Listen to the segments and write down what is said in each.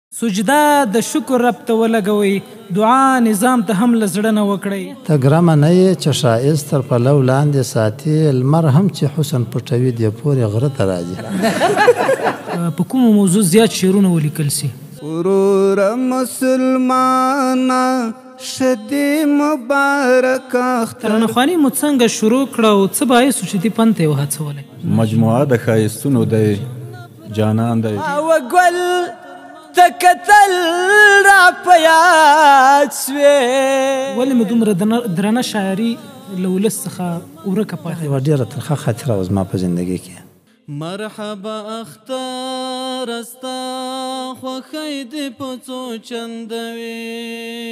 سجده د شکر رب ته ولګوئ، دعا نظام ته هم له زړه نه وکړئ. ته ګرمه نه یې چې ښایست تر پلو لاندې ساتي، لمر هم چې حسن پټوي دې پورې غره ته راځي. په کومو موضوع زیات شعرونه ولیکل سي؟ وروره مسلمانه شدی مبارک اختر. ترانه‌خواني مو څنګه شروع کړه او څه باعث و چې دې فن ته یې وهڅولی؟ مجموعه د ښایستونو دی، جانان دی. وګل تکتل را په یاد سوې. ولې مو دومره درنه شاعري له ولس څخه ورکه پاتې؟ یوه ډېره ترخه خاطره وه زما په زندګۍ کې. مرحبا اختر استا خوښۍ دې په څو چندوي.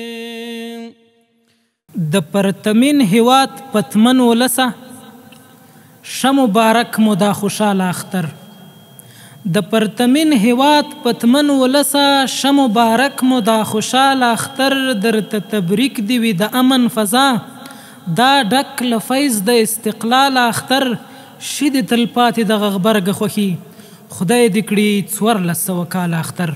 د پرتمین هیواد پتمن ولسه، شه مبارک مو دا خوشحاله اختر. د پرتمین هیواد پتمن ولسه، شه مبارک مو دا خوشحاله اختر. درته تبریک دی وي د امن فضا، دا ډک له فیض د استقلال اختر. شي دې تلپاتې دغه غبرګه خوښي، خدای دې کړي 1400 کاله اختر.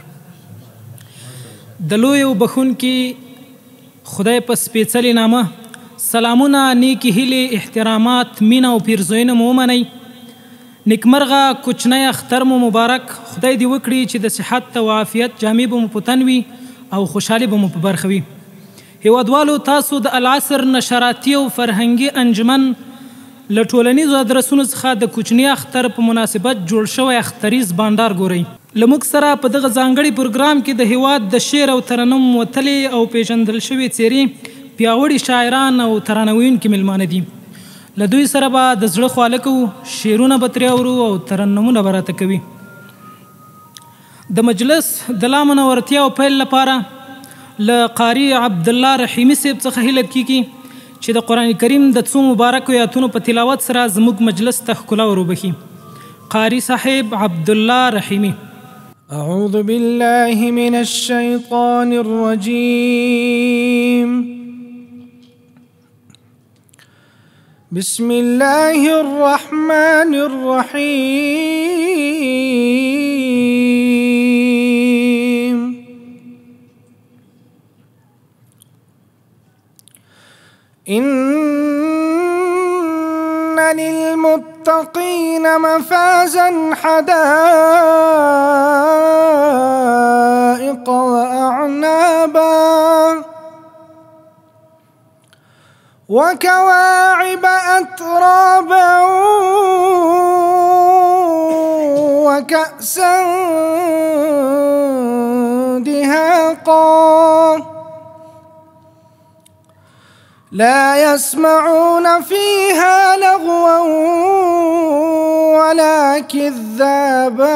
د لوی او بخونکي خدای په سپېڅلې نامه سلامونه، نیکې هیلې، احترامات، مینه او پیرزوینه مو ومنئ. نیکمرغه کوچنی اختر مو مبارک. خدای دې وکړي چې د صحت او عافیت جامې به مو په تن وي او خوشحالي به مو په برخه وي. هیوادوالو، تاسو د العصر نشراتي او فرهنګي انجمن له ټولنیزو ادرسونو څخه د کوچني اختر په مناسبت جوړ شوی اختریز بانډار ګورئ. له موږ سره په دغه ځانګړي پروګرام کې د هیواد د شعر او ترنم وتلې او پیژندل شوې څیرې، پیاوړي شاعران او ترانه ویونکي میلمانه دي. له دوی سره به د زړه خواله کوو، شعرونه به ترې اورو او ترنمونه به راته کوي. د مجلس د لا منورتیا او پیل لپاره له قاري عبدالله رحیمي صاحب څخه هیله کیږي چې د قرآن کریم د څو مبارکو آیاتونو په تلاوت سره زموږ مجلس ته ښکلا وروبخي. قاري صاحب عبدالله رحیمي. أعوذ بالله من الشيطان الرجيم. بسم الله الرحمن الرحيم. إن للمتقين مفازا حدائق وأعنابا وكواعب أترابا وكأسا دهاقا لا يسمعون فيها لغوا ولا كذابا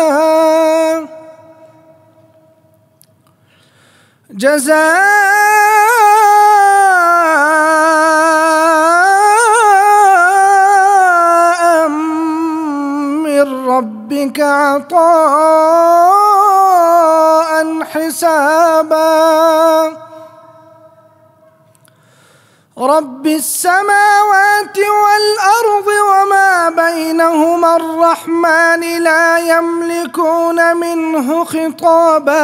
جزاء من ربك عطاء حسابا. رب السماوات والأرض وما بينهما الرحمن لا يملكون منه خطابا.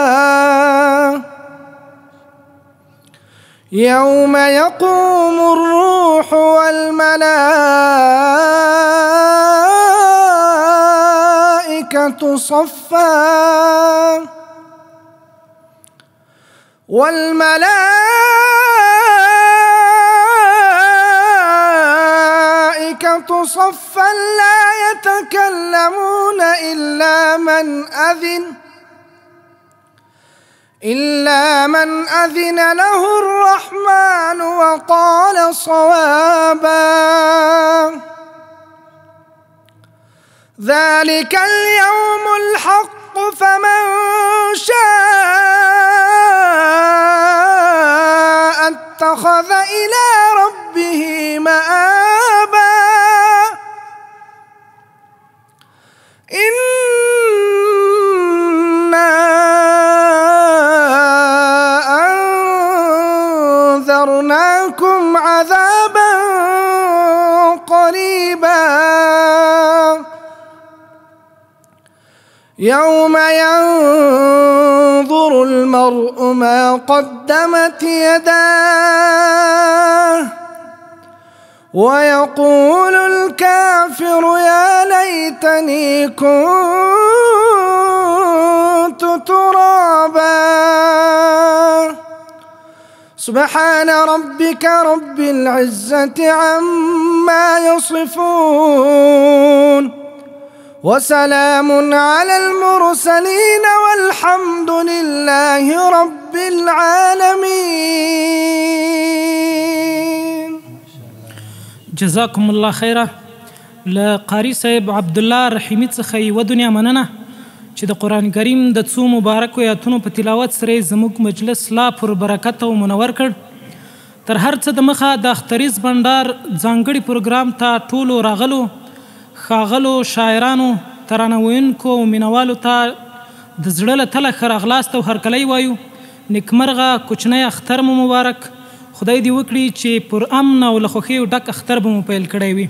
يوم يقوم الروح والملائكة صفا صفا لا يتكلمون إلا من أذن له الرحمن وقال صوابا. ذلك اليوم الحق فمن شاء اتخذ إلى ربه مآبا. إنا أنذرناكم عذابا قريبا يوم ينظر المرء ما قدمت يداه ويقول الكافر يا ليتني كنت ترابا. سبحان ربك رب العزة عما يصفون وسلام على المرسلين والحمد لله رب العالمين. جزاكم الله خیره. له قاری صاحب عبدالله رحیمي څخه یوه دنیا مننه چې د قرآن کریم د څو مبارکو آیاتونو په تلاوت سره زموږ مجلس لا پر برکت او منور کړ. تر هر څه د مخه د اختریز بنډار ځانګړي پروګرام ته ټولو راغلو ښاغلو شاعرانو، ترانه ویونکو او مینوالو ته د زړه له تله ښه راغلاست او هرکلی وایو. نیکمرغه کوچنی اختر مو مبارک. خدای دې وکړي چې پر امن او له خوښیو ډک اختر به مو پیل کړی وي.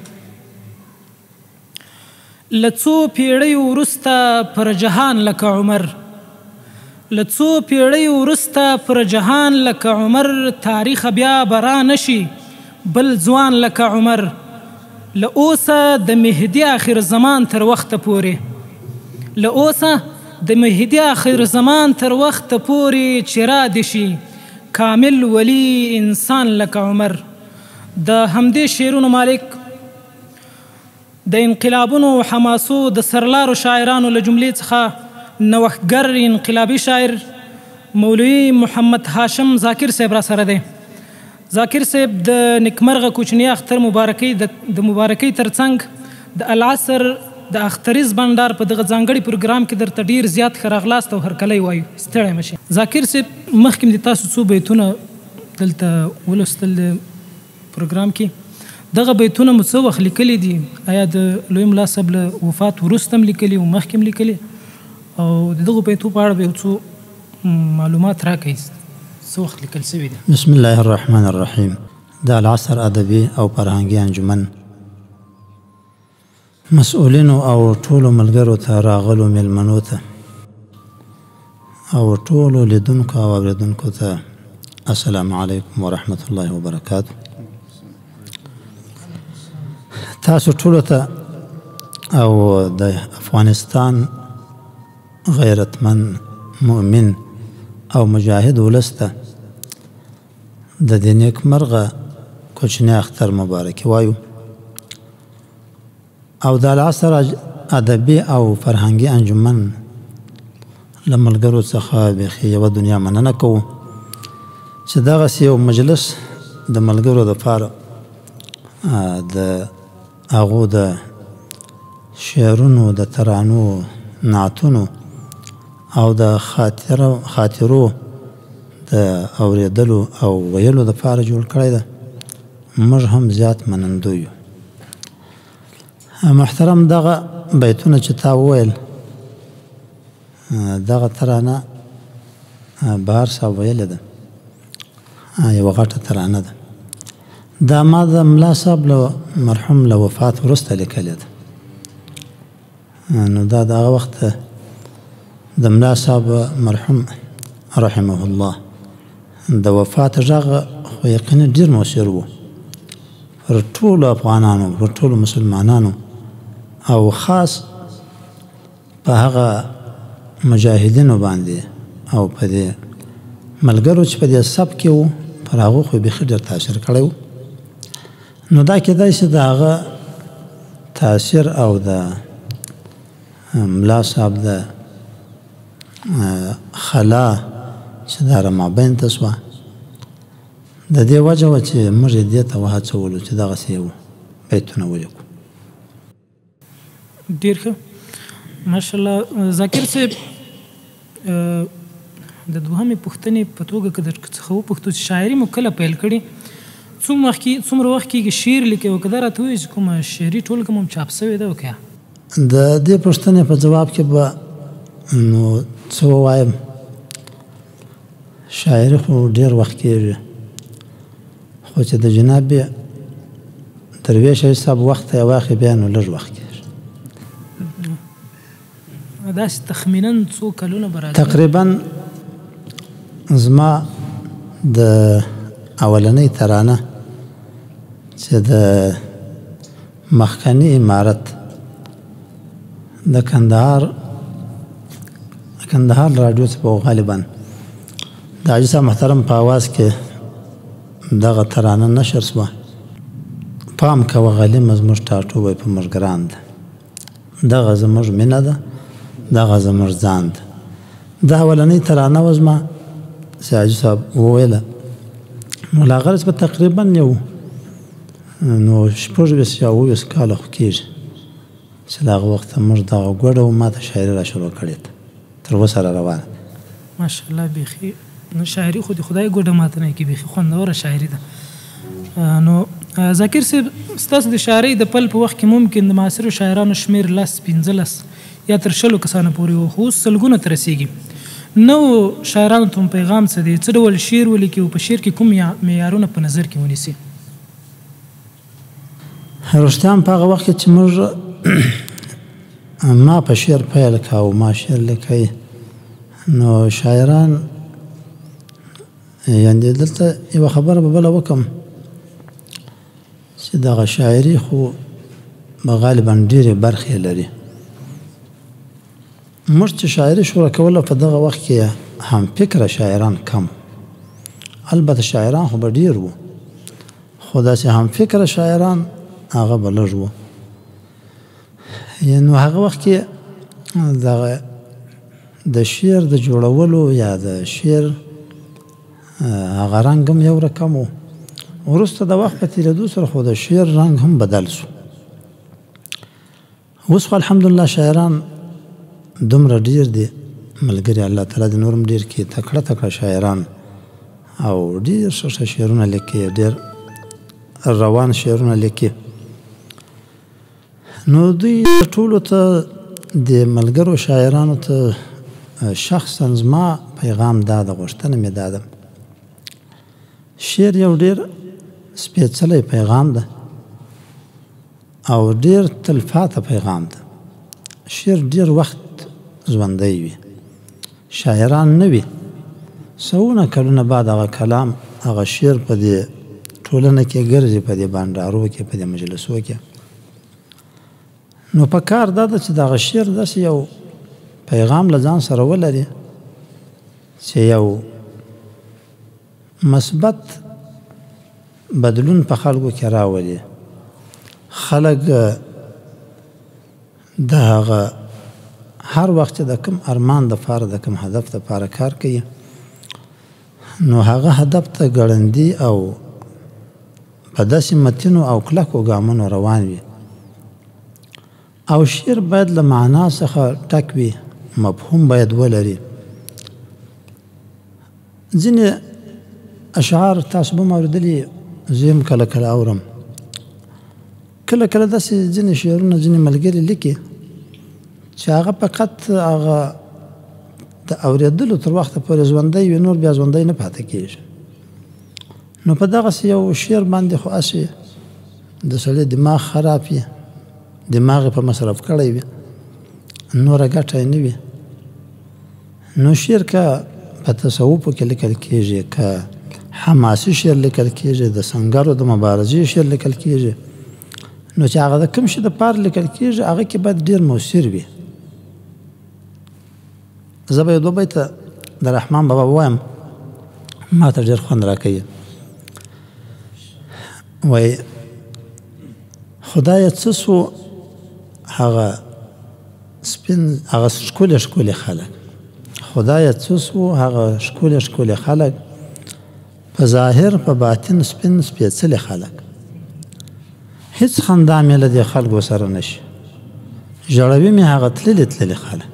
له څو پیړیو وروسته پر جهان لکه عمر، له څو پیړیو وروسته پر جهان لکه عمر، تاریخ بیا برا نشي بل ځوان لکه عمر. له اوسه د مهدي آخر زمان تر وخته پورې، له اوسه د مهدي آخر زمان تر وخته پورې چې را دې شي کامل ولی انسان لکه عمر. د همدې شعرونو مالک د انقلابونو و حماسو د سرلارو شاعرانو له جملې څخه نوښتګر انقلابي شاعر مولوي محمد هاشم ذاکر صاحب را سره دی. ذاکر صاحب د نیکمرغه کوچني اختر مبارکۍ د مبارکۍ ترڅنګ د العصر د اختریز بنډار په دغه ځانګړي پروګرام کې درته ډیر زیات ښه راغلاست او هرکلی وایو. ستړی مه شئ. ذاکر صاحب مخکې د تاسو څو بیتونه دلته ولوستل د پروګرام کې. دغه بیتونه مو څه وخت لیکلي دي؟ آیا د لوی ملا صاحب له وفات وروسته هم لیکلي او مخکې هم لیکلي؟ او د دغو بیتو په اړه به یو څو معلومات راکړئ. څه وخت لیکل سوي دي؟ بسم الله الرحمن الرحیم. د العصر ادبي او فرهنګي انجمن مسؤلینو او ټولو ملګرو ته، راغلو میلمنو ته او ټولو لیدونکو او اوریدونکو ته السلام علیکم ورحمة الله وبرکاته. تاسو ټولو ته او د افغانستان غیرتمن مؤمن او مجاهد ولس ته د دې نیکمرغه کوچنی اختر مبارکي وایو. او د العصر ادبي او فرهنګي انجمن له ملګرو څخه بیخي یوه دنیا مننه کوو چې دغسې یو مجلس د ملګرو دپاره د هغو د شعرونو، د ترانو، نعتونو او د خاطرو د اوریدلو او ویلو دپاره جوړ کړی ده. موږ هم زیات منندوی یو. محترم، دغه بیتونه چې تا وویل، دغه ترانه بهر صاحب ویلې ده، یوه غټه ترانه ده. دا ما د ملا صاحب له مرحوم له وفات وروسته لیکلې ده. نو دا دغه وخت د ملا صاحب مرحوم رحمه الله د وفات غږ خو یقینا ډېر مؤثر و پر ټولو افغانانو، پر ټولو مسلمانانو، او خاص په هغه مجاهدینو باندې او په دې ملګرو چې په دې سب کې وو، پر هغو خو بیخي ډېر تاثیر کړی و. نو دا کېدای شي د هغه تاثیر او د ملا صاحب د خلا چې دا رامابین ته سوه، د دې وجه وه چې موږ یې دې ته وهڅولو چې دغسې یو بیتونه ولیکو. ډېر ښه، ماشاءالله. ذاکر صاحب، د دوهمې پوښتنې په توګه که در څخه وپوښتو چې شاعري مو کله پیل کړې، څومره وخت کېږي شعر لیکئ؟ او که دا راته ووایي چې کومه شعري ټولګه مو چاپ سوې ده او که د دې پوښتنې په جواب کې به نو څه ووایم؟ شاعري خو ډېر وخت کېږي، خو چې د جناب درویش صاحب وخت ته یې واخلي بیا نو لږ وخت کېږي. داسې تخمینا څو کلونه به راځي؟ تقریبا زما د اولنۍ ترانه چې د مخکني عمارت د کندهار راډیو څخه غالبا د حاجي صاحب محترم په اواز کې دغه ترانه نشر شوه. پام کوه غلیم زموږ ټاټوبی په موږ ګران ده، دغه زموږ مینه ده، دغه زموږ ځان ده. دا اولنۍ ترانه وه زما چې حاجي صاحب وویله. نو لا غرض به تقریبا یو 26 یا 28 کاله خو کېږي چې له هغه وخته موږ دغه ګوډه و ما ته شاعري را شروع کړې ده، تر اوسه را روانه. ماشاءالله بیخي شاعري خو د خدای ګوډه ماته نه کړي، بیخي خوندوره شاعري ده. نو ذاکر صاحب ستاسو د شاعرۍ د پل په وخت کې ممکن د معاصرو شاعرانو شمېر 10-15 یا تر 20 کسانو پورې و، خو اوس سلګونه ته رسېږي. نوو شاعرانو ته پیغام څه دی؟ څه ډول شعر ولیکي او په شعر کې کوم معیارونه په نظر کې ونیسي؟ رښتیا هم په هغه وخت کې چې موږ ما په شعر پیل کاوه، ما شعر لیکی، نو شاعران یعنې دلته یوه خبره به بله وکړم چې دغه شاعري خو غالبا ډېرې برخې لري. موږ چې شاعري شروع کوله په دغه وخت کې هم فکره شاعران کم، البته شاعران خو به ډېر وو، خو داسې هم فکره شاعران هغه به لږ وو. نو هغه وخت کې دغه د شعر د جوړولو یا د شعر هغه رنګ هم یو رقم و. وروسته د وخت په تېرېدو سره خو د شعر رنګ هم بدل شو. اوس خو الحمدلله شاعران دومره ډېر دي، ملګري الله تعالی د نورم ډېر کړي، تکړه تکړه شاعران او ډېر ښه شعرونه لیکي، ډېر روان شعرونه لیکي. نو دوی ټولو ته د ملګرو شاعرانو ته شخصا زما پیغام دا ده، غوښتنه مې دا ده، شعر یو ډېر سپېڅلی پیغام ده او ډېر تلپاته پیغام ده. شعر ډېر وخت ژوندی وي، شاعران نه وي، سوونه کلونه بعد هغه کلام هغه شعر په دې ټولنه کې ګرځي، په دې بانډارو کې، په دې مجلسو کې. نو په کار دا ده چې دغه شعر داسې یو پیغام له ځان سره ولري چې یو مثبت بدلون په خلکو کې راولي. خلک د هغه هر وخت چې د کوم ارمان دپاره، د کوم هدف دپاره کار کوي، نو هغه هدف ته ګړندي او په داسې متینو او کلکو ګامونو روان وي. او شعر باید له معنا څخه ټک وي، مفهوم باید ولري. ځینې اشعار تاسو به م اورېدلي، زه هم کله کله اورم، کله کله داسې ځینې شعرونه ځینې ملګري لیکي چې هغه فقط هغه د اورېدلو تر وخته پورې ژوندی وي، نور بیا ژوندی نه پاتې کېږي. نو په دغسې یو شعر باندې خو هسې د سړي دماغ خراب وي، دماغ یې په مصرف کړی وي، نوره ګټه یې نه وي. نو شعر که په تصوفو کې لیکل کېږي، که حماسي شعر لیکل کېږي، د سنګرو د مبارزې شعر لیکل کېږي، نو چې هغه د کوم شي دپاره لیکل کېږي هغه کې باید ډېر مؤثر وي. زه به یو 2 بیته د رحمان بابا ووایم، ما ته ډېر خوند راکوي. وایي خدایه څه سو هغه سپین، هغه ښکلي ښکلي خلک، خدایه څه سو هغه ښکلي ښکلي خلک، په ظاهر په باطن سپین سپېڅلي خلک، هیڅ خندا مې له دې خلکو سره نشي، ژړوي مې هغه تللي تللي خلک.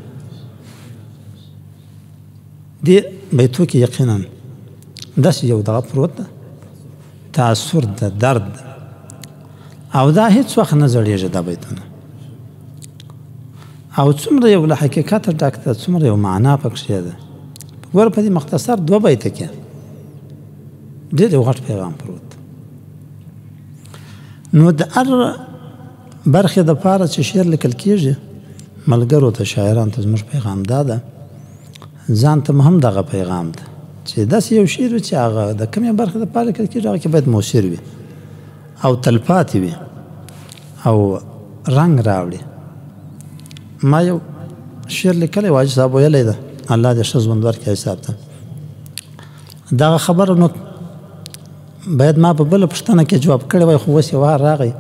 دې بیتو کې یقینا داسې یو دغه پروت ده، تأثر ده، درد ده، او دا هیڅ وخت نه زړېږي دا بیتونه، او څومره یو له حقیقته ډک ده، څومره یو معنا پکښې ده. ګوره په دې مختصر 2 بیته کې ډېر یو غټ پیغام پروت. نو د هر برخې دپاره چې شعر لیکل کېږي ملګرو ته شاعرانو ته زموږ پیغام دا ده ځان ته هم دغه پیغام ده چې داسې یو شعر وي چې هغه د کومې برخې دپاره لیکل کېږي هغه کې باید مؤثر وي او تلپاتې وي او رنګ راوړي. ما یو شعر لیکلی و حاجي صاحب ویلی ده الله دې ښه ژوند ورکړي حاجي صاحب ته دغه خبره نو باید ما په بله پوښتنه کې جواب کړی وای خو اوس یې وار راغی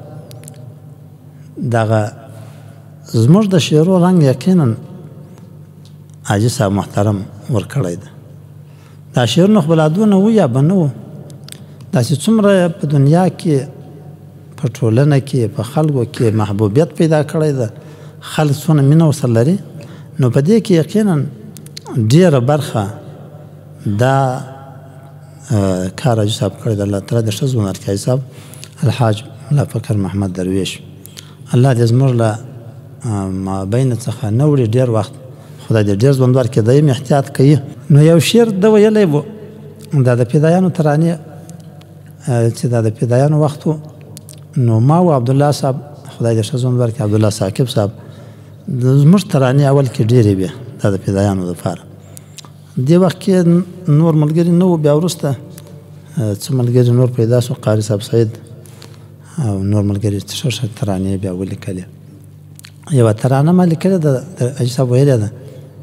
دغه زموږ د شعرو رنګ یقینا حاجي صاحب محترم ورکړی ده. دا شعرونه خو به لا دونه و یا به نه و داسې څومره په دنیا کې په ټولنه کې په خلکو کې محبوبیت پیدا کړی ده خلک څونه مینه ورسره لري نو په دې کې یقینا ډېره برخه دا کار حاجي صاحب کړی ده. الله تعالی د ښه ژوند ورکړي حاجي صاحب الحاج ملا فکر محمد درویش الله دې زموږ له مابین څخه نه وړي ډېر وخت خدای دې ډېر ژوند ورکړي دایم احتیاط کوي. نو یو شعر ده ویلی و دا د فدایانو ترانې چې دا د فدایانو وخت و نو ما و عبدالله صاحب خدای دې ښه ژوند ورکړي عبدالله ثاقب صاحب زموږ ترانې اول کې ډېرې وې دا د فدایانو دپاره دې وخت کې نور ملګري نه وو بیا وروسته څه ملګري نور پیدا شو قاري صاحب سعید او نور ملګري ښه ښه ترانې بیا ولیکلې. یوه ترانه ما لیکلې ده د حاجي صاحب ویلې ده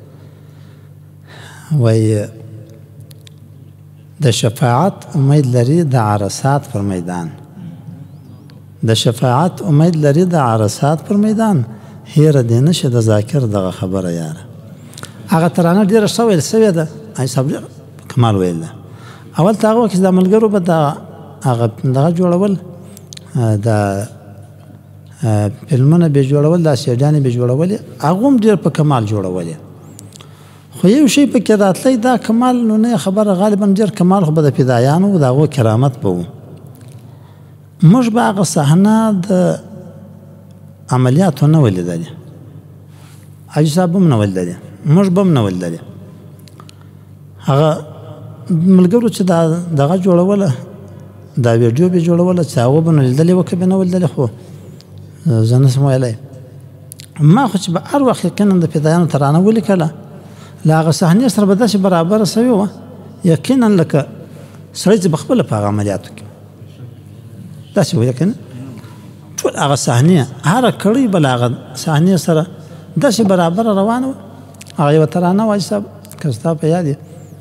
وایي د شفاعت امید لري د عرصات پر میدان د شفاعت امید لري د عرصات پر میدان هیره دې نشي د ذاکر دغه خبره یاره. هغه ترانه ډېره ښه ویل سوې ده حاجي صاحب کمال ویل ده. اول ته هغه وخت چې د ملګرو به هغه دغه جوړول د فلمونه به جوړول دا سیډیانې به جوړولې هغه هم ډېر په کمال جوړولې خو یو شی پکې راتلی دا کمال نو نه خبره غالبا ډېر کمال خو به د فدایانو د هغو کرامت به و. موږ به هغه صحنه د عملیاتو نه ولیدلې حاجي صاحب هم نه ولیدلې موږ به هم نه ولیدلې. هغه ملګرو چې دغه جوړوله دا ویډیو به جوړوله چې هغو به نو لیدلې وه که به نه ولیدلې خو زه نسم ویلی. ما خو چې به هر وخت یقینا د فدایانو ترانه ولیکله له هغه صحنې سره به داسې برابره سوې وه یقینا لکه سړی چې به خپله په هغه عملیاتو کې داسې و یقینا ټول هغه صحنې هره کړۍ به له هغه صحنې سره داسې برابره روانه وه. هغه یوه ترانه وه حاجي صاحب که ستا په یاد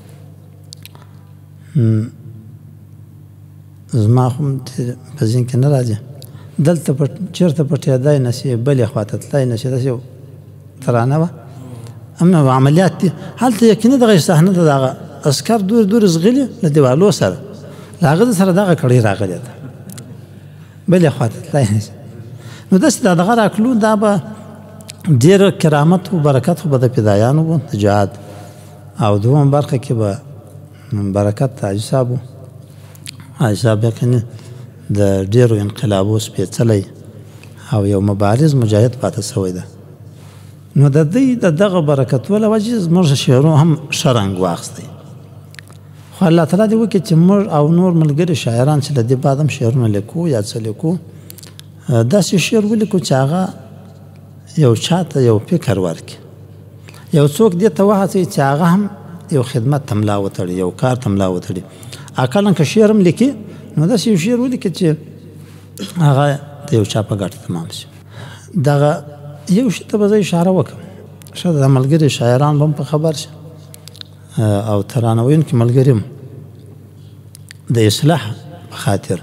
زما خو په ذهن کې نه راځي دلته چېرته پټېدای نه شي بلې خواته تلای نه شي داسې یو ترانه وه اما عملیات دي هلته یقیني دغه صحنه ده دغه عسکر دور دور زغلي له دیوالو سره له هغه سره دغه کړۍ راغلې ده بلې خواته تلای نه شي نو داسې دغه راکلو دا به ډېر کرامت و برکت خو به د فدایانو و د جهاد او دوم برخه کې به برکت د حاجي صاحب و. حاجي صاحب یقیني د ډېرو انقلابو سپېڅلی او یو مبارز مجاهد پاتې سوی ده نو د دوی د دغه برکتو له وجې زموږ شعرو هم ښه رنګ واخیستی. خو الله تعالی دې وکړي چې موږ او نور ملګري شاعران چې له دې بعد هم شعرونه لیکو یا څه لیکو داسې شعر ولیکو چې هغه یو چاته یو فکر ورکړي یو څوک دې ته وهڅوي چې هغه هم یو خدمت ته ملا وتړي یو کار ته ملا وتړي. اقلا که شعر هم لیکي نو داسې یو شعر ولیکي چې هغه د یو چا په ګټه تمام شي. دغه یو شي ته به زه اشاره وکړم ښه د ملګري شاعران به هم په خبر شي او ترانه ویونکي ملګري هم د اصلاح په خاطر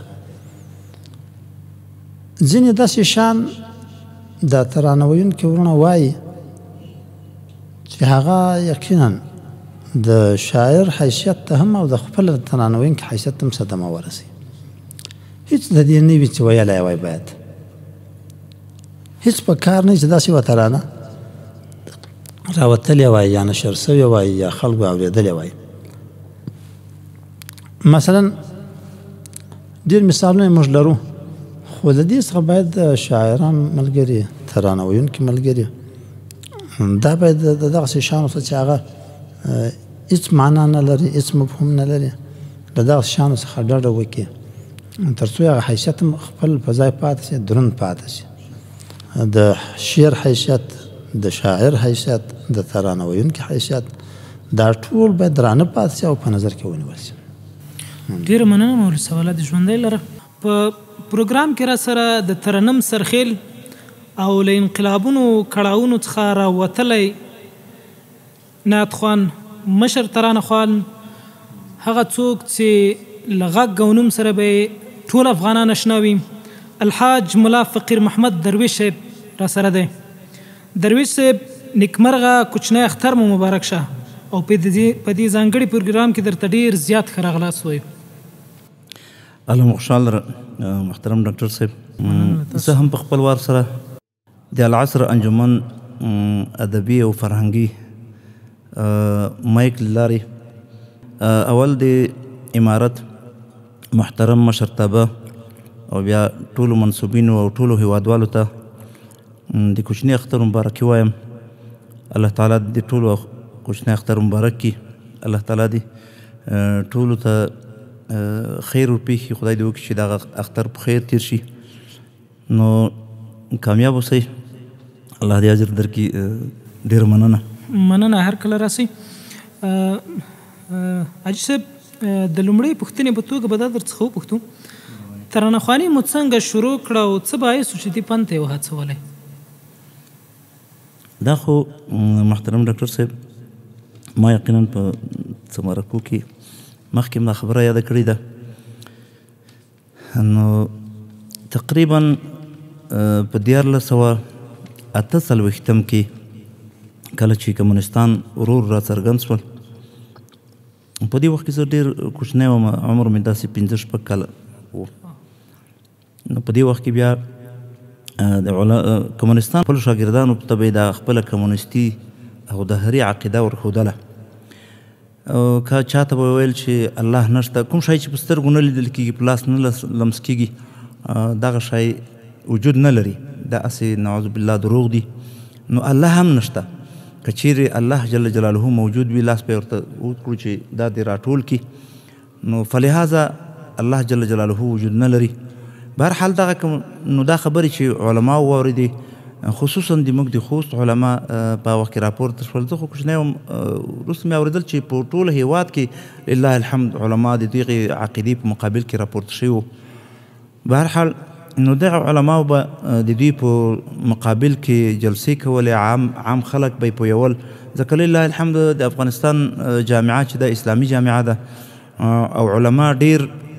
ځینې داسې شان د ترانه ویونکي ورونه وایي چې هغه یقینا د شاعر حیثیت ته هم او د خپل ترانه ویونکي حیثیت ته هم صدمه ورسوي. هیڅ د دې نه وي چې ویلی وای باید هیڅ په کار نه چې داسې یوه ترانه راوتلې وای یا نشر سوې وای یا خلکو اورېدلې وای. مثلا ډېر مثالونه موږ لرو خو د دې څخه باید د شاعران ملګري ترانه ویونکي ملګري دا باید د دغسې شیانو څخه چې هغه هیڅ معنا نه لري هیڅ مفهوم نه لري له دغسې شیانو څخه ډډه وکړي تر څو هغه حیثیت هم خپل په ځای پاتې شي دروند پاتې شي. د شعر حیثیت د شاعر حیثیت، د ترانه ویونکي حیثیت، دا ټول باید درانه پاتې شي او په نظر کې ونیول شي. ډېره مننه مولوي صاحب، الله دې ژوندی لره. په پروګرام کې را سره د ترنم سرخیل او له انقلابونو کړاوونو څخه راوتلی نعت خوان مشر ترانه خوان هغه څوک چې له غږ او نوم سره به ټول افغانان اشنا وي، الحاج ملا فقیر محمد درویش صاحب را سره دی. درویش صاحب نیکمرغه کوچنی اختر مو مبارک شه او په دې ځانګړي پروګرام کې درته ډېر زیات ښه راغلاست وایو. الله مو خوشحال محترم ډاکټر صاحب. زه هم په خپل وار سره د العصر انجمن ادبي او فرهنګي مایک لارې اول د امارت محترم مشرتابه او بیا ټولو منصوبینو او ټولو هیوادوالو ته د کوچني اختر مبارکي وایم. الله تعالی د ټولو کوچنی اختر مبارک کړي. الله تعالی دې ټولو ته خیر ورپېښي. خدای دې وکړي چې دغه اختر په خیر تیر شي. نو کامیاب اوسئ. الله دې اجر درکړي. ډېره مننه. مننه هر کله راسئ. حاجي صاحب د لومړۍ پوښتنې په توګه به دا درڅخه وپوښتو، ترانه خواني مو څنګه شروع کړه او څه باعث و چې دې فن ته یې وهڅولی؟ دا خو محترم ډاکټر صاحب ما یقینا په څه مرکو کې مخکې دا خبره یاده کړې ده. نو تقریبا په 1948 کې کله چې کمونستان ورور را څرګند شول، په دې وخت کې زه ډېر کوچنی وم، عمر مې داسې 5-6 کاله و. نو په دې وخت کې بیا د کمونستان خپلو شاګردانو ته به یې دا خپله کمونستي او دهري عقیده ورښودله. که چاته به ویل چې الله نشته، کوم شی چې په سترګو نه لیدل کېږي، په لاس نه لمس کېږي، دغه شی وجود نه لري، دا هسې نعوذ بالله دروغ دي. نو الله هم نشته. که چیرې الله جل جلاله موجود وي، لاس به یې ورته وکړو چې دا دې راټول کړي، نو فلهذا الله جل جلاله وجود نه لري. بهرحال دغه نو دا خبرې چې علما واورېدې، خصوصا د موږ د خوست علما په وخت کې راپورته شول. زه خو کوچنی وم، وروسته مې اورېدل چې په ټول هیواد کې لله الحمد علما د دغې عقیدې په مقابل کې راپورته شوي وو. بهرحال نو دغه علماو به د دوی په مقابل کې جلسې کولې، عام خلک به یې پویول. ځکه لله الحمد د افغانستان جامعه چې ده اسلامي جامعه ده او علما ډېر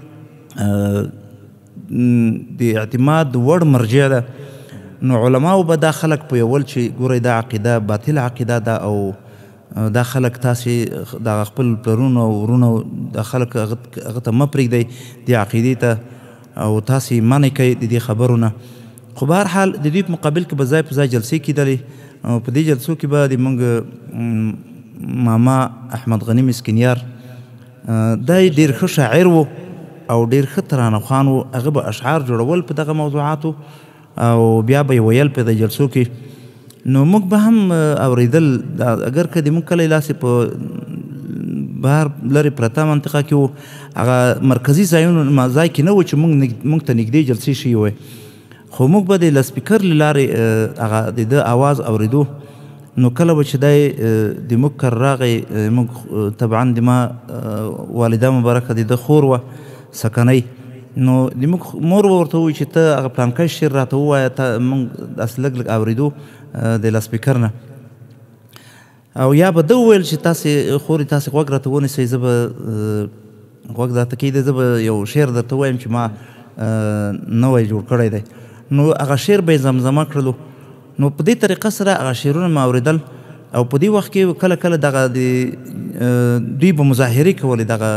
د اعتماد وړ مرجع ده. نو علماو به دا خلک پویول چې ګورئ دا عقیده باطل عقیده ده او دا خلک تاسې د خپل پلرونو او ورونو دا خلک هغه ته مه پرېږدئ دې عقیدې ته او تاسې منع کوئ د دې خبرو نه. خو بهرحال د دوی په مقابل کې به ځای په ځای جلسې کېدلې او په دې جلسو کې به د موږ ماما احمد غني مسکینیار دا ډېر ښه شاعر و او ډېر ښه ترانه خوان و. هغه به اشعار جوړول په دغه موضوعاتو او بیا به یې ویل په د جلسو کې. نو موږ به هم اورېدل، اگر که د موږ کلی لاسې په بهر لرې پرته منطقه کې و، هغه مرکزي ځایونو ځای کې نه و چې موږ ته نږدې جلسې شوي وی، خو موږ به د لسپیکر له لارې هغه د ده اواز اورېدو. نو کله به چې دی د موږ کر راغی، موږ طبعا د ما والده مبارکه د ده خور وه سکنۍ، نو د موږ مور به ورته ووایي چې ته هغه پلانکی شعر راته ووایه، موږ داسې لږ لږ اورېدو د لاسپیکر نه. او یا به ده وویل چې تاسې خورې تاسې غوږ راته ونیسئ، زه به غوږ راته کېږدی، زه به یو شعر درته ووایم چې ما نوی جوړ کړی دی. نو هغه شعر به یې زمزمه کړلو. نو په دې طریقه سره هغه شعرونه مې اورېدل. او په دې وخت کې کله کله دغه دوی به مظاهرې کولې، دغه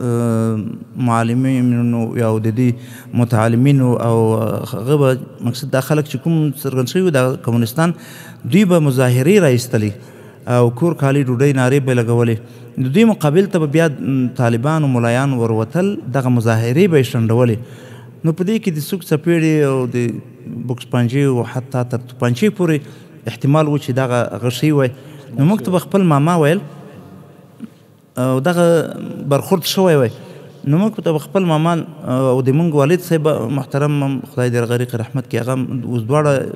معلمینو یا د دوی متعلمینو، او هغه به مقصد دا خلک چې کوم څرګند شوي وو د کمونستان، دوی به مظاهرې را ایستلې او کور کالي ډوډۍ نارې به یې لګولې. د دوی مقابل ته به بیا طالبان او ملایان وروتل، دغه مظاهرې به یې شنډولې. نو په دې کې د سوک څپېړې او د بوکس پنجې او حتی تر توپنچې پورې احتمال و چې دغه هغه شی وی. نو موږ ته به خپل ماما ویل او دغه برخورد شوی وی. نو موږ ته به خپل ماما او د موږ والد صاحب محترم، خدای دې غریق رحمت کړي، هغه اوس دواړه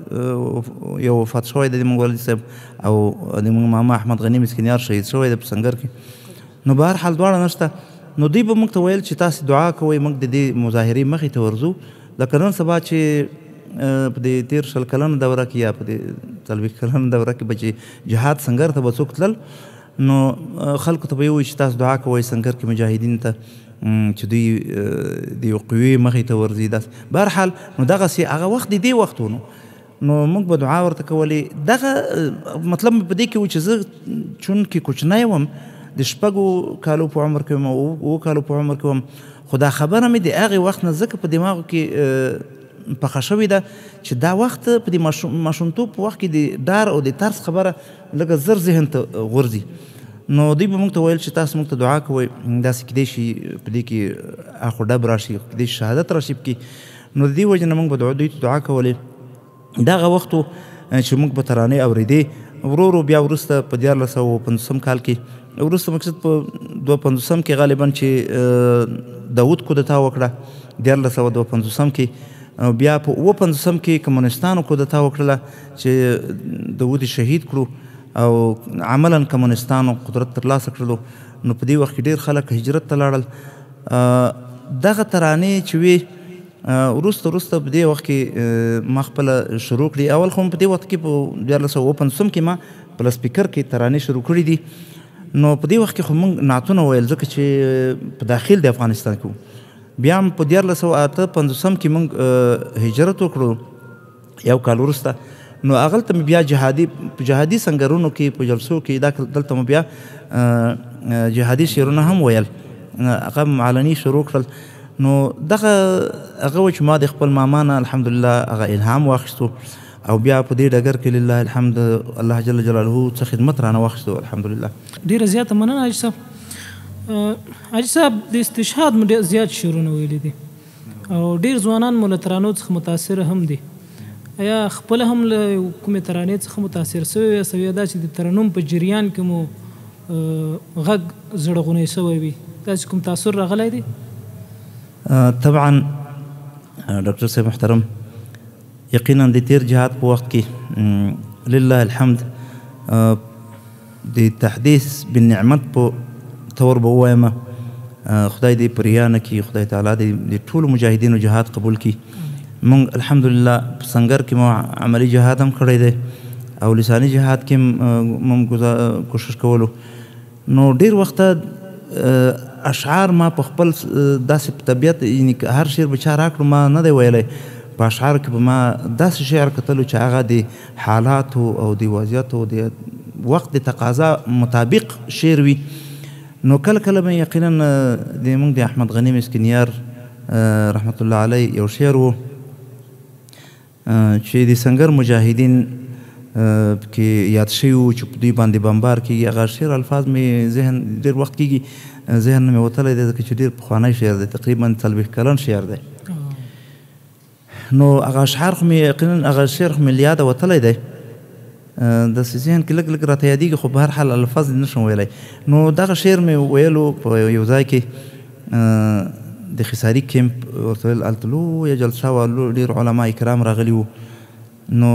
یو وفات شوی دی د موږ والدي صاحب او د موږ ماما احمد غني مسکینیار شهید شوی دی په سنګر کې. نو به هر حال دواړه نشته. نو دوی به موږ ته ویل چې تاسې دعا کوئ موږ د دې مظاهرې مخې ته ورځو. لکه نن سبا چې په دې 13 کلنه دوره کې یا په دې 40 کلنه دوره کې به چې جهاد سنګر ته به څوک تلل نو خلکو ته به یې ووایي چې تاسو دعا کوئ سنګر کې مجاهدینو ته چې دوی د یو قوې مخې ته ورځي. داسې به هر حال نو دغسې هغه وخت د دې وخت و نو موږ به دعا ورته کولې. دغه مطلب مې په دې کې و چې زه چونکې کوچنی وم د 6 کالو په عمر کې وم او 7 کالو په عمر کې وم خو دا خبره مې د هغې وخت نه ځکه په دماغو کې پخه شوې ده چې دا وخت په دې ماشومتوب په وخت کې د ډار او د ترس خبره لږه زر ذهن ته غورځي. نو دوی به موږ ته ویل چې تاسو موږ ته دعا کوئ داسې کیدای شي په دې کې اخو ډب راشي کیدای شي شهادت راشي پکې. نو د دې وجې نه موږ به دوی ته دعا کولې. دغه وخت و چې موږ به ترانې اورېدې. ورو ورو بیا وروسته په 1450 کال کې وروسته مقصد په 250 کې غالبا چې داود کودتا وکړه 1452 کې بیا په 52 کې کمونستانو کودتا وکړله چې داود شهید کړو او عملا کمونستانو قدرت ترلاسه کړلو. نو په دې وخت کې ډېر خلک هجرت ته لاړل. دغه ترانې چې وې وروسته په دې وخت کې ما خپله شروع کړي. اول خو په دې وخت کې په 1450 کې ما په سپیکر کې ترانې شروع کړي دي. نو په دې وخت کې خو موږ نعتونه ویل ځکه چې په داخل د افغانستان کې وو. بیا هم په 1458 کې موږ هجرت وکړو 1 کال وروسته. نو هغلته مې بیا جهادي سنګرونو کې په جلسو کې دلته مې بیا جهادي شعرونه هم ویل هغه علني شروع کړل. نو دغه هغه و چې ما د خپل ماما نه الحمدلله هغه الهام واخیستو او بیا په دې ډګر کې لله الحمد الله جل جلاله څه خدمت رانه واخیستو الحمدلله. ډېره زیاته مننه حاجي صاحب. حاجي صاحب د استشهاد مو ډېر زیات شعرونه ویلي دي او ډېر ځوانان مو له ترانو څخه متاثره هم دي. ایا خپله هم له کومې ترانې څخه متاثر سوی یاست او یا دا چې د ترنم په جریان کې مو غږ زړغونی سوی وي داسې کوم تاثر راغلی دی؟ طبعا ډاکټر صاحب محترم یقینا د تیر جهاد په وخت کې لله الحمد د تحدیث بالنعمت په طور به ووایم خدای دې په ریا نه کړي. خدای تعالی دې د ټولو مجاهدینو جهاد قبول کړي. موږ الحمدلله په سنګر کې مو عملي جهاد هم کړی دی او لساني جهاد کې موږ کوشش کولو. نو ډېر وخته اشعار ما په خپل داسې په طبیعت یعنی هر شعر به چا راکړو ما نه دی ویلی. په اشعارو کې به ما داسې شعر کتلو چې هغه د حالاتو او د وضعیتو د وخت د تقاضا مطابق شعر وي. نو کله کله به یقینا د موږ د احمد غني مسکینیار رحمت الله علیه یو شعر و چې د سنګر مجاهدین کې یاد شوي وو چې په دوی باندې بمبار کېږي. هغه شعر الفاظ مې ذهن ډېر وخت کېږي ذهن نه مې وتلی دی ځکه چې ډېر پخوانی شعر دی تقریبا 40 کلن شعر دی. نو هغه اشعار خو مې یقینا هغه شعر خو مې له یاده وتلی دی داسې ذهن کې لږ راته یادېږي خو په هر حال الفاظ نه شم ویلی. نو دغه شعر مې ویلو په یو ځای کې د خساري کیمپ ورته ویل هلته لویه جلسه وه ډېر علما کرام راغلي وو. نو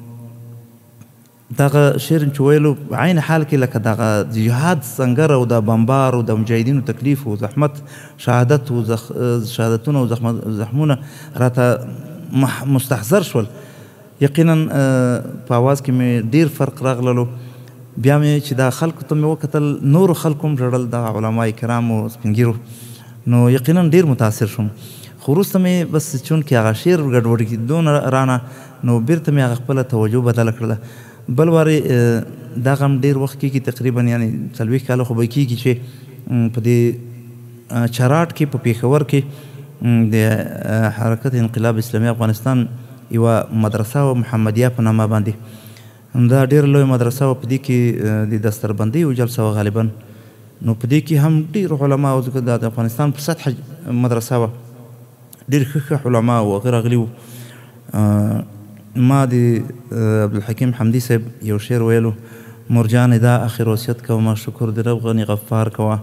دغه شعر چې ویلو عین حال کې لکه دغه جهاد سنګر او د بمبار او د مجاهدینو تکلیف او زحمت شهادت او شهادتونه او زخمونه راته مستحضر شول. یقینا په اواز کې مې ډېر فرق راغللو. بیا مې چې دا خلکو ته مې وکتل نورو خلکو هم ژړل دغه علما کرامو سپین ږیرو. نو یقینا ډېر متاثر شوم. خو وروسته مې بس چونکې هغه شعر ګډوډ کېدو رانه نو بیرته مې هغه خپله توجه بدله کړله. بل وارې دغه هم ډېر وخت کېږي تقریبا یعنې 40 کاله خو به کېږي چې په دې چراټ کې په پېښور کې د حرکت انقلاب اسلامي افغانستان یوه مدرسه و محمدیه په نامه باندې دا ډېره لویه مدرسه وه. په دې کې د دستربندۍ یو جلسه وه غالبا. نو په دې کې هم ډېر علما او ځکه د افغانستان په سطحه مدرسه وه ډېر ښه علما او هغه راغلي وو. ما د عبدالحکیم حمدي صاحب یو شعر ویلو مرجان دا اخر وصیت کومه شکر د رب غني غفار کوه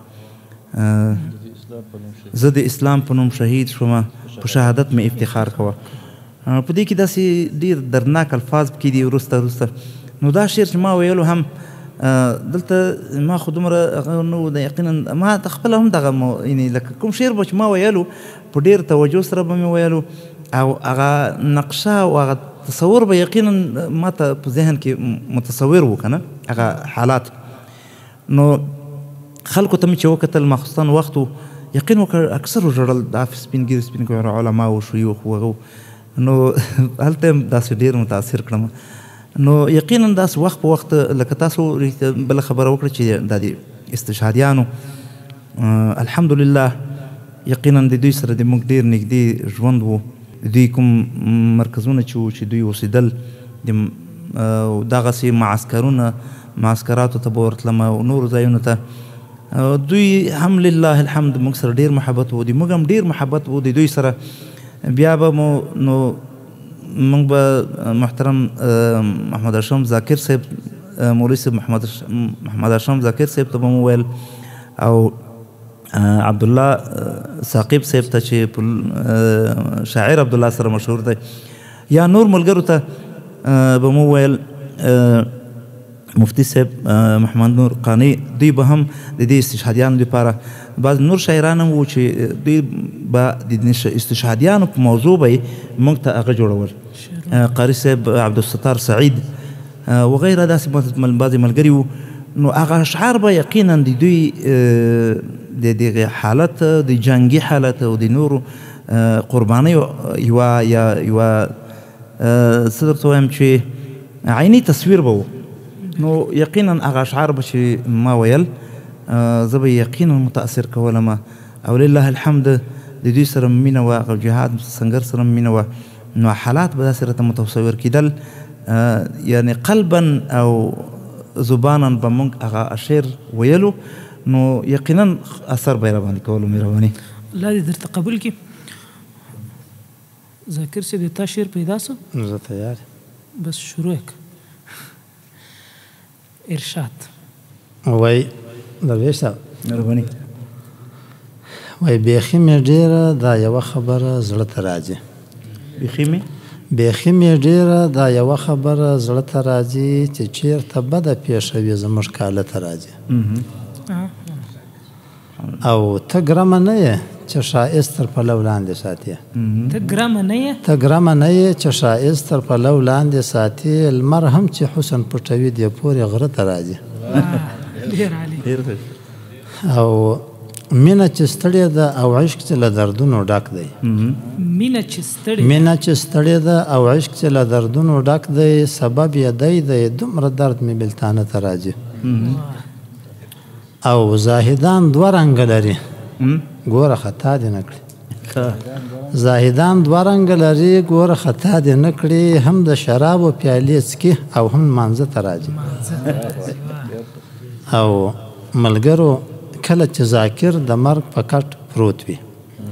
زه د اسلام په نوم شهید شومه په شهادت مې افتخار کوه. په دې کې داسې ډېر دردناک الفاظ پکې دي وروسته نو دا شعر چې ما ویلو هم دلته ما خو دومره هغه نو د یقینا ما ته خپله هم دغه یعنې لکه کوم شعر به چې ما ویلو په ډېر توجه سره به مې ویلو او هغه نقشه او هغه تصور به یقینا ما ته په ذهن کې متصور و که نه هغه حالات نو خلکو ته مې چې وکتل ماخوستن وخت و یقین وکړ اکثرو ژړل دا سپین ږیري سپین ږیرو علماو شیوخ هغو نو هلته هم داسې ډېر متاثر کړم نو یقینا داسې وخت په وخت لکه تاسو بله خبره وکړه چې دا د استشهادیانو الحمدلله یقینا د دوی سره د موږ ډېر نږدې ژوند و دوی کوم مرکزونه چې دوی اوسېدل دغسې معسکراتو ته به ورتلم او نورو ځایونو ته دوی هم لله الحمد موږ سره ډېر محبت و د موږ هم ډېر محبت و د دوی سره بیا به مو نو موږ به محترم محمد اشرف ذاکر صاحب مولوي صاحب محمد اشرف ذاکر صاحب ته به مو ویل او عبدالله ثاقب صاحب ته چې شاعر عبدالله سره مشهور دی یا نور ملګرو ته به مو ویل مفتی صاحب محمد نور قانی دوی به هم د دې استشهادیانو لپاره بعض نور شاعران هم وو چې دوی به د استشهادیانو په موضوع به یې موږ ته هغه جوړول قاري صاحب عبدالستار سعید وغیره داسې بعضې ملګري وو نو هغه اشعار به یقینا د دوی د دغه حالت د جنګي حالت او د نورو قربانیو یوه څه درته وایم چې عیني تصویر به و نو یقینا هغه اشعار به چې ما ویل زه به یقینا متاثر کولم او لله الحمد د دوی سره مینه وه او جهاد سنګر سره مینه وه نو حالات به داسې راته متصور کېدل یعنې قلبا او زبانا به موږ هغه اشعر ویلو نو یقینا اثر به یې راباندې کولو مهرباني الله دې درته قبول کړي ذاکر صاحب د تا شعر پیدا سو زه تیار بس شروع ارشاد وای درویش صاحب مهرباني وای بیخي مې ډېره دا یوه خبره زړه ته راځي بیخي مې ډېره دا یوه خبره زړه ته راځي چې چېرته بده پیښه وي زموږ کاله ته راځي او ته ګرمه نه یې چې ښایست تر پلو لاندې ساتي ته ګرمه نه یې چې ښایست تر پلو لاندې ساتي لمر هم چې حسن پټوي دې پورې غره ته راځي او مینه چې ستړې ده او عشق چې له دردونو ډک دی مینه چې ستړې ده او عشق چې له دردونو ډک دی سبب یې دی دومره درد مې بلتانه ته راځي او زاهدان دوه رنګه لري ګوره خطا دې نه کړي زاهدان دوه رنګه لري ګوره خطا دې نه کړي هم د شرابو پیالې څکي او هم مانځه ته راځي او ملګرو کله چې ذاکر د مرګ په کټ پروت وي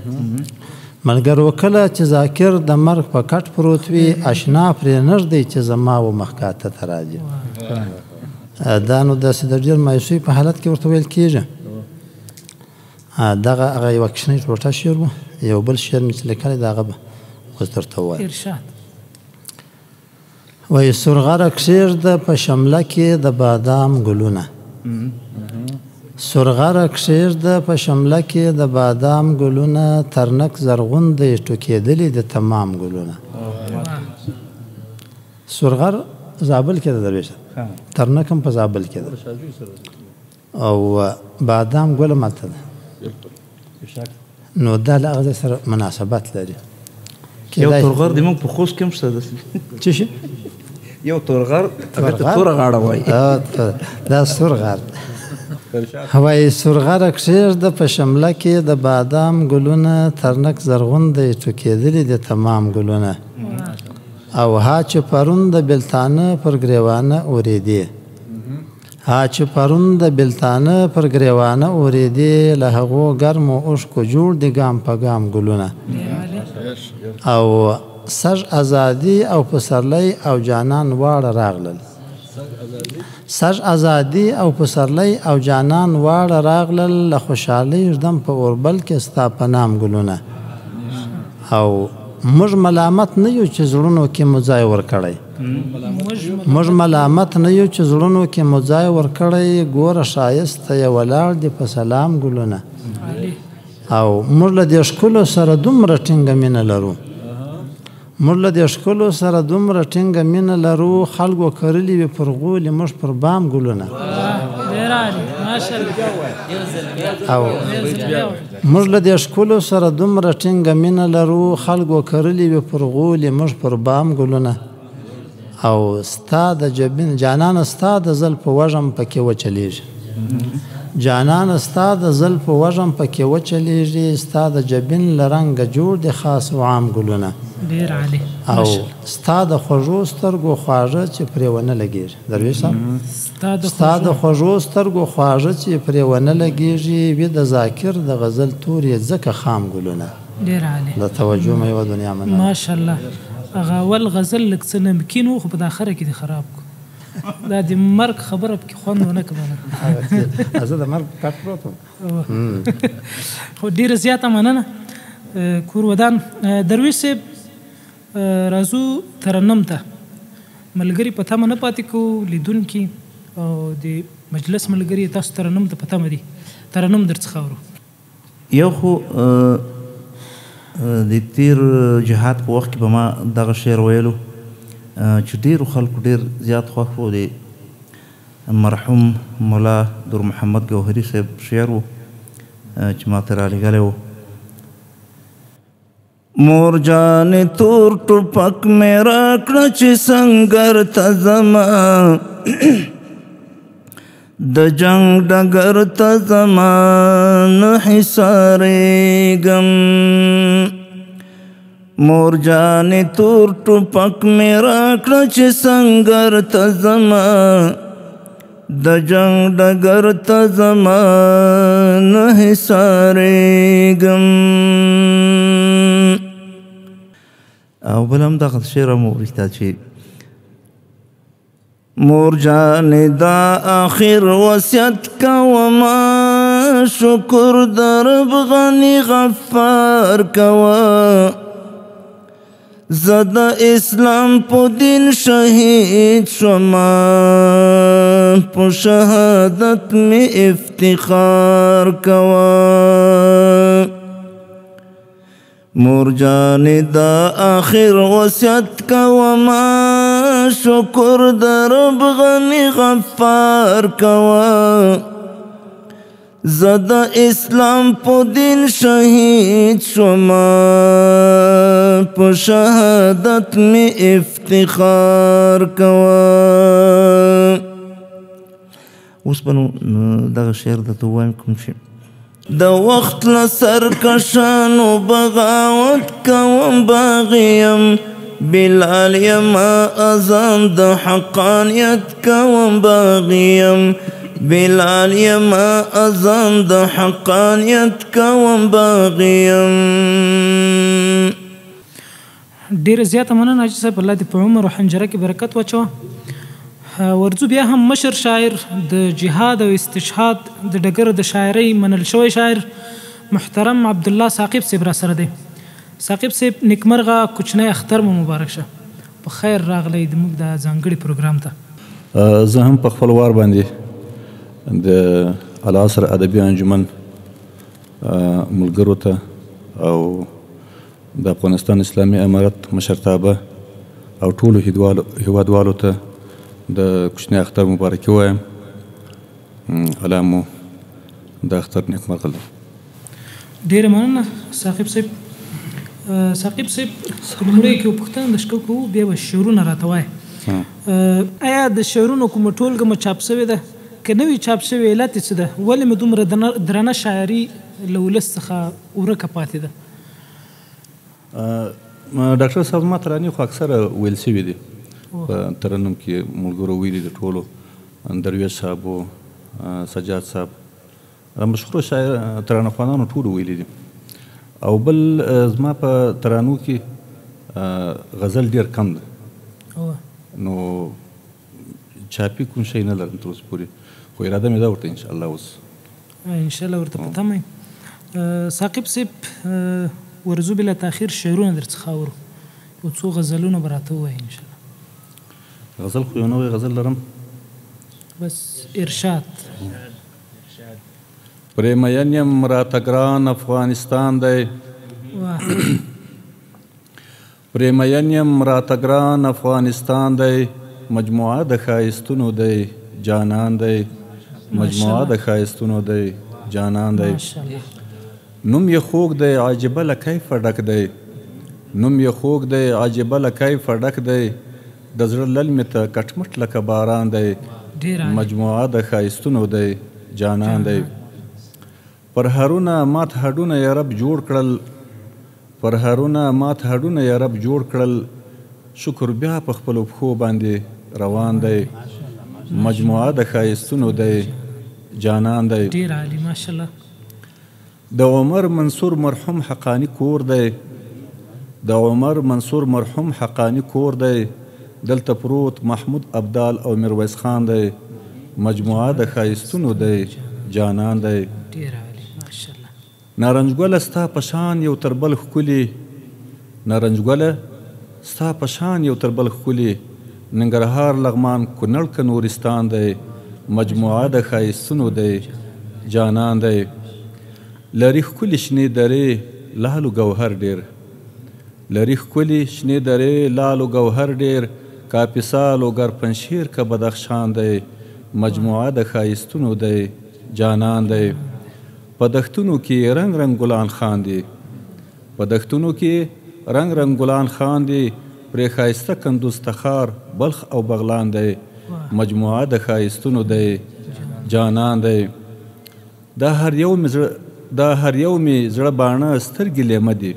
اشنا پرې نږدې چې زما و مخکاته ته راځي دا نو داسې د ډېر مایوسۍ په حالت کې ورته ویل کېږي دغه هغه یوه کوچنۍ ټوټه شعر و یو بل شعر مې چې لیکلی د هغه به اوس درته ووایم وایي سرغره کښېږده په شمله کې د بادام ګلونه ترنک زرغون دی ټوکېدلي د تمام ګلونه سرغر زابل کې ده درویشه ترنک هم په زابل کې ده او بادام ګل مالته ده نو دا له هغه سره مناسبت لري یو تورغر د موږ په خوست کې هم شته څه شي یو تورغر هغه ته توره غاړه وایي دا سرغر وایي سرغره کښېږده په شمله کې د بادام ګلونه ترنک زرغون دی ټوکېدلي د تمام ګلونه او ها چې پرون د بلتانه پر ګریوانه اورېدې له هغو ګرمو اوښکو جوړ دي ګام په ګام ګلونه او سږ ازادي او پسرلی او جانان واړه راغلل له خوشحالۍ ږدم په اوربل کې ستا په نام ګلونه او موږ ملامت نه یو چې زړونو کې مو ځای ورکړی موږ ملامت نه یو چې زړونو کې مو ځای ورکړی ګوره ښایسته یې ولاړ دي په سلام ګلونه او موږ له دې ښکلو سره دومره ټینګه مینه لرو موږ له دې ښکلو سره دومره ټینګه مینه لرو خلکو کرلي وي پر غولي موږ پر بام ګلونه او موږ له دې ښکلو سره دومره ټینګه مینه لرو خلکو کرلي وي پر غولي موږ پر بام ګلونه او ستا د جبین جانانه ستا د زلف وږم پکې وچلیږي جانانه ستا د زلف وږم پکې وچلیږي ستا د جبین له رنګه جوړ دي خاص و عام ګلونه ډېر عالي او ستا د خوږو سترګو خواږه چې پرې ونه لګېږي درویش صاحب ستا د خوږو سترګو خواږه چې پرې ونه لګېږي وي د ذاکر د غزل تور یې ځکه خام ګلونه ډېر عالي د توجه مې یوه دنیا مننه ماشاءالله هغه اول غزل لږ څه نمکین و خو په اخره کې دې خراب کړو دا د مرګ خبره پکې خوند ونه کړله زه د مرګ کټ پروت وم خو ډېره زیاته مننه کور ودان درویش صاحب راځو ترنم ته ملګري په تمه نه پاتې کوو لیدونکي او د مجلس ملګري تاسو ترنم ته په تمه دي ترنم درڅخه اورو یو خو د تیر جهاد په وخت کې به ما دغه شعر ویلو چې ډېرو خلکو ډېر زیات خوښ و د مرحوم ملا دور محمد ګوهري صاحب شعر و چې ما ته رالیږلی و مور جانې تور ټوپک مې راکړه چې سنګر ته ځمه د جنګ ډګر ته ځمه نه حصارېږم مور جانې تور ټوپک مې راکړه چې سنګر ته ځمه د جنګ ډګر ته ځمه نه حصارېږم او بل هم دغه شعر هم وریښته چې مور جانې دا آخر وصیت کومه شکر د رب غني غفار کوه زه د اسلام په دین شهید شومه په شهادت مې افتخار کوه مور جانې دا آخر وصیت کومه شکر د رب غني غفار کوه زه د اسلام په دین شهید شومه په شهادت مې افتخار کوه اوس به نو دغه شعر درته ووایم کوم چې د وخت له سرکشانو بغاوت کوم باغیم بلال یما اذان د حقانیت کوم باغیم بلال یما اذان د حقانیت کوم باغیم ډېره زیاته مننه حاجي صاحب الله دې په عمر او حنجره کې برکت واچوه ورځو بیا هم مشر شاعر د جهاد او استشهاد د ډګر د شاعرۍ منل شوی شاعر محترم عبدالله ثاقب صاحب را سره دی ثاقب صاحب نیکمرغه کوچنی اختر مو مبارک شه په خیر راغلی زموږ د ځانګړي پروګرام ته زه هم په خپل وار باندې د العصر ادبي انجمن ملګرو ته او د افغانستان اسلامي امارت مشرتابه او ټولو هیوادوالو ته د کوچني اختر مبارکي وایم الله مو د اختر نیکمرغه ډېره مننه ثاقب صاحب ثاقب صاحب لومړی کې پوښتنه د شکو کوو بیا به شعرونه راته وایي آیا د شعرونو کومه ټولګه مو چاپ شوې ده که نه وي چاپ شوې علت یې څه ده ولې مې دومره درنه شاعري له ولس څخه ورکه پاتې ده ډاکټر صاحب ما ترانې خو اکثره ویل شوي دي په ترنم کې ملګرو ویلي د ټولو درویش صاحب و سجاد صاحب مشهورو ترانه خوانانو ټولو ویلي دي او بل زما په ترانو کې غزل ډېر کم ده نو چاپي کوم شی نه لرم تر اوسه پورې خو اراده مې ده ورته انشاءالله اوس انشاءالله ورته په تمه ثاقب صاحب ورځو بلا تاخیر شعرونه درڅخه اورو یو څو غزلونه به راته ووایي انشاءالله. غزل خو یو نوی غزل لرم. بس ارشاد. پرې مین یم راته ګران افغانستان دی، پرې مین یم راته ګران افغانستان دی، مجموعه د ښایستونو دی جانان دی، مجموعه د ښایستونو دی جانان دی. نوم یې خوږ دی عجیبه له کیفه ډک دی، نوم یې خوږ دی عجیبه له کیفه ډک دی، د زړه للمې ته کټمټ لکه باران دی، مجموعه د ښایستونو دی جانان دی. پر هرونه مات هډونه یې رب جوړ کړل، پر هرونه مات هډونه یې رب جوړ کړل، شکر بیا په خپلو پښو باندې روان دی، مجموعه د ښایستونو دی جانان دی. ډېر عالي ماشاءالله. د عمر منصور مرحوم حقانی کور دی، د عمر منصور مرحوم حقانی کور دی، دلته پروت محمود ابدال او میرویس خان دی، مجموعه د ښایستونو دی جانان دی. ډېر عالي ماشاءالله. نارنجګله ستا په شان یو تر بل ښکلي، نارنجګله ستا په شان یو تر بل ښکلي، ننګرهار لغمان کونړ که نورستان دی، مجموعه د ښایستونو دی جانان دی. لري ښکلي شنې درې لالو ګوهر ډېر، لري ښکلي شنې درې لالو ګوهر ډېر، کاپیسا لوګر پنشیر که بدخشان دی، مجموعه د ښایستونو دی جانان دی. په دښتونو کې رنګ رنګ ګلان خاندي، په دښتونو کې رنګ رنګ ګلان خاندي، پرې ښایسته کندوز تخار بلخ او بغلان دی، مجموعه د ښایستونو دی جانان دی. دا هر یو مې زړه باڼه سترګې لیمه دي،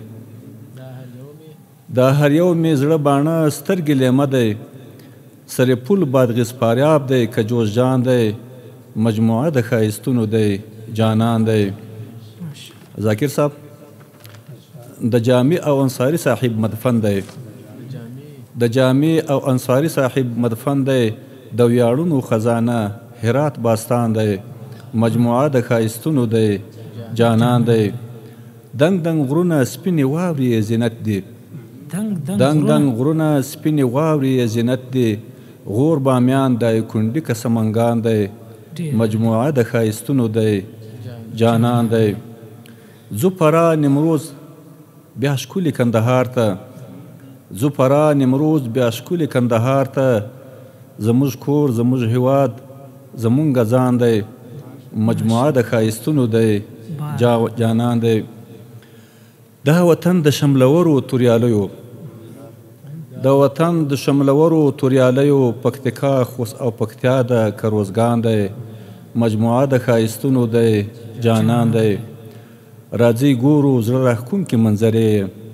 دا هر یو مې زړه باڼه سترګې لیمه دی، سرپل بادغیس فاریاب دی که جوزجان دی، مجموعه د ښایستونو دی جانان دی. ذاکر صاحب د جامع او انصاري صاحب مدفن دی، د جامع او انصاري صاحب مدفن دی، د ویاړونو خزانه هرات باستان دی، مجموعه د ښایستونو دی جانان دی. دنګ دنګ غرونه سپینې واورې زینت دی، دنګ دنګ غرونه سپینې واورې زینت دی، غور بامیان دی کونډي که سمنګان دی، مجموعه د ښایستونو دی جانان دی. زو پرا نمروز بیا ښکلي کندهار ته، زو پرا نمروز بیا ښکلي کندهار ته، زموږ کور زموږ هیواد زمونږ ځان دی، مجموعه د ښایستونو دی جانان دی. دا وطن د شملورو توریالیو، د وطن د شملورو توریالیو، پکتیکا خوست او پکتیا د کروزګان دی، مجموعه د ښایستونو دی جانان دی. راځي ګورو زړه راښکونکې منظرې،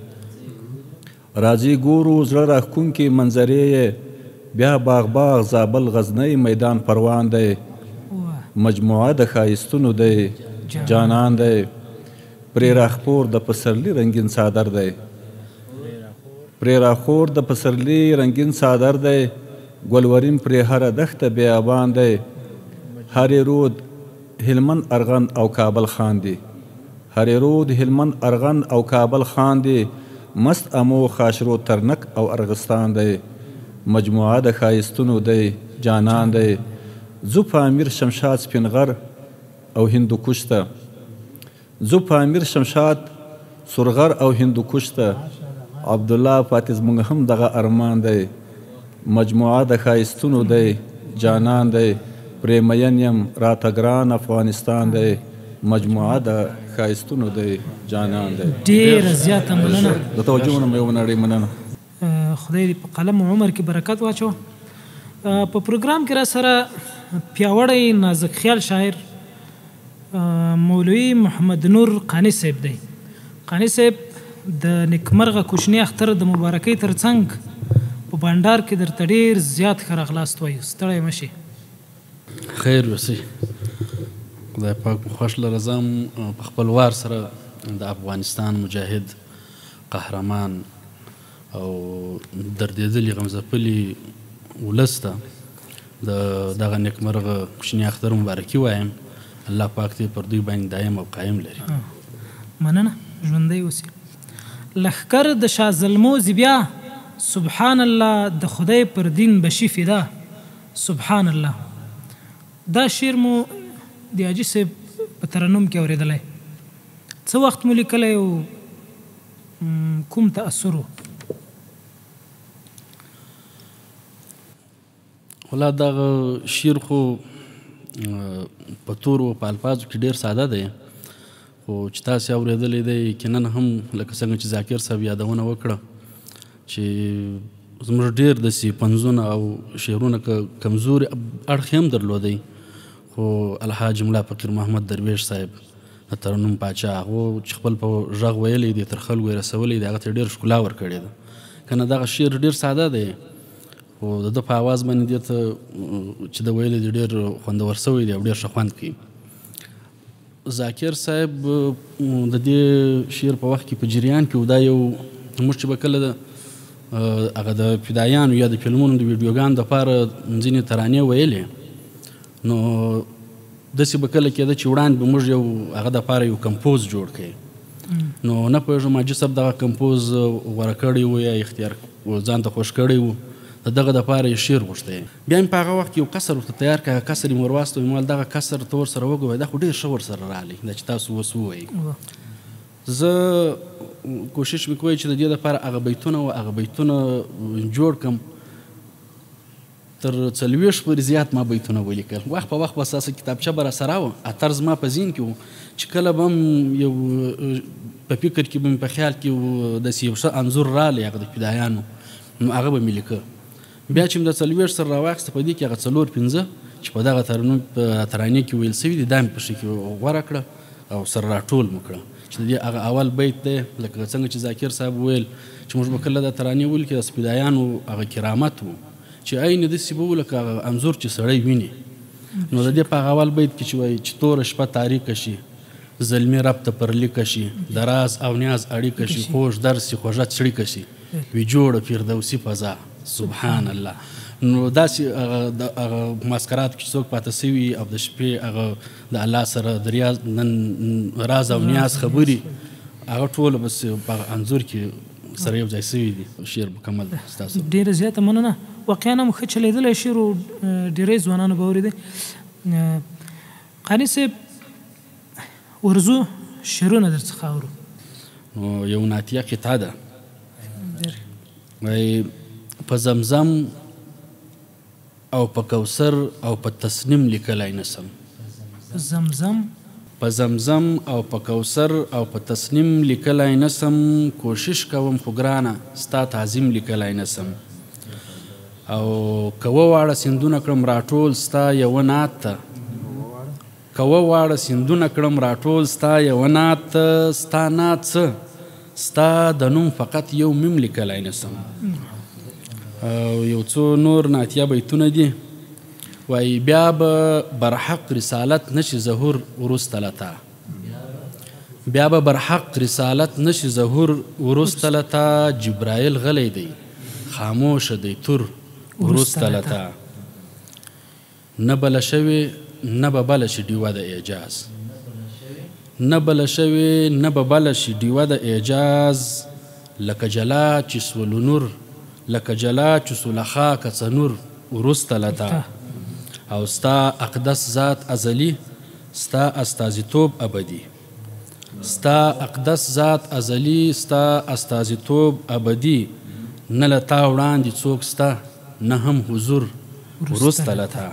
راځي ګورو زړه راښکونکې منظرې، بیا باغ باغ زابل غزنی میدان پروان دی، مجموعه د ښایستونو دی جانان دی. پرې راخپور د پسرلي رنګین څادر دی، پرې راخور د پسرلي رنګین څادر دی، ګلورین پرې هره دښته بیابان دی، هرې رود هلمند ارغن او کابل خاندي، هرې رود هلمند ارغن او کابل خاندي، مست امو خاشرو ترنک او ارغستان دی، مجموعه د ښایستونو دی جانان دی. زو په امیر شمشاد سپینغر او هندوکش ته، زو په امیر شمشاد سرغر او هندوکش ته، عبدالله پاتې زموږ هم دغه ارمان دی، مجموعه د ښایستونو دی جانان دی. پرې مین یم راته ګران افغانستان دی، مجموعه د ښایستونو دی جانان دی. ډېره زیاته مننه د توجه نه مې ونړۍ مننه. خدای دې په قلم او عمر کې برکت واچو. په پروګرام کې را سره پیاوړی نازک خیال شاعر مولوي محمد نور قانع صاحب دی. قانع صاحب د نیکمرغه کوچني اختر د مبارکۍ ترڅنګ په بانډار کې درته ډېر زیات ښه راغلاست وایو. ستړی مه شي. خیر اوسئ. خدای پاک مو خوښ لره. زه هم په خپل وار سره د افغانستان مجاهد قهرمان او دردېدلي غمځپلي ولس ته د دغه نیکمرغه کوچني اختر مبارکي وایم. الله پاک دې پر دوی باندې دایم او قایم لري. مننه. ژوندی اوسئ. لښکر د شاه زلمو بیا سبحان الله د خدای پر دین بشي فدا سبحان الله. دا شعر مو د حاجي صاحب په ترنم کې اورېدلی، څه وخت مو لیکلی او کوم تأثر و؟ والله دغه شعر خو په تورو په الفاظو کې ډېر ساده دی، خو چې تاسې اورېدلی دی یقینا هم لکه څنګه چې ذاکر صاحب یادونه وکړه چې زموږ ډېر داسې پنځونه او شعرونه که کمزوري اړخ هم درلودی، خو الحاج ملا فقیر محمد درویش صاحب د ترنم پاچا هغو چې خپل په غږ ویلی دی تر خلکو یې رسولی دی هغه ته ډېر ښکلا ورکړې ده. که نه دغه شعر ډېر ساده دی خو د ده په اواز باندې دې ته چې د ویلی دی ډېر خوندور سوی دی او ډېر ښه خوند کوي. ذاکر صاحب د دې شعر په وخت کې په جریان کې و، دا یو موږ چې به کله هغه د فدایانو یا د فلمونو د ویډیوګانو دپاره ځینې ترانې ویلې، نو داسې به کله کېده چې وړاندې به موږ یو هغه دپاره یو کمپوز جوړ کړی، نو نه پوهېږم حاجي صاحب دغه کمپوز غوره کړی و یا اختیار ځان ته خوښ کړی و، د دغه دپاره یې شعر غوښتی. بیا مې په هغه وخت کې یو کسر ورته تیار کړی، هغه کسر یې مې ور واستوی، ما ویل دغه کسر ته ورسره وګورئ دا خو ډېر ښه ورسره راغلی دا چې تاسو اوس ووایئ. زه کوشش مې کوی چې د دې دپاره هغه بیتونه و هغه بیتونه جوړ کړم، تر 40 پورې زیات ما بیتونه ولیکل. وخت په وخت به ستاسو کتابچه به راسره وه، اتر زما په ذهن کې و چې کله به هم یو په فکر کې به مې په خیال کې و داسې یو ښه انځور رالی هغه د فدایانو، نو هغه به مې لیکه. بیا چې مې د 40 سره راواخیسته په دې کې هغه 4-5 چې په دغه ترانې کې ویل سوي دي دا مې پکښې کې غوره کړه او سره راټول مو کړه چې د دې هغه اول بیت دی لکه څنګه چې ذاکر صاحب ویل چې موږ به کله دا ترانې ولیکې د سپیدایانو هغه کرامت و چې عین داسې به و لکه هغه انځور چې سړی ویني. نو د دې په هغه اول بیت کې چې وایي چې توره شپه تاریکه شي، زلمي رب ته پر لیکه شي، د راز او نیاز اړیکه شي، خوږ درس شي خوږه څړیکه شي، وي جوړه فردوسي فضا سبحان الله. نو داسې هغه مسکرات کې څوک پاته سوي او د شپې هغه د الله سره د ریاض نن راز او نیاز خبرې هغه ټوله بس په انځور کې سره یو ځای سوي دي. شعر مکمل ستاسو ډېره زیاته مننه. واقعا هم ښه چلېدلی شعر و ډېری ځوانانو به اورېدی. قانع صاحب ورځو شعرونه در څخه اورو. نو یو ناتیه قطعه ده وایي په زمزم او په کوثر او په تصنیم لیکلی نسم. په زمزم او په کوثر او په تصنیم لیکلی نسم، کوشش کوم خو ګرانه ستا تعظیم لیکلی نسم. او کوه واړه سیندونه کړم راټول ستا یوه نعت ته، کوه واړه سیندونه کړم راټول ستا یوه نعت ته، ستا نعت څه ستا د نوم فقط یو میم لیکلی نسم. او یو څو نور نعتیه بیتونه دي وایي بیا به برحق رسالت نشي ظهور وروسته لتا، بیا به برحق رسالت نشي ظهور وروسته لتا، جبرائیل غلی دی خاموشه دی تور وروسته لتا، نه بله شوې نه به بله شي ډیوه د اعجاز، نه بله شوې نه به بله شي ډیوه د اعجاز، لکه جلا چې سولو نور لکه جلا چې سوله خاکه څه نور وروسته لتا، او ستا اقدس ذات ازلی ستا استازیتوب ابدي، ستا اقدس ذات ازلی ستا استازیتوب ابدي، نه لتا وړاندې څوک ستا نه هم حضور وروسته لتا.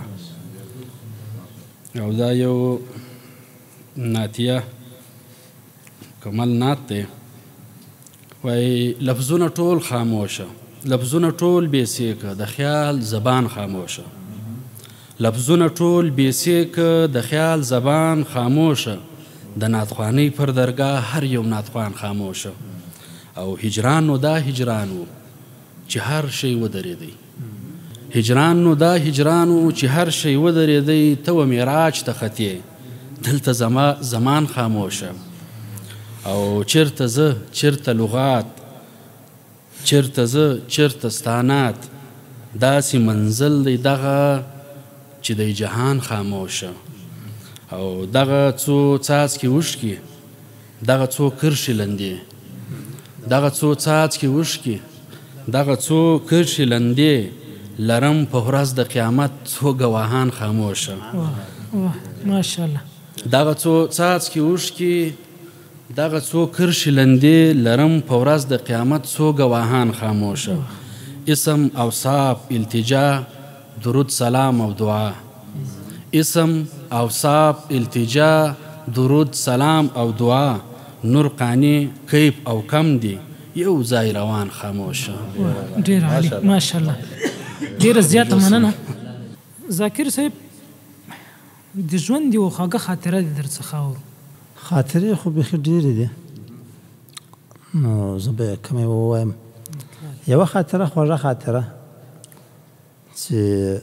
او دا یو نعتیه کمل نعت دی وایي لفظونه ټول خاموشه، لفظونه ټول بېسیکه د خیال زبان خاموشه، لفظونه ټول بېسیکه د خیال زبان خاموشه، د نعتخوانۍ پر درګاه هر یو نعتخوان خاموشه، او هجران نو دا هجران و چې هر شی ودرېدی، هجران نو دا هجران و چې هر شی ودرېدی، ته و معراج ته ختې دلته زمان خاموشه، او چیرته زه چیرته لغات چیرته زه چیرته ستانات، داسې منزل دی دغه چې دی جهان خاموشه، او دغه څو څاڅکي اوښکې دغه څو کرښې لندې دغه څو څاڅکي اوښکي دغه څو کرښې لندې لرم په ورځ د قیامت څو ګواهان خاموشه ماشاءالله دغه څو څاڅکي اوښکي دغه څو کرښې لندې لرم په ورځ د قیامت څو ګواهان خاموشه اسم اوصاف التجا درود سلام او دعا اسم اوصاف التجا درود سلام او دعا نور قانی کیف او کم دی یو ځای روان خاموشه ډېر عالي ماشاءالله ډېره زیاته مننه ذاکر صاحب د ژوند یوه خوږه خاطره دې در څخه اورو خاطرې خو بیخي ډېرې دي نو زه به یې کمې ووایم یوه خاطره خوږه خاطره چې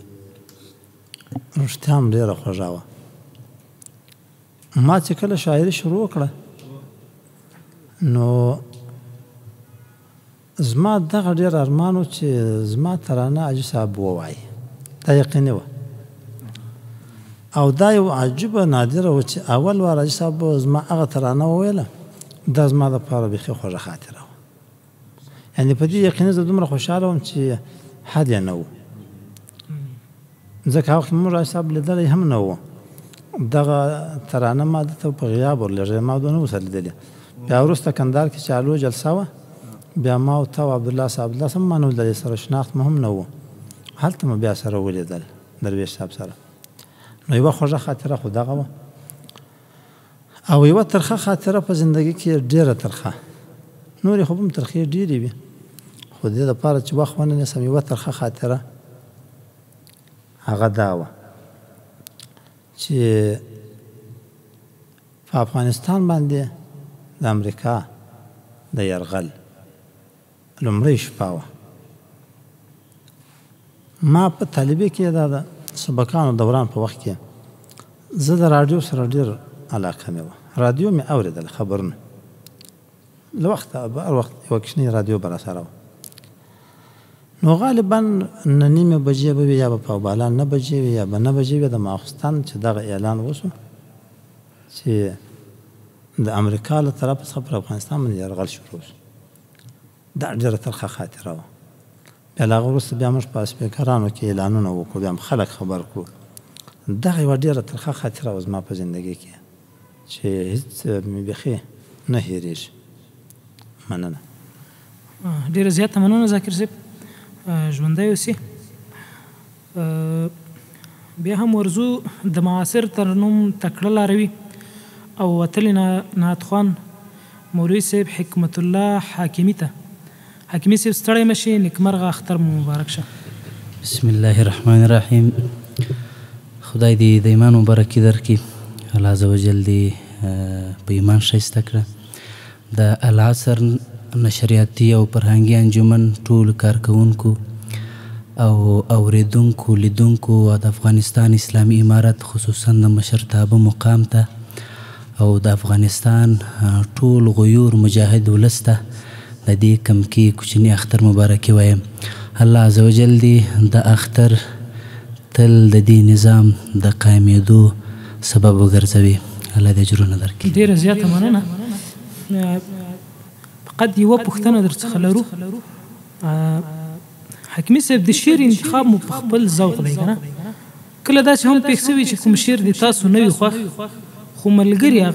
رښتیا هم ډېره خوږه وه ما چې کله شاعري شروع کړه نو زما دغه ډېر ارمان و چې زما ترانه حاجي صاحب ووایي دا یقیني وه او دا یو عجیبه نادره و چې اول وار حاجي صاحب زما هغه ترانه وویله دا زما دپاره بیخي خوږه خاطره وه یعنې په دې یقیني زه دومره خوشحاله وم چې حد یې نه و ځکه هغه وخت موږ حاجي صاحب لیدلی هم نه و دغه ترانه ما ده ته په غیاب ورلېږې ما دونه اوسه لیدلې بیا وروسته کندهار کې چې الو جلسه وه بیا ما او ته او عبدالله صاحب الله هم ما نه ولیدلې سره شناخت مو هم نه و هلته مو بیا سره ولیدل درویش صاحب سره نو یوه خوږه خاطره خو دغه وه او یوه ترخه خاطره په زندګي کې ډېره ترخه نورې خو به هم ترخې ډېرې وي خو دې دپاره چې وخت ونه نیسم یوه ترخه خاطره هغه دا وه چې په افغانستان باندې د امریکا د یرغل لومړۍ شپه وه ما په طالبي کې دا د سبقانو دوران په وخت کې زه د راډیو سره ډېر علاقه مې وه راډیو مې اورېدل خبرونه له وخته هر وخت یوه کوچنۍ راډیو به راسره وه نو غالبا نه نیمې بجې به وي یا به په بالا 9 بجې وي یا به 9 بجې وي د ماخوستن چې دغه اعلان وشو چې د امریکا له طرفه څخه پر افغانستان باندې یرغل شروع شو دا ډېره ترخه خاطره وه بیا له هغه وروسته بیا موږ په سپیکرانو کې اعلانونه وکړو بیا هم خلک خبر کړو دغه یوه ډېره ترخه خاطره وه زما په زندګۍ کې چې هېڅ مې بیخي نه هېرېږي مننه ډېره زیاته مننه ذاکر صاحب ژوندی اوسې بیا هم ورځو د معاصر ترنم تکړه لاروي او وتلي نعتخوان مولوي صاحب حکمت الله حاکمي ته حاکمي صاحب ستړی مه شي نیکمرغه اختر مو مبارک شه بسم الله الرحمن الرحیم خدای دې د ایمان مبارکي درکړي الله عز وجل دې په ایمان ښایسته کړه د العصر نشریاتي او فرهنګي انجمن ټولو کارکوونکو او اوریدونکو لیدونکو او د افغانستان اسلامي امارت خصوصا د مشرتابه مقام ته او د افغانستان ټول غیور مجاهد ولس ته د دې کمکي کوچني اختر مبارکي وایم الله عز وجل دې د اختر تل د دې نظام د قایمېدو سبب وګرځوي الله دې اجرونه درکړي ډېره زیاته مننه فقط یوه پوښتنه در څخه لرو حکیمي صاحب د شعر انتخاب مو په خپل ذوق دی که نه کله داسې هم پېښ شوي چې کوم شعر د تاسو نه وي خوښ خو ملګري هغه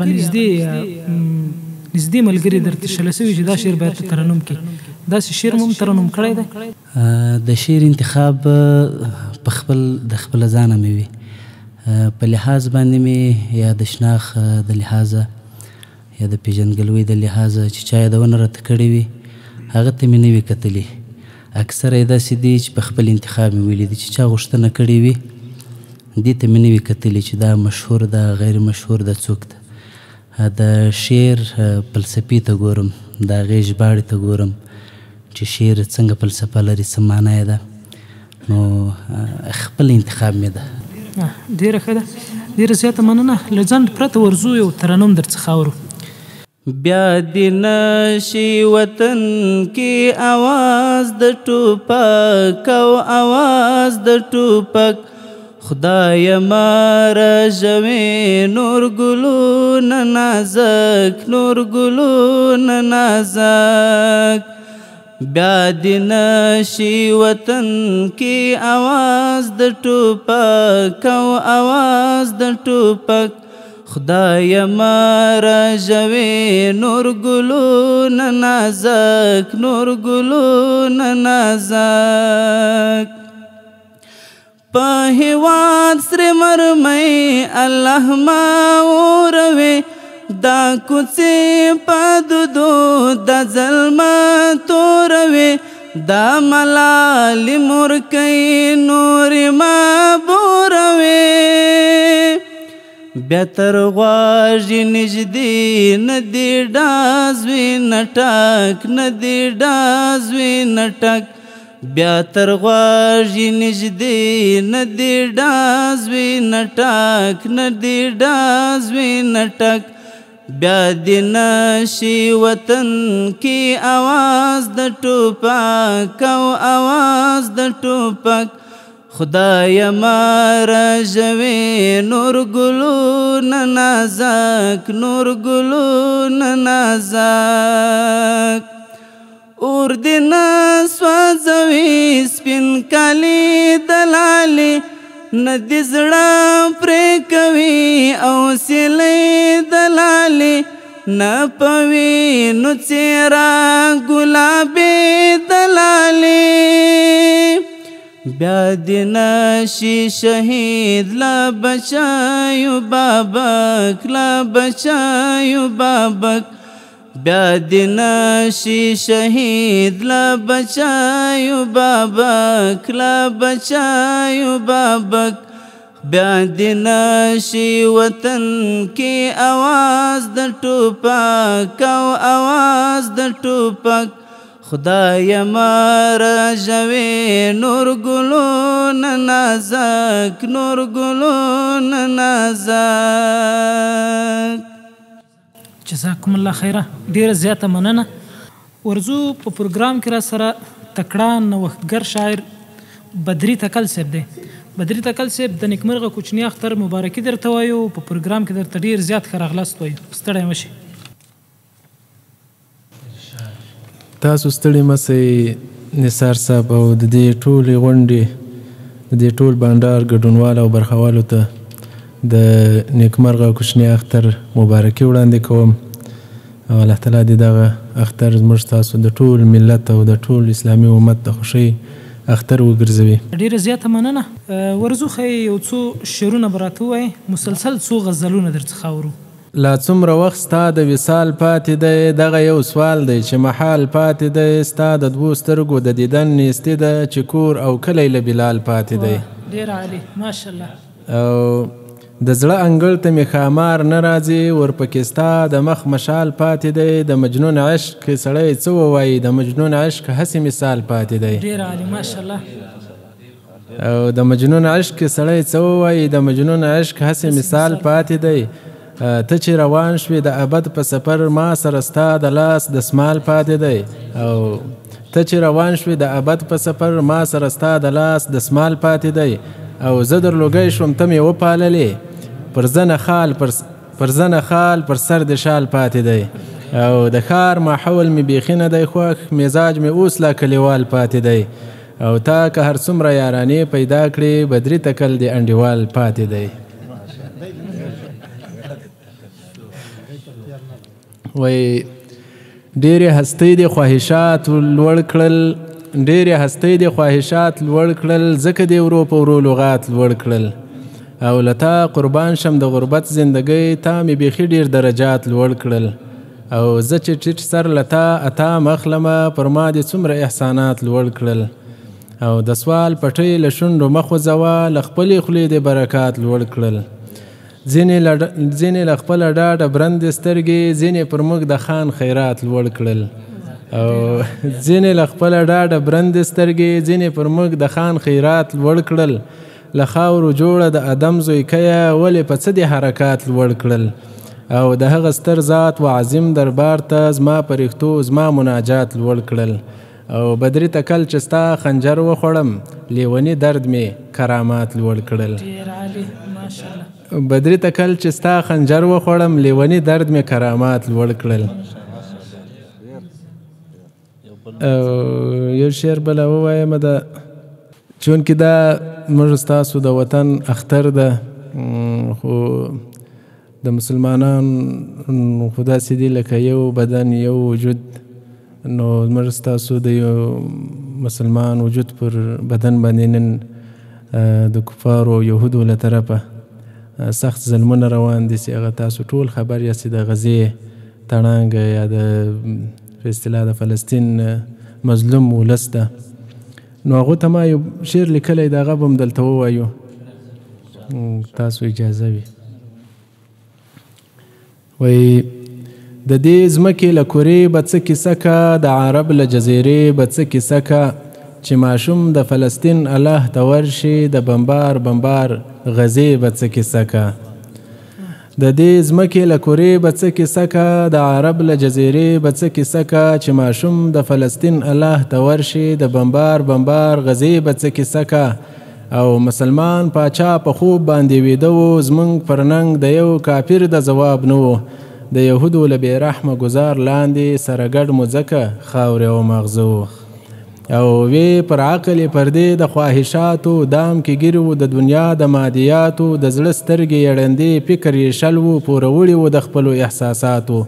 نږدې ملګري درته شله شوي چې دا شعر باید ته ترنم کړي داسې شعر مو هم ترنم کړی دی د شعر انتخاب په خپل د خپله ځانه مې وي په لحاظ باندې مې یا د شناخ د لحاظه یا د پیژندګلوۍ د لحاظه چې چا یادونه راته کړې وي هغه ته مې نه وي کتلي اکثره یې داسې دي چې په خپل انتخاب مې ویلي دي چې چا غوښتنه کړې وي دې ته مې نه وي کتلي چې دا مشهور ده غیر مشهور ده څوک ده د شعر فلسفې ته ګورم د هغې ژباړې ته ګورم چې شعر څنګه فلسفه لري څه معنا یې ده نو خپل انتخاب مې ده ډېره ښه ده ډېره زیاته مننه له ځنډ پرته ورځو یو ترنم در څخه اورو بیا دې نشي وطن کې اواز د ټوپک او اواز د ټوپک خدای ما رژوي نور ګلونه نازک نور ګلونه نازک بیا دې نشي وطن کې اواز د ټوپک او اواز د ټوپک خدای ما رژوي نور ګلونه نازک نور ګلونه نازک په هېواد سرې مرمۍ الله ما اوروي دا کوڅې په دودو دا ظلمه توروي دا ملالې مورکۍ نورې ما بوروي بیا تر غواږي نږدې نه دې ډاز وي نه ټک نه دې ډاز وي نه ټک بیا تر غواږي نږدې نه دې ډاز وي نه ټک نه دې ډاز وي نه ټک بیا دې نشي وطن کې اواز د ټوپک او اواز د ټوپک خدای ما رژوي نور ګلونه نازک نور ګلونه نازک اور دې نه سوځوي سپین کالي دلالي نه دې زړه پرې کوي او سیلۍ دلالي نه په وینو څېره ګلابي دلالي بیا دې نشي شهید لا بچایو بابک لا بچایو بابک بیا دې نشي شهید لا بچایو بابک لا بچایو بابک بیا دې نشي وطن کې اواز د ټوپک او اواز د ټوپک خدای ما رژوي نور ګلونه نازک نور ګلونه نازک جزاکم الله خیره ډیره زیاته مننه ورځو په پروګرام کې را سره تکړه نوښتګر شاعر بدري تکل صاحب دی بدري تکل صاحب د نیکمرغه کوچني اختر مبارکي درته وایو په پروګرام کې درته ډیر زیات ښه راغلاست وایو ستړی مشئ تاسو ستړي مسئ نثار صاحب او د دې ټولې غونډې د دې ټول بانډار ګډونوالو او برخوالو ته د نیکمرغه کوچني اختر مبارکي وړاندې کوم او الله تعالی دې دغه اختر زموږ تاسو د ټول ملت او د ټول اسلامي امت د خوښۍ اختر وګرځوي ډیره زیاته مننه ورځو ښایي یو څو شعرونه به راته ووایې مسلسل څو غزلونه درڅخه اورو لا څومره وخت ستا د وصال پاتې دی دغه یو سوال دی چې محال پاتې دی ستا د دوو سترګو د دیدن نیستي ده چې کور او کلی له بلال پاتې دی ډېر عالي ماشاءالله او د زړه انګړ ته مې ښامار نه راځي ورپکې ستا د مخ مشال پاتې دی د مجنون عشق سړی څه ووایي د مجنون عشق هسې مثال پاتې دی ډېر عالي ماشاءالله او د مجنون عشق سړی څه ووایي د مجنون عشق هسې مثال پاتې دی ته چې روان شوې د ابد په سفر ما سره ستا د لاس دسمال پاتې دی او ته چې روان شوې د ابد په سفر ما سره ستا د لاس دسمال پاتې دی او زه در لوګی شوم ته مې وپاللې پر زنه خال پر سر د شال پاتې دی او د ښار ماحول مې بیخي نه دی خوښ مزاج مې اوس لا کلیوال پاتې دی او تا که هر څومره یارانې پیدا کړې بدري تکل د انډیوال پاتې دی وای ډېرې هستۍ د خواهشات لوړ کړل ځکه دې ورو په ورو لغات لوړ کړل او له تا قربان شم د غربت زندګۍ تا مې بیخي ډېر درجات لوړ کړل او زه چې ټیټ سر له تا اتا مخلمه پر ما دې څومره احسانات لوړ کړل او د سوال پټۍ له شونډو مه خوځوه له خپلې خولې دې برکات لوړ کړل ځینې له خپله ډاډه برندې سترګې ځینې پر موږ د خان خیرات لوړ کړل او ځینې له خپله ډاډه برندې سترګې ځینې پر موږ د خان خیرات لوړ کړل له خاورو جوړه د ادم زویکیه ولې په څه دې حرکات لوړ کړل او د هغه ستر ذات و عظیم دربار ته زما پرښتو زما مناجات لوړ کړل او بدري تکل چې ستا خنجر وخوړم لیونی درد مې کرامات لوړ کړل. ډېر عالي ماشاءالله. بدري تکل چې ستا خنجر وخوړم لیونی درد مې کرامات لوړ کړل. یو شعر بله ووایم ده چونکې دا موږ ستاسو د وطن اختر ده خو د مسلمانانو خو داسې دي لکه یو بدن یو وجود نو موږ ستاسو د یو مسلمان وجود پر بدن باندې نن د کفارو او یهودو له طرفه سخت ظلمونه روان دي چې هغه تاسو ټول خبر یاست د غزې تړانګه یا د په اصطلاح د فلسطین مظلوم ولس ده نو هغو ته ما یو شعر لیکلی د هغه به هم دلته ووایو تاسو اجازه وي. وایي د دې ځمکې له کورې به څه کیسه که د عرب له جزیرې به څه کیسه که چې ماشوم د فلسطین الله ته ورشي د بمبار غزې به څه کیسه که د دې ځمکې له کورې به څه کیسه که د عرب له جزیرې به څه کیسه که چې ماشوم د فلسطین الله ته ورشي د بمبار غزې به څه کیسه که او مسلمان پاچا په خوب باندې ویده و زمونږ پر ننګ د یو کافر د ځواب نه و د یهودو له بې رحمه ګزار لاندې سره ګډ مو ځکه خاورې او مغزه و او وی پر عقل پردې د خواهشاتو دام کې ګیر و د دنیا د مادیاتو د زړه سترګې یړندې فکر یې شل و پوروړي و د خپلو احساساتو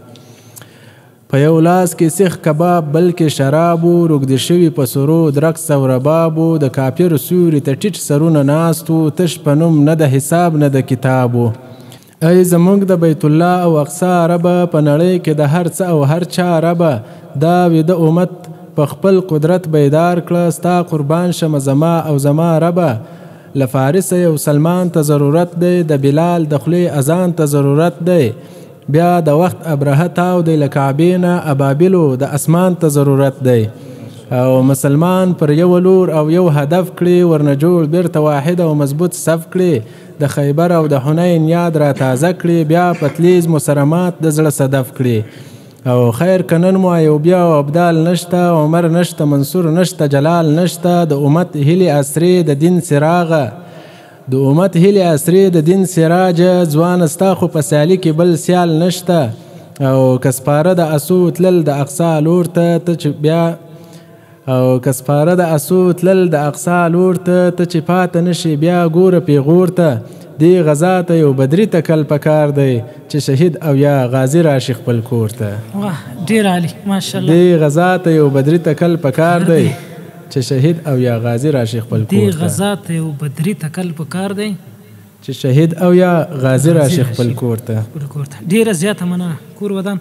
په یو لاس کې سیخ کباب بلکې شراب و روږدې شوي په سرود رقص او رباب و د کافر سوري ته ټیټ سرونه ناست و تش په نوم نه د حساب نه د کتاب و ای زمونږ د بیت الله او اقصا ربه په نړۍ کې د هر څه او هر چا ربه دا ویده امت په خپل قدرت بیدار کړه ستا قربان شمه زما او زما ربه له فارس یو سلمان ته ضرورت دی د بلال د خولې اذان ته ضرورت دی بیا د وخت ابرهه تاو دی له کعبې نه ابابلو د اسمان ته ضرورت دی او مسلمان پر یو لور او یو هدف کړي ورنه جوړ بیرته واحد او مضبوط صف کړي د خیبر او د حنین یاد را تازه کړي بیا پتلیز مسرمات د زړه صدف کړي او خیر کنن مو ایوبیا او ابدال نشته عمر نشته منصور نشته جلال نشته د امت هلی اسری د دین سراغه د امت هلی اسری د دین سراج ځوان استا خو په سیالي کې بل سیال نشته او کسپاره د اسو تلل د اقصا لور ته بیا او کسپاره د اسو تلل د اقصا لور ته چې پاته نشي بیا ګوره پیغور ته دی غزا ته یو بدري تکل پکار دی چې شهید او یا غازی راشي خپل کور ته. واه ډېر عالي ماشاءالله. دی غزا ته یو بدري تکل پکار دی چې شهید او یا غازی راشي خپل کور ته. دی غزا ته یو بدري تکل پکار دی چې شهید او یا غازی راشي خپل کور ته. ډېره زیاته مننه کور ودان.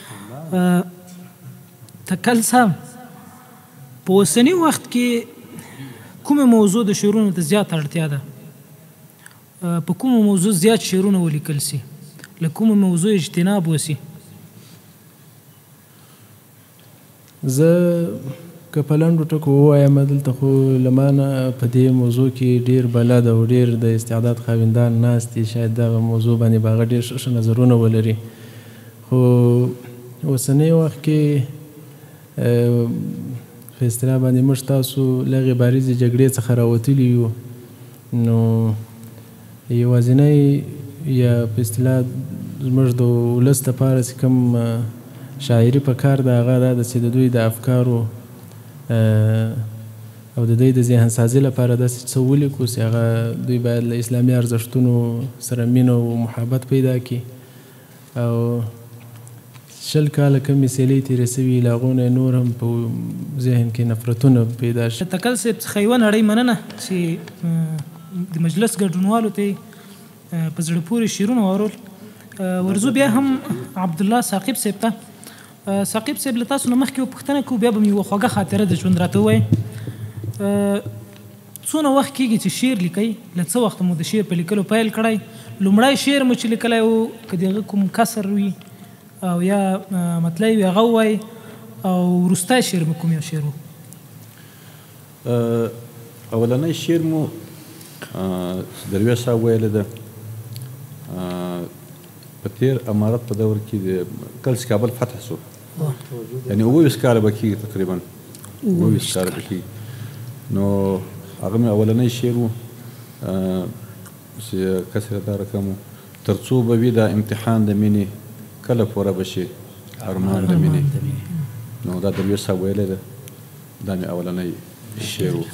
تکل صاحب په اوسني وخت کې کومه موضوع د شعرونو ته زیات اړتیا ده؟ په کومه موضوع زیات شعرونه ولیکل سي؟ له کومه موضوع اجتناب وسي؟ زه که په لنډو ټکو ووایم دلته خو له ما نه په دې موضوع کې ډېر بلد او ډېر د استعداد خاوندان ناست دي شاید دغه موضوع باندې به هغه ډېر ښه نظرونه ولري خو اوسنی وخت کې په اصطلاح باندې موږ تاسو لغې بارزې جګړې څخه راوتلي یو نو یوازینی یا په اصطلاح زموږ د ولس دپاره چې کوم شاعري په کار ده هغه دا ده چې د دوی د افکارو او د دوی د ذهن سازي لپاره داسې څه ولیکو چې هغه دوی باید له اسلامي ارزښتونو سره مینه او محبت پیدا کړي او 20 کاله کمې سیلۍ تېرې سوي له هغو نه نور هم په ذهن کې نفرتونه پیدا شي. تکل صاحب څخه یوه نړۍ مننه چې د مجلس ګډونوالو ته په زړه پورې شعرونه واورول. ورځو بیا هم عبدالله ثاقب صاحب ته. ثاقب صاحب له تاسو نه مخکې پوښتنه کوو بیا به مې یوه خوږه خاطره د ژوند راته ووایي. څونه وخت کېږي چې شعر لیکئ؟ له څه وخته مو د شعر په لیکلو پیل کړی؟ لومړی شعر مو چې لیکلی و که د هغه کوم کسر وي او یا مطلب وي هغه ووایي او وروستی شعر مو کوم یو شعر و؟ اولنی شعر مو درویش صاحب ویلی ده په تېر امارت په دور کې کله چې کابل فتح سو یعنې 29 کاله به کېږي تقریبا اوویشت کاله پکې نو هغه مې اولنی شعر و چې کسر دا رقم و تر څو به وي دا امتحان د مینې کله پوره به شي ارمان د مینې نو دا درویش صاحب ویلی ده دا مې اولنی شعر و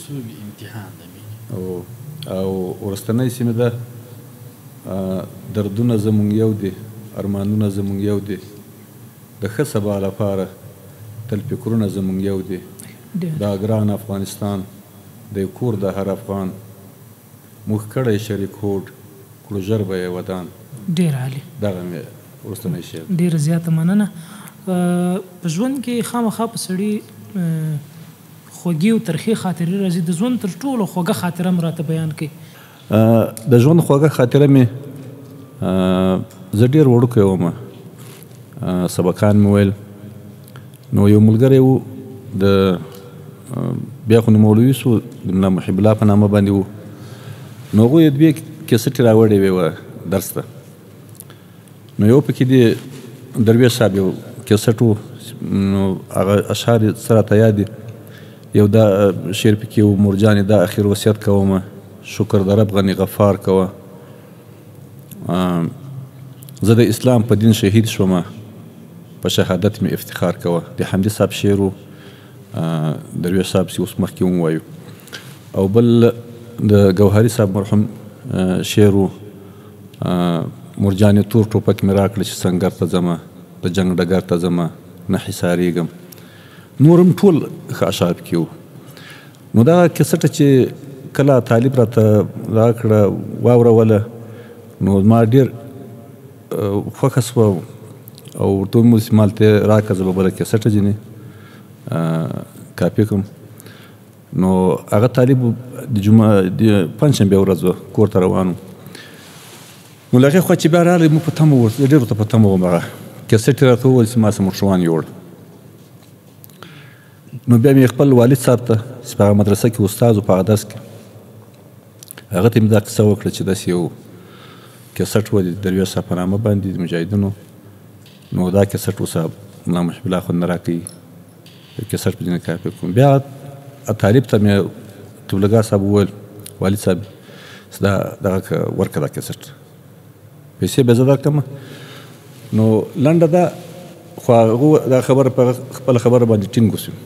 او وروستنی چې مې ده دردونه زمونږ یو دي ارمانونه زمونږ یو دي د ښه سبا لپاره تل فکرونه زمونږ یو دي دا ګران افغانستان د کور د هر افغان موږ کړی شریک هوډ کړو ژر به یې ودان ډېر عالي دغه مې وروستنی شعر ډېره زیاته مننه په ژوند کې خامخا په سړي خوږې او ترخې خاطرې راځي د ژوند تر ټولو خوږه خاطره م راته بیان کړئ د ژوند خوږه خاطره مې زه ډېر وړوکی وم سبقان مې ویل نو یو ملګری و د بیا خو مولوي سو د ملا محب الله په نامه باندې و نو هغوی یې دوې کیسټې راوړې وې درس ته نو یو پکې د درویش صاحب یو کیسټ و نو هغه اشعار یې څه راته یاد دي یو دا شعر پکې و مرجانې دا اخر وصیت کومه شکر د رب غني غفار کوه زه د اسلام په دین شهید شومه په شهادت مې افتخار کوه د حمدي صاحب شعر و درویش صاحب چې اوس مخکې ووایو او بل د ګوهري صاحب مرحوم شعر و مرجانې تور ټوپک مې راکړه چې سنګر ته ځمه د جنګ ډګر ته ځمه نه حصارېږم نور هم ټول ښه اشعار پکې وو نو دغه کیسټه چې کله طالب راته راکړه واوروله نو ما ډېر خوښه سوه او ورته ومې وویل چې مالته راکړه زه به بله کیسټه ځینې کاپي کړم نو هغه طالب د پنجشنبې ورځ وه کور ته روان و نو له هغې خوا چې بیا راغلی موږ په تمه ورته ډېر ورته په تمه وم هغه کیسټ یې راته وویل چې ما څه موټروان یوړ نو بیا مې خپل والد صاحب ته چې په هغه مدرسه کې استاد و په هغه درس کې هغه ته مې دا قصه وکړه چې داسې یو کیسټ و د درویش صاحب په نامه باندې د مجاهدینو نو دا کیسټ و صاحب ملا محب الله خو نه راکوي کیسټ په ځینې کاپي کوم بیا طالب ته مې طبلګار صاحب وویل والد صاحب دغه ورکړه دا کیسټ پیسې به زه درکړم نو لنډه ده خو هغه دا خبره په خپله خبره باندې ټینګ وسو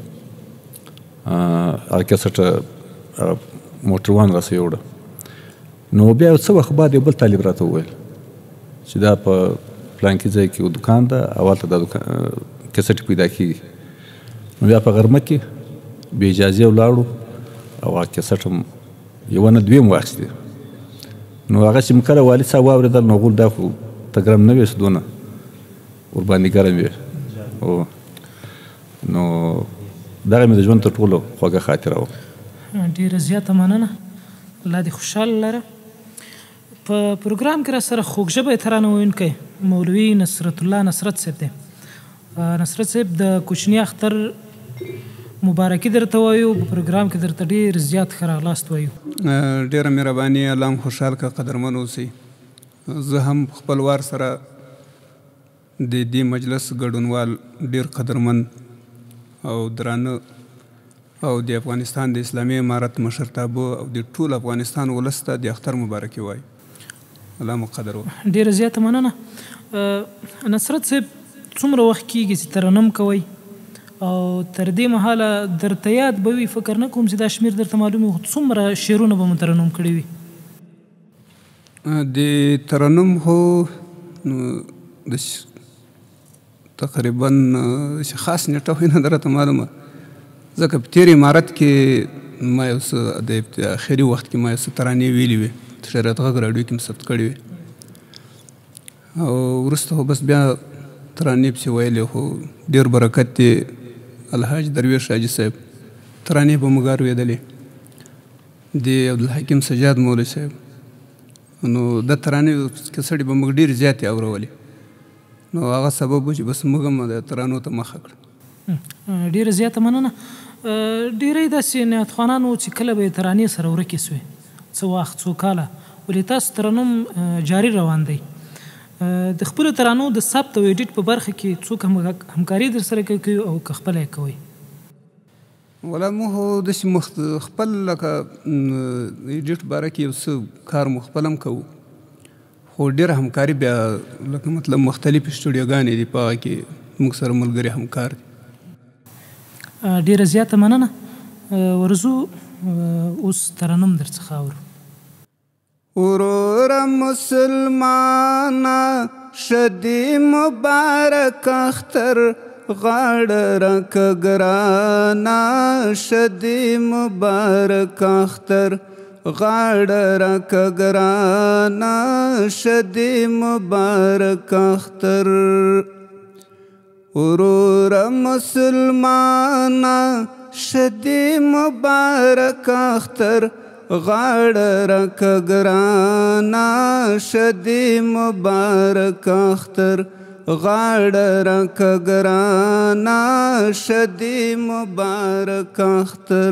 هغه کیسټ موټروان راسه یوړه نو بیا څه وخت بعد یو بل طالب راته وویل چې دا په فلانکي ځای کې یو دوکان ده او هلته دا کیسټ پیدا کېږي نو بیا په غرمه کې بې اجازې ولاړو او هغه کیسټ هم یوه نه دوې مو واخیستې نو هغه چې کله والد صاحب واورېدل نو غول دا خو ته ګرم نه وې دونه ورباندې ګرم وې نو دغه مې د ژوند تر ټولو خوږه خاطره وه ډېره زیاته مننه الله دې خوشحاله لره په پروګرام کې را سره خوږ ژبه ترانه ویونکی مولوي نصرت الله نصرت صاحب دی نصرت صاحب د کوچني اختر مبارکي درته وایو په پروګرام کې درته ډېر زیات ښه راغلاست وایو ډېره مهرباني الله هم خوشحال که قدرمن اوسئ زه هم خپل وار سره د دې مجلس ګډونوال ډېر قدرمن او درانه او د افغانستان د اسلامي امارت مشرتابه او د ټول افغانستان ولس ته د اختر مبارکي وایي الله مو قدر وکړي ډېره زیاته مننه نصرت صاحب څومره وخت کېږي چې ترنم کوئ او تر دې مهاله درته یاد به وي فکر نه کوم چې دا شمېر درته معلوم وي خو څومره شعرونه به مو ترنم کړي وي د ترنم خو د تقریبا خاص نیټه خو نه درته معلومه ځکه په تېر امارت کې ما یو څه د اخري وخت کې ما یو څه ترانې ویلې وې شریعت غږ راډیو کې مې ثبت کړې وې او وروسته خو بس بیا ترانې پسې ویلې خو ډېر برکت دی الحاج درویش حاجي صاحب ترانې به موږ اورېدلې د عبدالحکیم سجاد مولوي صاحب نو د ترانې کیسټې به موږ ډېرې زیاتې اورولې نو هغه سبب و چې بس موږ هم د ترانو ته مخه کړه ډېره زیاته مننه ډېری داسې نعتخوانان وو چې کله به یې ترانې سره ورکې سوې څه وخت څو کاله ولې تاسو ترنم جاري روان دی د خپلو ترانو د ثبت او ایډیټ په برخه کې څوک همکاري در سره کوي او که خپله یې کوئ ولا مو داسې خپل لکه ایډیټ باره کې یو څه کار مو خپل هم کوو، خو ډېره همکاري بیا لکه مطلب مختلفې سټوډیوګانې دي په هغه کې موږ سره ملګري همکار دي. ډېره زیاته مننه. ورځو اوس ترنم درڅخه اورو. وروره مسلمانه شدی مبارک اختر غاړه راکه ګرانه شدی مبارک اختر غاړه راکه ګرانه شدی مبارک اختر وروره مسلمانه شدی مبارک اختر غاړه راکه ګرانه شدی مبارک اختر غاړه راکه ګرانه شدی مبارک اختر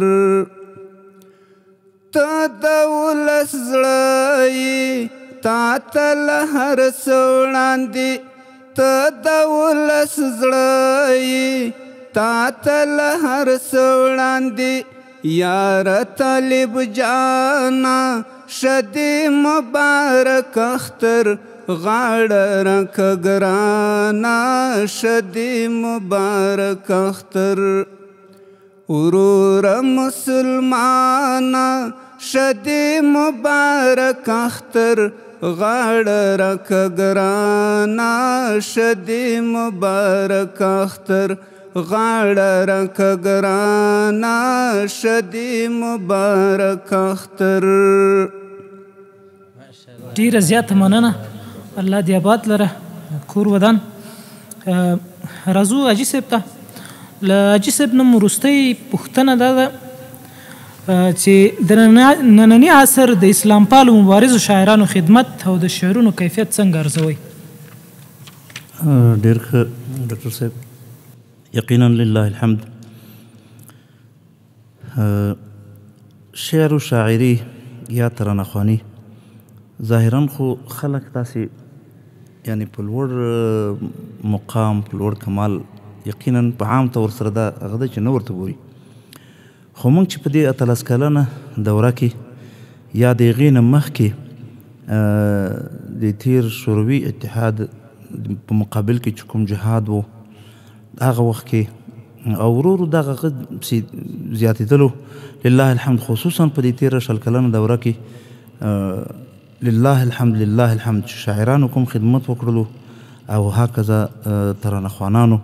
ته د ولس زړه یې تا ته له هر څه وړاندې ته د ولس زړه یې تا ته له هر څه وړاندې یار طالب جانا شدی مبارک اختر غاړه راکه ګرانه شدی مبارک اختر وروره مسلمانه شدی مبارک اختر غاړه راکه ګرانه شدی مبارک اختر غاړه راکه ګرانه شدی مبارک اختر. ډېره زیاته مننه. الله دې آباد لره کور ودان. راځو حاجي صاحب ته. له حاجي صاحب نه وروستۍ پوښتنه دا ده چې د ننني عصر د اسلام پالو مبارزو شاعرانو خدمت او د شعرونو کیفیت څنګه ارزوئ؟ ډېر ښه ډاکټر صاحب. یقینا لله الحمد شعر و شاعري یا ترانه‌خواني ظاهرا خو خلک تاسې یعنی په لوړ مقام په لوړ کمال یقینا په عام طور سره دا هغه ده چې نه ورته ګوري، خو موږ چې په دې 18 کلنه دوره کې یا د هغې نه مخکې د تیر شوروي اتحاد په مقابل کې چې کوم جهاد و هغه وخت کې او ورو ورو دغه زیاتېدلو لله الحمد، خصوصا په دې تېره 20 کلنه دوره کې لله الحمد لله الحمد چې شاعرانو کوم خدمت وکړلو او هکذا ترانه‌خوانانو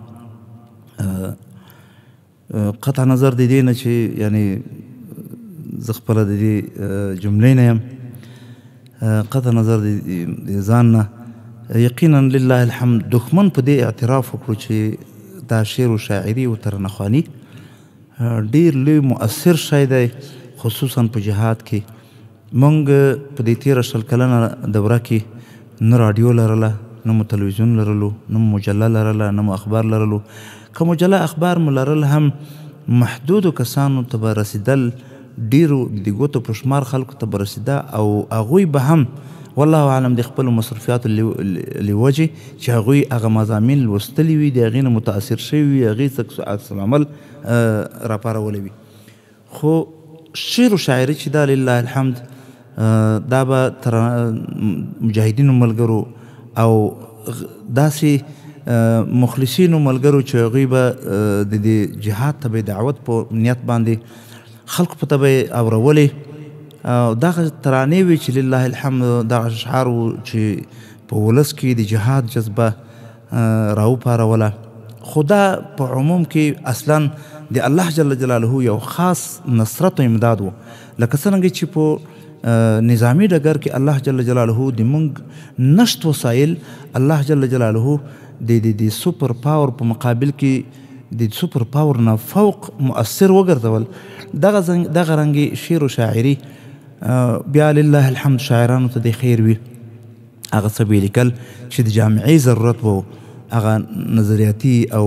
قطع نظر د دې نه چې یعنی زه خپله د دې جملې نه یم قطع نظر د ځان نه یقینا لله الحمد دښمن په دې اعتراف وکړو چې دا شعر و شاعري و ترانه‌خواني ډېر لوی مؤثر شی دی، خصوصا په جهاد کې. موږ په دې تېره 20 کلنه دوره کې نه راډیو لرله، نه مو تلویزیون لرلو، نه مو مجله لرله، نه مو اخبار لرلو. که مجله اخبار مو لرل هم محدودو کسانو ته به رسېدل، ډېرو د ګوتو په شمار خلکو ته به رسېده او هغوی به هم والله اعلم د خپلو مصروفیاتو له وجې چې هغوی هغه مضامین لوستلي وي، د هغې نه متاثر شوي وي، هغې څه عکس العمل راپارولی وي. خو شعر و شاعري چې دا لله الحمد دا به تر مجاهدینو ملګرو او داسې مخلصینو ملګرو چې هغوی به د دې جهاد ته به دعوت په نیت باندې خلقو په ته به یې اورولې او دغه ترانې وي چې لله الحمد دغه اشعار و چې په ولس کې د جهاد جذبه راوپاروله. خو دا په عموم کې اصلا د الله جل جلاله یو خاص نصرت و امداد و، لکه څرنګه چې په نظامی ډګر کې الله جل جلاله د موږ نشت وسایل الله جل جلاله د سوپر پاور په مقابل کې د سوپر پاور نه فوق مؤثر وګرځول. دغه رنګې شعر و شاعري بیا لله الحمد شاعرانو ته د خیر وي، هغه څه به یې لیکل چې د جامعي ضرورت و، هغه نظریاتي او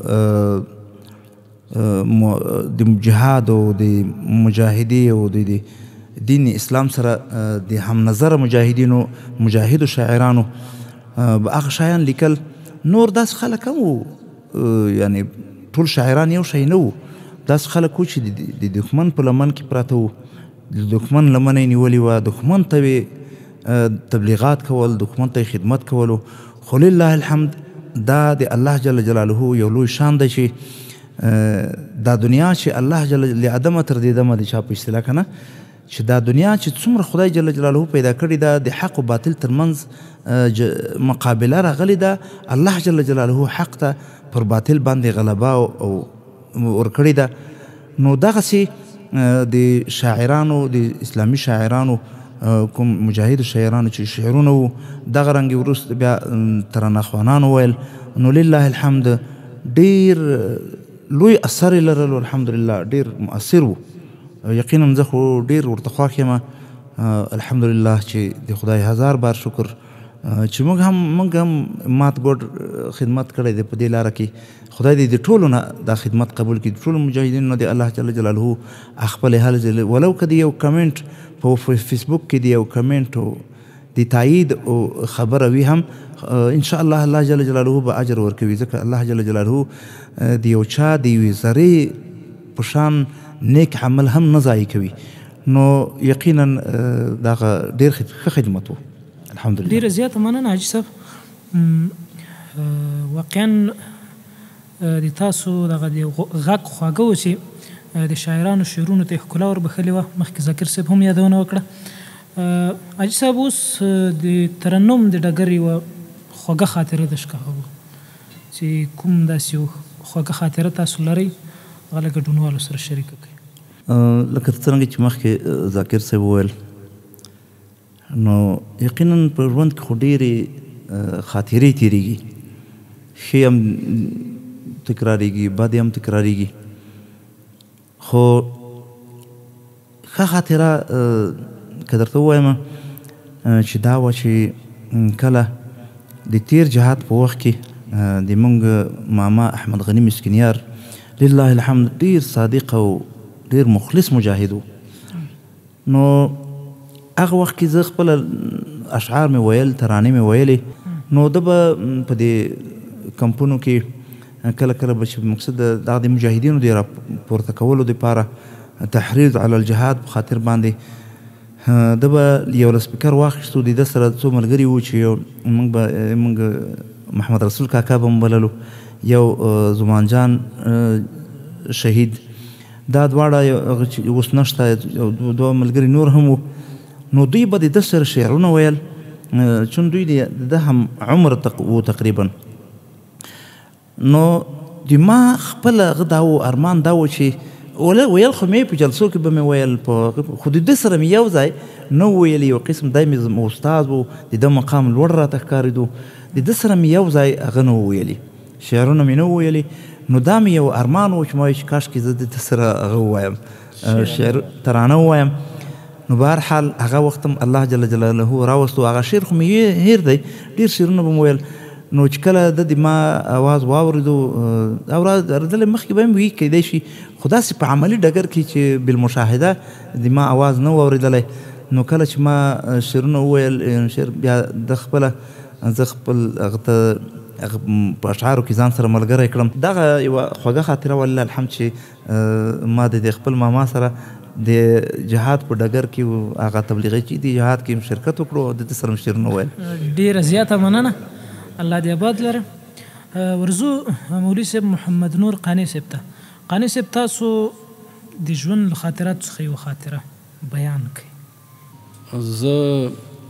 د جهاد او د مجاهدي او د دین اسلام سره د هم نظره مجاهدو شاعرانو هغه شیان لیکل. نور داس خلک هم وو، یعنی ټول شاعران یو شی نه وو، داسې خلک وو چې د دښمن په لمن کې پراته وو، د دښمن لمنه یې نیولې وه، دښمن ته تبلیغات کول، دښمن ته خدمت کولو. خو لله الحمد دا د الله جل جلاله یو لوی شان دی چې دا دنیا چې الله جل لعدمه تر دې دمه د چا په اصطلاح که نه، چې دا دنیا چې څومره خدای جل جلاله پیدا کړې ده د حق و باطل ترمنځ مقابله راغلې ده، الله جل جلاله حق ته پر باطل باندې غلبه ورکړې ده. نو دغسې د شاعرانو، د اسلامي شاعرانو، کوم مجاهدو شاعرانو چې شعرونه وو، دغه رنګې وروسته بیا ترانه خوانانو ویل. نو لله الحمد ډېر لوی اثر یې لرلو، الحمدلله ډېر مؤثر وو. یقینا زه خو ډېر ورته خوښ یم، الحمدلله چې د خدای هزار بار شکر چې موږ هم مات ګوډ خدمت کړی دی په دې لاره کې. خدای دې د ټولو نه دا خدمت قبول کړي، د ټولو مجاهدینو نه د الله جل جلاله خپل حل ولو که د یو کمنټ په فیسبوک کې د یو کمنټ د تایید او خبره وي هم انشاء الله جل جلاله به اجر ورکوي، ځکه الله جل جلاله د یو چا د یوې ذرې په شان نیک عمل هم نه ضایع کوي. نو یقینا دغه ډېر ښه خدمت و، الحمدلله. ډېره زیاته مننه حاجي صاحب. واقعا د تاسو دغه د غږ خواږه و چې د شاعرانو شعرونو ته یې ښکلا وربښلې وه. مخکې ذاکر صاحب هم یادونه وکړه. حاجي صاحب اوس د ترنم د ډګر یوه خوږه خاطره ده ښکاره چې کوم داسې خوږه خاطره تاسو لرئ هغه له ګډونوالو سره شریکه کړئ. لکه څرنګه چې مخکې ذاکر صاحب وویل، نو یقینا په ژوند کې خو ډېرې خاطرې تېرېږي، ښې هم تکرارېږي، بد هم تکرارېږي. خو ښه خاطره که درته ووایم چې دا وه چې کله د تیر جهاد په وخت کې د موږ ماما احمد غني مسکینیار لله الحمد ډېر صادق او ډېر مخلص مجاهد و. نو هغه وخت کې زه خپله اشعار مې ویل، ترانې مې ویلې. نو ده به په دې کمپونو کې کله کله به چې مقصد دغه د مجاهدینو د راپورته کولو دپاره تحریض علی الجهاد په خاطر باندې ده به یو سپیکر واخیستو، د ده سره څو ملګري وو چې موږ محمد رسول کاکا به مبللو، یو زمان جان شهید، دا دواړه اوس نشته، دوه ملګري نور هم وو. نو دوی به د ده سره شعرونه ویل، چون دوی د ده هم عمر و تقریبا. نو د ما خپل هغه دا و ارمان دا و چې ویل خو مې په جلسو کې به مې ویل، خو د ده سره مې یو ځای نه ویل. یو قسم دی مې استاد و، د ده مقام لوړ راته ښکارېدو، د ده سره مې یو ځای هغه نه وویلې، شعرونه مې نه وویلې. نو دا مې یو ارمان و چې ما وایي چې کاشکې زه د ده سره هغه ووایم، شعر ترانه ووایم. نو بهرحال هغه وخت هم الله جل جلاله راوستو. هغه شعر خو مې هیر دی، ډېر شعرونه به مې ویل. نو چې کله د ما اواز واورېدو، اورېدلی مخکې به هم وي کیدای شي، خو داسې په عملي ډګر کې چې بالمشاهده د ما اواز نه و اورېدلی. نو کله چې ما شعرونه وویل، شعر بیا د خپله زه خپل هغه ته په اشعارو کې ځان سره ملګری کړم. دغه یوه خوږه خاطره ولله الحمد چې ما د خپل ماما سره د جهاد په ډګر کې هغه تبلیغي چې د جهاد کې شرکت وکړو او د ده سره شعرونه وویل. ډېره زیاته مننه، الله دې آباد لره. ورځو مولوي صاحب محمد نور قانع صاحب ته. قانع صاحب تاسو د ژوند له خاطراتو څخه یوه خاطره بیان کړئ. زه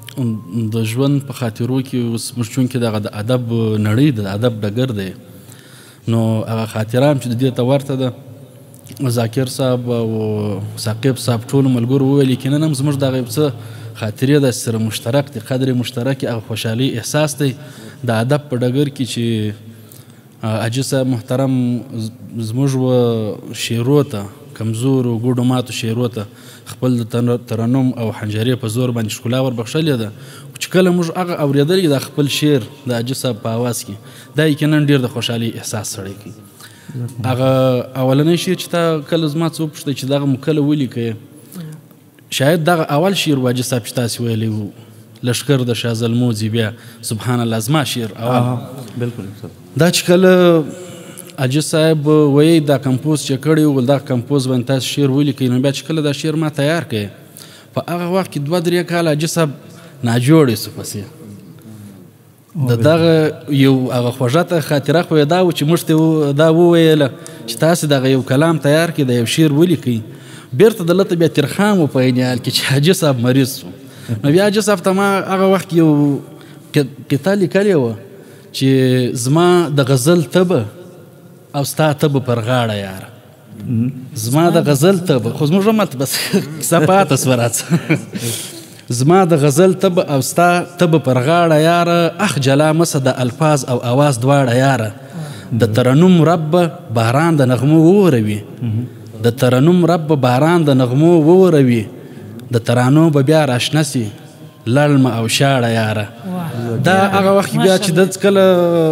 د ژوند په خاطرو کې اوس موږ چونکې دغه د ادب نړۍ د ادب ډګر دی، نو هغه خاطره هم چې د دې ته ورته ده، ذاکر صاحب او ثاقب صاحب ټولو ملګرو وویل یقینا هم زموږ دغه یو څه خاطرې ده سره مشترک دي، قدر مشترک هغه خوشحالي احساس دی د ادب په ډګر کې چې حاجي صاحب محترم زموږ و شعرو ته، کمزورو ګوډو ماتو شعرو ته خپل د ترنم او حنجرې په زور باندې ښکلا وربښلې ده. چې کله موږ هغه اورېدلی د خپل شعر د حاجي صاحب په اواز کې، دا یقینا ډېر د خوشحالي احساس سړی کوي. هغه اولنی شعر چې تا کله زما څه وپوښتئ چې دغه مو کله ولیکئ، شاید دغه اول شعر و حاجي صاحب چې تاسې ویلی و، لشکر د شاه زلمو بیا سبحان الله، زما شعر اول. بالکل دا چې کله حاجي صاحب وایي دا کمپوز چې کړی و دا کمپوز باندې تاسو شعر ولیکئ نو بیا چې کله دا شعر ما تیار کړی په هغه وخت کې 2-3 کاله حاجي صاحب ناجوړې سو پسې د دغه یو هغه خوږه خاطره خو یې دا و چې موږ ته دا وویله چې تاسې دغه یو کلام تیار کړئ د یو شعر ولیکئ بیرته دلته بیا ترخام و په عین حال کې چې حاجي صاحب مریض سو نو بیا حاجي صاحب ته ما هغه وخت یو قطعه لیکلې وه چې زما د غزل تبه او ستا تبه پر غاړه یاره زما د غزل تبه خو زموږ همالته بس کیسه پاته سوه راڅه زما د غزل تبه او ستا تبه پر غاړه یاره اخ جلا مسه د الفاظ او اواز دواړه یاره د ترنم رب باران د نغمو ووروي د ترنم رب باران د نغمو ووروي د ترانو به بیا راشنه سي لړمه او شاړه یاره دا هغه وخت بیا چې دلته کله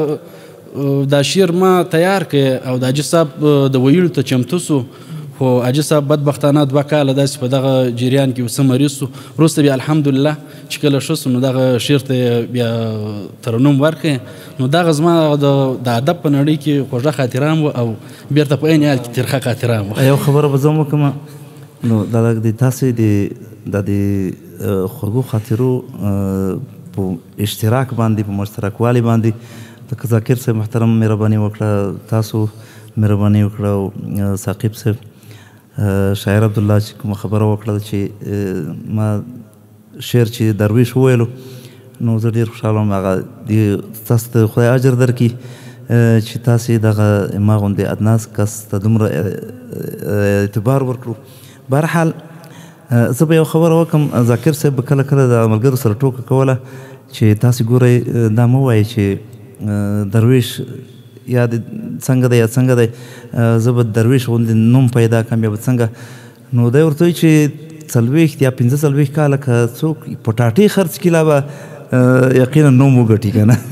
دا شعر ما تیار کړی او د حاجي صاحب د ویلو ته چمتو سو خو حاجي صاحب بدبختانه 2 کاله داسې په دغه جریان کې څه مریض سو وروسته بیا الحمدلله چې کله ښه سو نو دغه شعر ته بیا ترنم ورکړی نو دغه زما د ادب په نړۍ کې خوږه خاطره هم او بیرته په عین حال کې ترخه خاطره هم یو خبره به زه هم وکړم نو دا د تاسې د خوږو خاطرو په اشتراک باندې په مشترکوالي باندې د ذاکر صاحب محترم مهرباني وکړه تاسو مهرباني وکړه او ثاقب صاحب شاعر عبدالله چې کومه خبره وکړه چې ما شعر چې درویش وویلو نو زه ډېر خوشحاله وم هغه تاسو ته خدای اجر درکړي چې تاسې دغه ما غوندې ادناس کس ته دومره اعتبار ورکړو بهرحال زه به یو خبره وکړم ذاکر صاحب به کله کله د ملګرو سره ټوکه کوله چې تاسې ګورئ دا مه وایئ چې درویش یا څنګه دی یا څنګه دی زه به درویش غوندې نوم پیدا کړم یا به څنګه نو دی ورته وایي چې 40 یا 45 کاله که څوک پټاټې خرڅ کړي لا به یقینا نوم وګټي که نه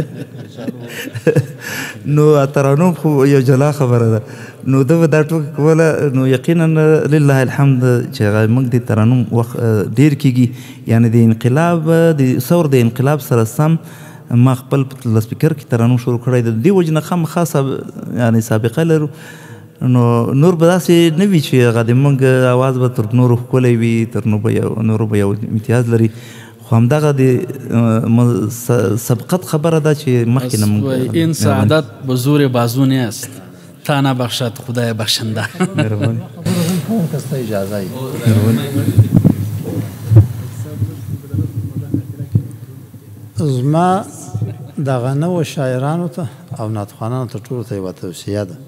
نو ترانوم خو یو جلا خبره ده نو ده به دا ټوکه کوله نو یقینا لله الحمد چې موږ د ترانوم وخت ډېر کېږي یعنې د انقلاب د ثور د انقلاب سره سم ما خپل په سپیکر کې ترانوم شروع کړی د دې وجې نه خامخا یعنې سابقه لرو نو نور به داسې نه وي چې هغه د موږ اواز به تر نورو ښکلی وي تر نورو به یو امتیاز لري خو همدغه د سبقت خبره ده چې مخکې نه موږ این سعادت به زور بازو نیست تا نبخشد خدای بخشنده مهرباني اجازه ای زما دغه نوو شاعرانو ته او نعتخوانانو ته ټولو ته یوه توصیه ده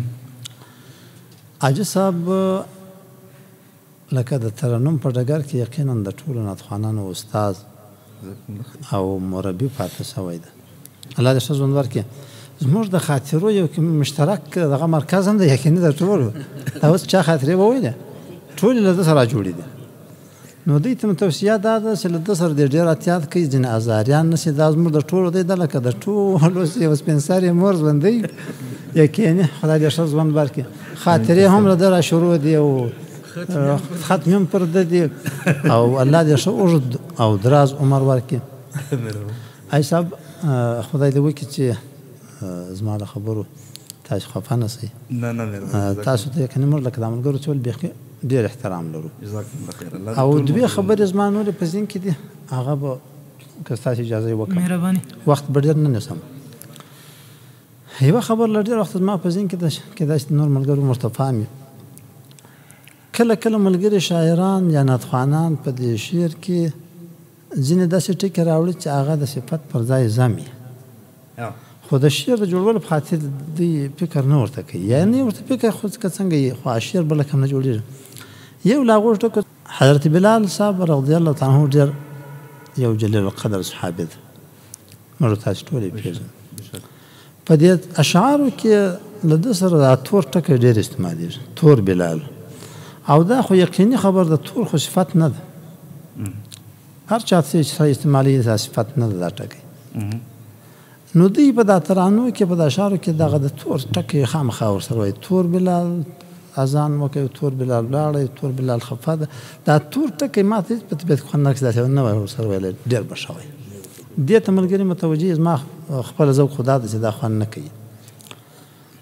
حاجي صاحب لکه د ترنم په ډګر کې یقینا د ټولو نعتخوانانو استاد او مربي پاتې شوی ده الله دې ښه ژوند ورکړي زموږ د خاطرو یو مشترک دغه مرکز هم دی یقیني د ټولو دا اوس چا خاطرې وویلې ټولې له ده سره جوړې دي نو دوی ته مې توصیه دا ده چې له ده سره دې ډېر احتیاط کوي ځینې ازاریان نه شي دا زموږ د ټولو دی ده لکه د ټولو یو سپین سرې مور ژوندی یقیني خدای دې ښه ژوند ورکړي خاطرې هم له ده را شروع دي او ختم هم پر ده دي او الله دې ښه اوږد او دراز عمر ورکړي ای صاحب خدای دې وکړي چې زما له خبرو تاسو خفه نه سئ تاسو ته یقیني موږ لکه د ملګرو ټول بیخي ډېر احترام لرو او 2 خبرې زما نورې په ذهن کې دي هغه به که ستاسو اجازه یې وکړم مهرباني وخت به ډېر نه نیسم یوه خبر له ډېر وخت زما په ذهن کې ده کېدای شي نور ملګرو ورته فهم وي کله کله ملګري شاعران یا نعتخوانان په دې شعر کې ځینې داسې ټکي راوړي چې هغه د صفت پر ځای ضم وي خو د شعر د جوړولو په خاطر دوی فکر نه ورته کوي یعنې ورته فکر خو که څنګه یي خو شعر به لکه نه جوړېږي یو له هغو ټکو حضرت بلال صاحب رضی الله تعالی عنه ډېر یو جلیل القدر صحابي ده موږ تاسو ټول یې پېژنو په دې اشعارو کې له ده سره دا تور ټکی ډېر استعمالېږي تور بلال او دا خو یقیني خبر د تور خو صفت نه ده هر چا چې استعمالېږي دا صفت نه ده دا ټکی نو دوی په دا ترانو کې په دا اشعارو کې دغه د تور ټکی خامخا ورسره وایي تور بلال اذان وکړي تور بلال لاړی تور بلال خفه ده دا تور ټکی ما ته په طبیعت کې خوند نه اخیستی نه وای ورسره ویلی ډېر به ښه وی دې ته ملګري متوجه زما خپله ذوق خو دا ده چې دا خوند نه کوي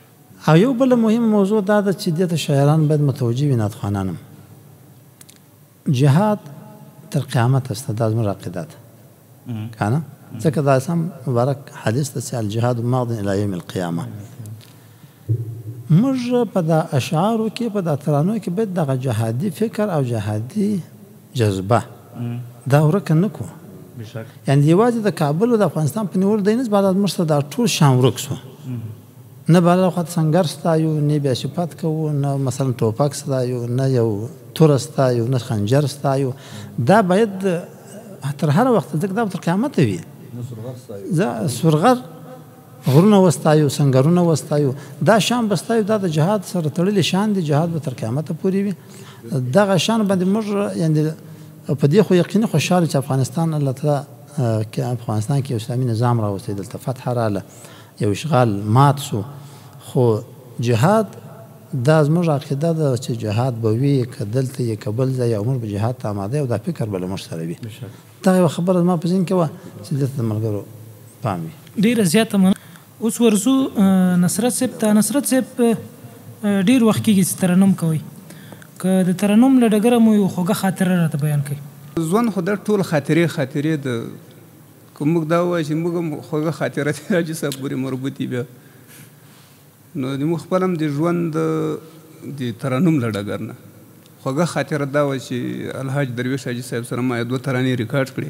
او یو بله مهم موضوع دا ده چې دې ته شاعران باید متوجه وي، نعتخوانان هم. جهاد تر قیامت است، دا زموږ عقیده ده که نه؟ ځکه دا هم مبارک حدیث ده چې الجهاد ماض الی یوم القیامه. موږ په دا اشعارو کې، په دا ترانو کې باید دغه جهادي فکر او جهادي جذبه دا ورکه نه کړو. یعنې یوازې د کابل او د افغانستان په نیولو دی نه، بعد موږ سره دا ټول شان ورک سو. نه بله خواته سنګر ستایو، نه بیا صفت کوو، نه مثلا ټوپک ستایو، نه یو توره ستایو، نه خنجر ستایو. دا باید تر هر وخت ځکه دا به تر قیامته وي. سورغر غرونه وستایو، سنګرونه وستایو، دا شان به ستایو. دا د جهاد سره تړلي شان دي، جهاد به تر قیامته پورې وي. دغه شان باندې موږ یعنې په دې خو یقیني خوشحاله چې افغانستان الله تعالی کې افغانستان کې اسلامي نظام راوستی، دلته فتح راله، یو اشغال مات سو. خو جهاد دا زموږ عقیده ده چې جهاد به وي، که دلته یې که بل ځای، او موږ به جهاد ته آماده یو. دا فکر به له موږ سره وي. دغه یوه خبره زما په ذهن کې وه چې دلته د ملګرو پام وي. ډېره زیاته مننه. اوس ورځو نصرت صاحب ته. نصرت صاحب ډېر وخت کېږي چې ترنم کوئ، که د ترنم له ډګره مو یو خوږه خاطره راته بیان کړئ. ژوند خو دا ټول خاطرې د که موږ دا ووایو چې موږ هم خوږه خاطره د حاجي صاحب پورې مربوط یي، بیا نو موږ خپل هم د ژوند د ترنم له ډګر نه خوږه خاطره دا وه چې الحاج درویش حاجي صاحب سره ما 2 ترانې ریکارډ کړې.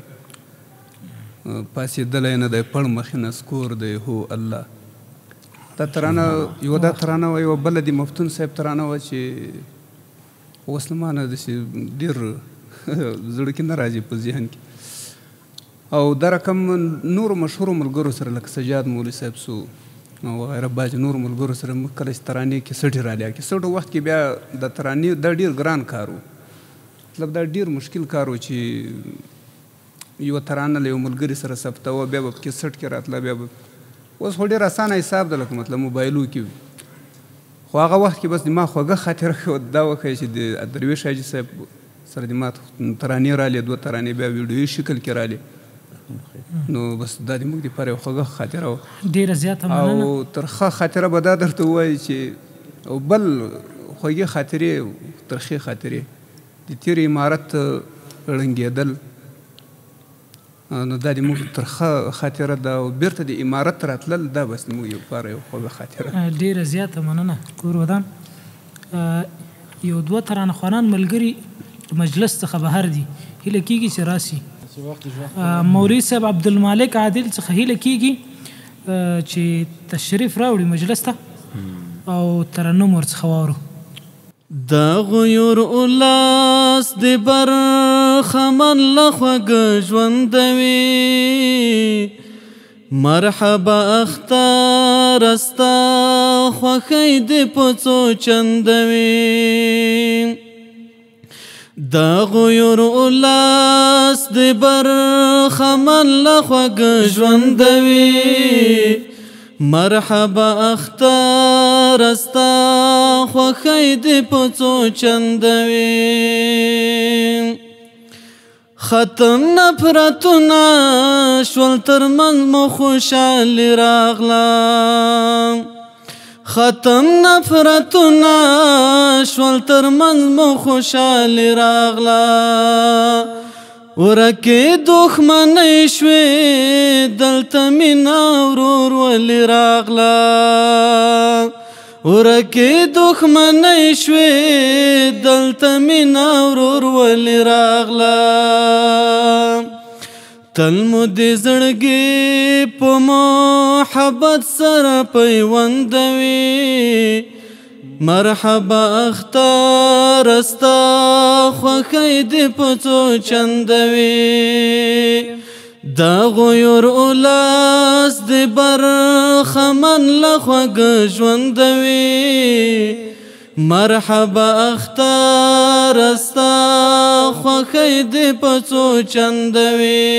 پاسېدلی نه دی پړ مخې نه سکور دی هو الله. دا ترانه یوه دا ترانه وه، یوه بله د مفتون صاحب ترانه وه چې اوس نه مانه داسې ډېر زړه کې نه راځي په ذهن کې. او دا رقم نورو مشهورو ملګرو سره لکه سجاد مولوي صاحب سو او غیره باج نورو ملګرو سره موږ کله چې ترانې کیسټې رالیا. کیسټو وخت کې بیا د ترانې دا ډېر ګران کار و، مطلب دا ډېر مشکل کار و چې یوه ترانه له یو ملګري سره ثبتوه، بیا به په کیسټ کې راتله، بیا به اوس خو ډېر اسانه حساب ده، لکه مطلب موبایلو کې وي. خو هغه وخت کې بس ما خوږه خاطره دا وښیه چې د درویش حاجي صاحب سره د ما ترانې رالې، 2 ترانې بیا ویډیویي شکل کې رالې. نو بس دا د موږ دپاره یو خوږه خاطره وه، ډېره زیاته مننه. او ترخه خاطره به دا درته ووایي چې او بل خوږې خاطرې، ترخې خاطرې د تېر عمارت ړنګېدل، نو دا د موږ ترخه خاطره ده. او بیرته د عمارت راتلل، دا بس موږ یو لپاره یو خوږه خاطره. ډېره زیاته مننه کور ودان. یو 2 ترانه خوانان ملګري مجلس څخه بهر دي، هیله کېږي چې راسي. مولوي صاحب عبدالمالک عادل څخه هیله کېږي چې تشریف راوړي مجلس ته او ترنم ورڅخه واورو. د غیور اولاس د برخمن له خوږه ژوندوي، مرحبا اختر ستا خوښۍ د په څو چندوي. د غیور اولاس د برخمن له خوږه ژوندوي، مرحبا اختر ستا خوښۍ د په څو چندوي. ختم نفرتونه شول ترمنځ مو خوشحالي راغله، ختم نفرتونه شول ترمنځ مو خوشحالي راغله. ورکې دښمنۍ شوې دلته مینه ورور ولې راغله، ورکې دښمنۍ شوې دلته مینه ورور ولې راغله. تل مو د زړګي په محبت سره پیوندوي، مرحبا اختر ستا خوښۍ د په څو چندوي. د غیور اولاس د برخمن له خوږه ژوندوي، مرحبا اختر ستا خوښۍ د په څو چندوي.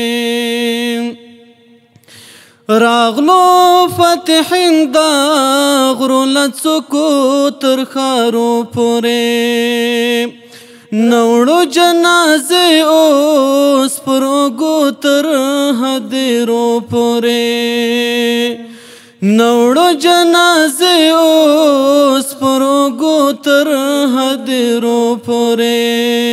راغلو فتحین دا غرو له څوکو تر ښارو پورې، نوړو جنازې اوس پر اوږو تر هدیرو پورې. نوړو جنازې اوس پروګو تر هدیرو پورې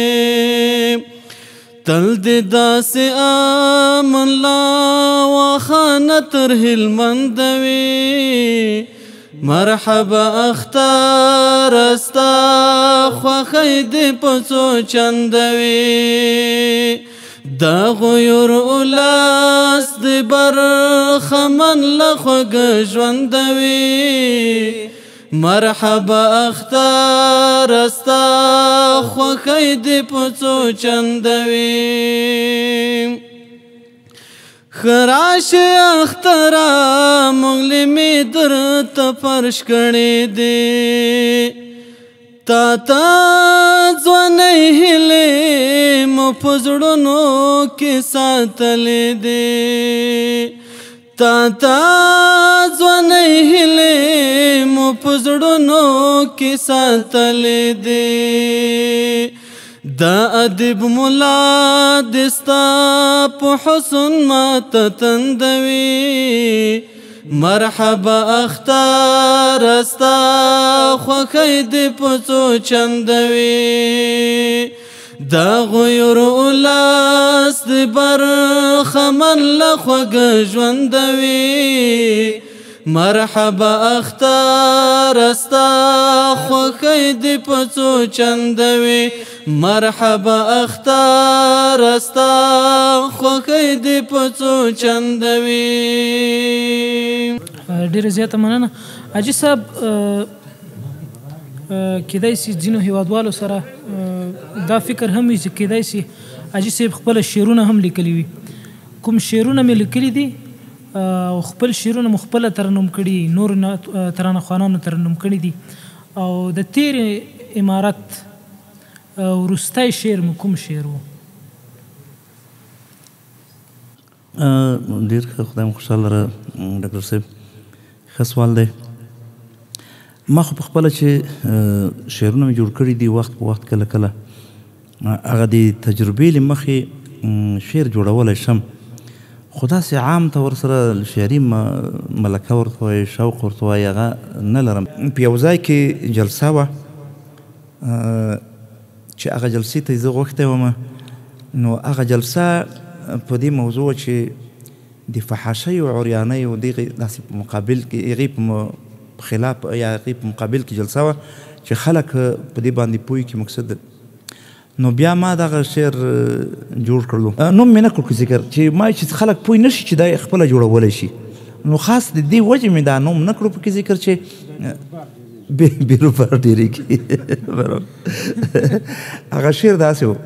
تل دې داسې امن لا واخانه تر هلمند وي مرحبا اختر استا خوښۍ دې په څو چند وي دا غیور اولاس دی برخمن لخوږ ژوند وي مرحبا اختر استا خوښۍ دې په څو چند وي ښه راشې اختره موږ لیمې درته فرش کړې دي تا ته ځوانۍ هیلې مو په زړونو کې ساتلې دي تا ته ځوانۍ هیلې مو په زړونو کې ساتلې دي دا ادب ملا دستا په حسن ماته تندوي مرحبا اختر استا خوښۍ دې په څو چند وي دا غیور اولاس دې برخمن لخوږ ژوند وي مرحبا اختر استا خوښۍ دې په څو چند وي مرحبا اختر استا خوښۍ دې په څو چند وي. ډېره زیاته مننه حاجي صاحب. کیدای شي ځینو هیوادوالو سره دا فکر هم وي چې کیدای شي حاجي صاحب خپله شعرونه هم لیکلي وي. کوم شعرونه مې لیکلي دي او خپل شعرونه مو خپله ترنم کړي نور ترانه خوانانو ترنم کړي دي او د تیر امارت وروستی شعر مو کوم شعر و؟ ډېر ښه خدای مو خوشحاله لره ډاکټر صاحب. ښه سوال دی. ما خو پخپله چې شعرونه مې جوړ کړي دي وخت په وخت کله کله هغه د تجربې له مخې شعر جوړولی شم خو داسې عام ته ورسره شعري ملکه ورته وایي شوق ورته وایي هغه نه لرم. په یو ځای کې جلسه وه چې هغه جلسې ته زه غوښتی وم نو هغه جلسه په دې موضوع چې د فحاشۍ او عریانۍ او دغې داسې په مقابل کې هغې په خلاف یا هغې په مقابل کې جلسه وه چې خلک په دې باندې پوه کړي مقصد نو بیا ما دغه شعر جوړ کړلو. نوم مې نه کړ ذکر چې ما چې خلک پوه نه شي چې دا یې خپله جوړولی شي نو خاص د دې وجې مې دا نوم نه کړو پکې ذکر چې بیروبار ډېرېږي. هغه شعر داسې و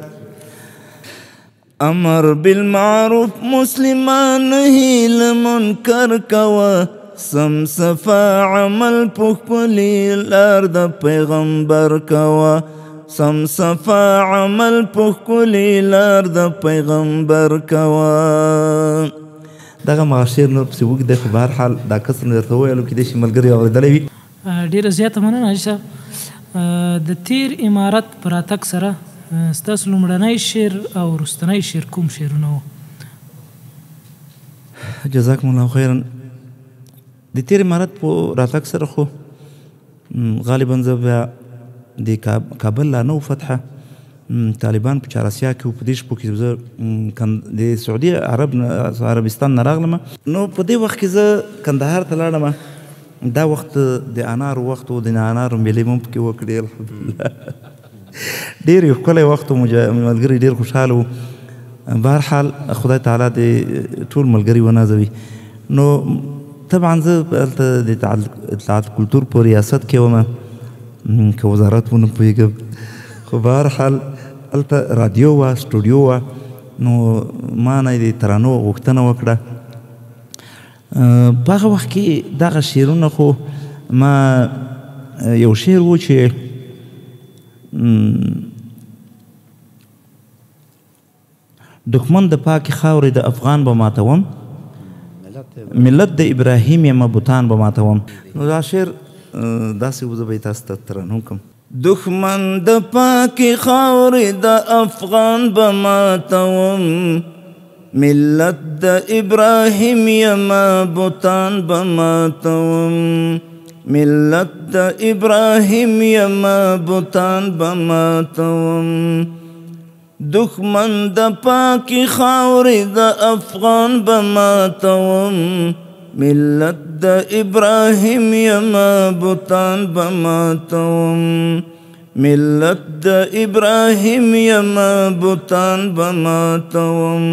امر بالمعروف مسلمان هی لمنکر کوه سم صفا عمل پخپلی لار د پیغمبر کوه سم صفا عمل پخپلی لار د پیغمبر کوه. دغه مغه شعر نور پسې اوږد دی خو به هر حال دا کسر مې درته وویلو کیدای شي ملګري اورېدلی وي. ډېره زیاته مننه حاجي صاحب. د تیر امارت په راتګ سره ستاسو لومړنی شعر او وروستنی شعر کوم شعرونه و؟ جزاکم الله خیرا. د تیر امارت په راتګ سره خو غالبا زه بیا د کابل لا نه و فتحه طالبان په چهاراسیا کې و په دې شپو کې زه د سعودي عربستان نه راغلم نو په دې وخت کې زه کندهار ته لاړم. دا وخت د انارو وخت و د انارو میلې مو پکې وکړې الحمدلله ډېر یو ښکلی وخت و ملګري ډېر خوشحاله وو. بهرحال خدای تعالی دې ټول ملګري ونازوي. نو طبعا زه هلته د اطلاعات کلتور په ریاست کې وم که وزارت ونه پوهېږم خو بهرحال هلته رادیو وه سټوډیو وه نو ما نه د ترانو غوښتنه وکړه. په هغه وخت کې دغه شعرونه خو ما یو شعر و چې دښمن د پاکې خاورې د افغان به ماتوم ملت د ابراهیم یم بوتان به ماتوم. نو دا شعر داسې و زه به یې تاسو ته ترنم کړم. دښمن د پاکې خاورې د افغان به ماتوم ملت د ابراهیم یما بوتان بماتوم ملت د ابراهیم یما بوتان بماتوم دښمن د پاکی خاورې د افغان بماتوم ملت د ابراهیم یما بوتان بماتوم ملت د ابراهیم یما بوتان بماتوم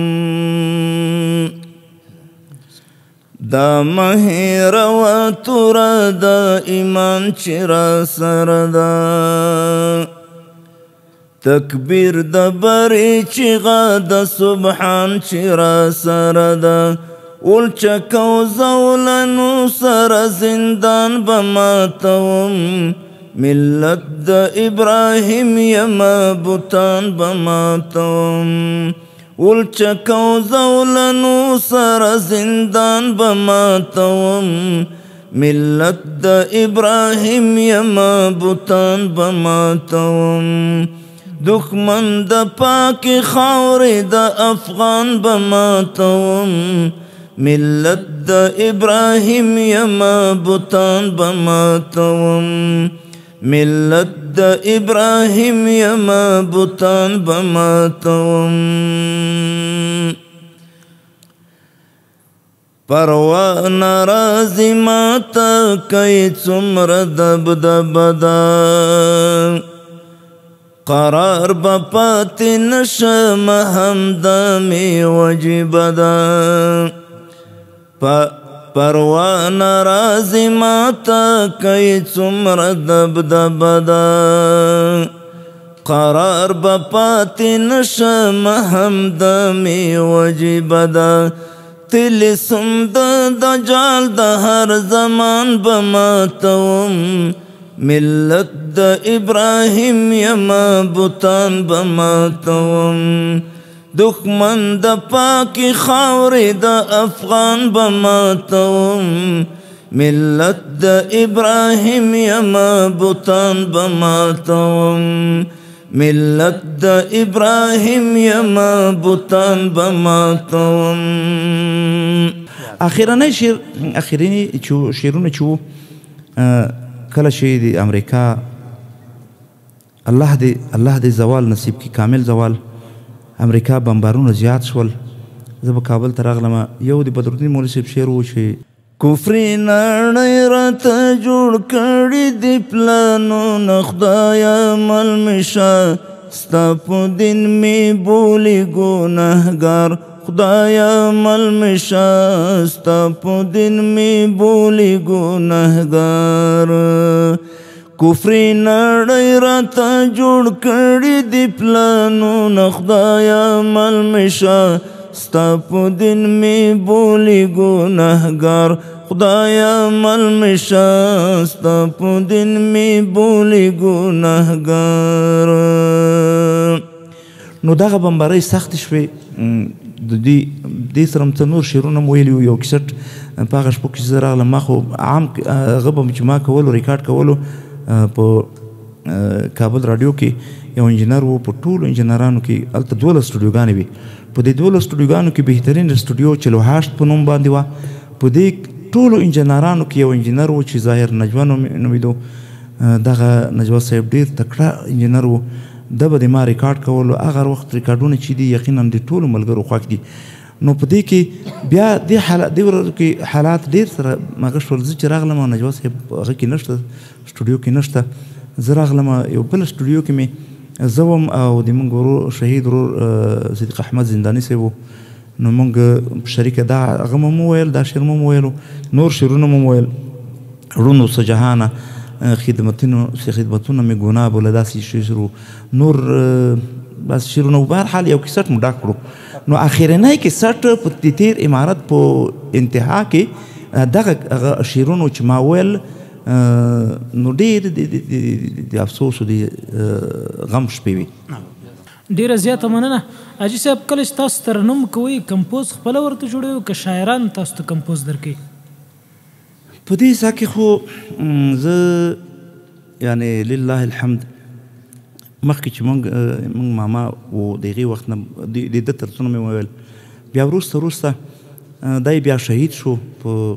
دا مهیر و توره د ایمان چې را سره ده تکبیر د برې چیغه د سبحان چې را سره ده ولچکو زولنو سره زندان بماتوم ملت د ابراهیم یما بوتان بماتوم ولچکو زولنو سره زندان بماتوم ملت د ابراهیم یما بوتان بماتوم دښمن د پاکی خاورې د افغان بماتوم ملت د ابراهیم یما بوتان بماتوم ملت د ابراهیم یما بوتان بماتوم پروا ناراضی ماته کوي څومره دبدبه ده قرار به پاتې نشم همدمې وجیبه ده پروا ناراضی ماته کوي څومره دبدبه ده قرار به پاتې نشم همدمې وجیبه ده طلسم د دجال د هر زمان بماتوم ملت د ابراهیم یما بوتان بماتوم دښمن د پاکی خاورې د افغان بماتوم ملت د ابراهیم یما بوتان بماتوم ملت د ابراهیم یما بوتان بماتوم اخیرنی شیرونه چې کله چې د امریکا الله دې زوال نصیب کی کامل زوال امریکا بمبارونه زیات شول زه به کابل ته راغلم یو د بدرالدین مولوي صاحب شعر و چې کفري نړۍ راته جوړ کړي دي پلانونه خدایه ملمشه ستا په دین مې بولي ګنهګار خدایه ملمشه ستا په دین مې بولي ګنهګار کفري نړۍ راته جوړ کړي دي پلانونه خدایه ملمشه ستا په دین مې بولي ګنهګار خدایه ملمشه ستا په دین مې بولي ګنهګار نو دغه بمبارۍ سختې شوې د دې سره هم څه نور شعرونه مو ویلي وو یو کیسټ په هغه شپو کې چې زه راغلم ما خو عام هغه به چې ما کولو ریکارډ کولو په کابل راډیو کې یو انجینر و په ټولو انجینرانو کې هلته 12 سټوډیوګانې وي په دې 12 سټوډیوګانو کې بهترین سټوډیو چلوهاشت په نوم باندې وه په دې ټولو انجینرانو کې یو انجینر و چې ظاهر نجوه نومیدو دغه نجوه صاحب ډېر تکړه انجینر و ده به د ما ریکارډ کولو هغه وخت ریکارډونه چې دي یقینا د ټولو ملګرو خوښ دي نو په دې کې بیا دې ورځو کې حالات ډېر سره هغه شول زه چې راغلم او نجوه صاحب هغه کې نشته سټوډیو کې نشته زه راغلم یو بل سټوډیو کې مې زه وم او د موږ ورور شهید ورور صدیق احمد زنداني صاحب نو موږ شریکه دا هغه مو وویل دا شعر مو وویلو نور شعرونه مو وویل ړوند اوسه جهانه خدمتونه مې ګناه بوله داسې شعر نور بس شعرونه و بهرحال یو کیسټ مو ډک کړو نو اخرنی کیسټ په تیر امارت په انتها کې دغه شعرونو چې ما ویل نو ډېر د افسوس او د غم شپې وي ډیره زیاته مننه حاجي صاحب کله چې تاسو ترنم کوئ کمپوز خپله ورته جوړوي که شاعران تاسو ته کمپوز درکوي په دې سا کې خو زه یعنې لله الحمد مخکې چې موږ ماما و د هغې وخت نه د ده ترڅونه مې وویل بیا وروسته دی بیا شهید شو په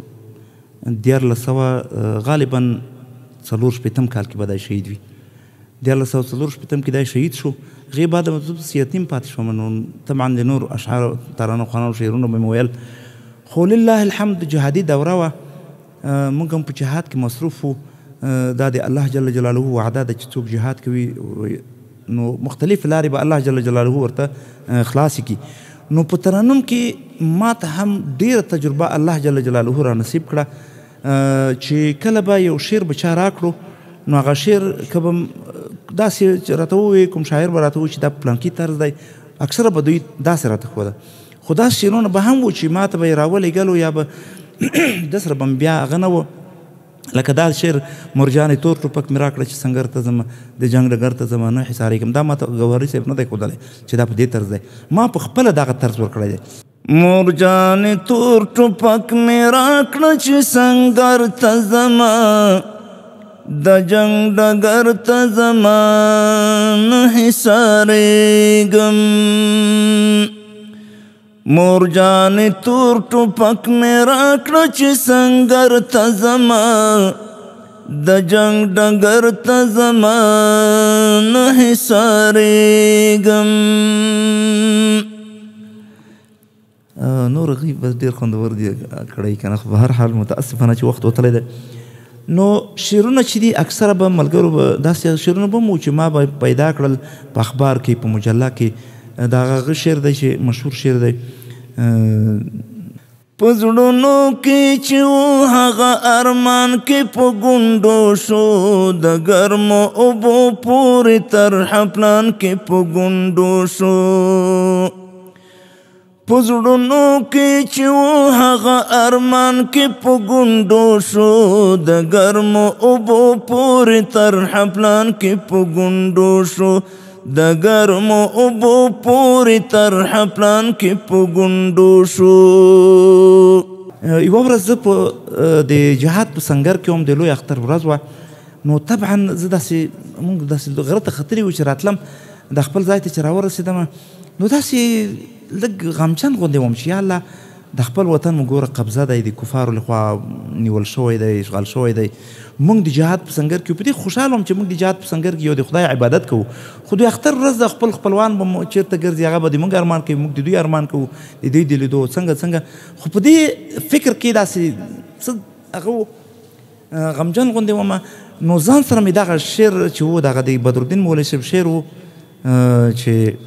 1900 غالبا 4 کال کې به دی شهید وي 1904 کې دی شهید شو هغې بعد زه یتیم پاتې شوم نو طبعا د نور اشعار ترانه خوانو شعرونه به مې ویل خو لله الحمد جهادي دوره وه موږ هم په جهاد کې مصروف وو دا د الله جل جلاله وعده ده چې څوک جهاد کوي نو مختلف لارې به الله جل جلاله ورته خلاصې کړي نو په ترنم کې ما ته هم ډېره تجربه الله جل جلاله را نصیب کړه چې کله به یو شعر به چا راکړو نو هغه شعر که به داسې راته ووایي کوم شاعر به راته ووایي چې دا پلانکي طرز دی اکثره به دوی داسې راته ښوده خو داسې شعرونه به هم و چې ما ته به یې راولېږلو یا به ده سره به بیا هغه نه و لکه دا شعر مرجانې تور ټوپک مې راکړه چې سنګر ته ځمه د جنګ ډګر ته ځمه نه حصارېږم دا ما ته ګوهري صاحب نه دی ښودلی چې دا په دې طرز دی ما په خپله دغه طرز ورکړی دی مرجانې تور ټوپک مې راکړه چې سنګر ته ځمه د جنګ ډګر ته ځمه نه حصارېږم مرجانې تور ټوپک مې راکړه چې سنګر ته ځمه د جنګ ډګر ته ځمه نه حصارېږم نور هغوی بس ډېر خوندور دي کړی که نه خو په هر حال متاسفانه چې وخت وتلی دی نو شعرونه چې دي اکثره به ملګرو به داسې شعرونه به مو چې ما به پیدا کړل په اخبار کې په مجله کې دا هغه شعر دی چې مشهور شعر دی په زړونو کې چې و هغه ارمان کې په ګونډو شو د ګرمو اوبو پورې تر حپلان کې په ګونډو شو په زړونو کې چې و هغه ارمان کې په ګونډو شو د ګرمو اوبو پورې تر حپلان کې په ګونډو شو د ګرمو اوبو پورې تر حپلان کې په ګونډو شو یوه ورځ زه په د جهاد په سنګر کې هم د لوی اختر ورځ وه نو طبعا زه داسې مونږ داسې غره ته ختلي وو چې راتلم د خپل ځای ته چې راورسېدم نو داسې لږ غمجن غوندې وم چې یا الله د خپل وطن مو ګوره قبضه دی د کفارو لخوا نیول شوی دی اشغال شوی دی موږ د جهاد په سنګر کې په دې خوشحاله وم چې موږ د جهاد په سنګر کې یو د خدای عبادت کوو خو د اختر ورځ د خپل خپلوان به چېرته ګرځي هغه به د موږ ارمان کوي موږ د دوی ارمان کوو د دوی د لیدو څنګه خو په دې فکر کې داسې څه هغه غمجن غوندې ومه نو ځان سره مې دغه شعر چې و دغه د بدرالدین مولوي صاحب شعر و چې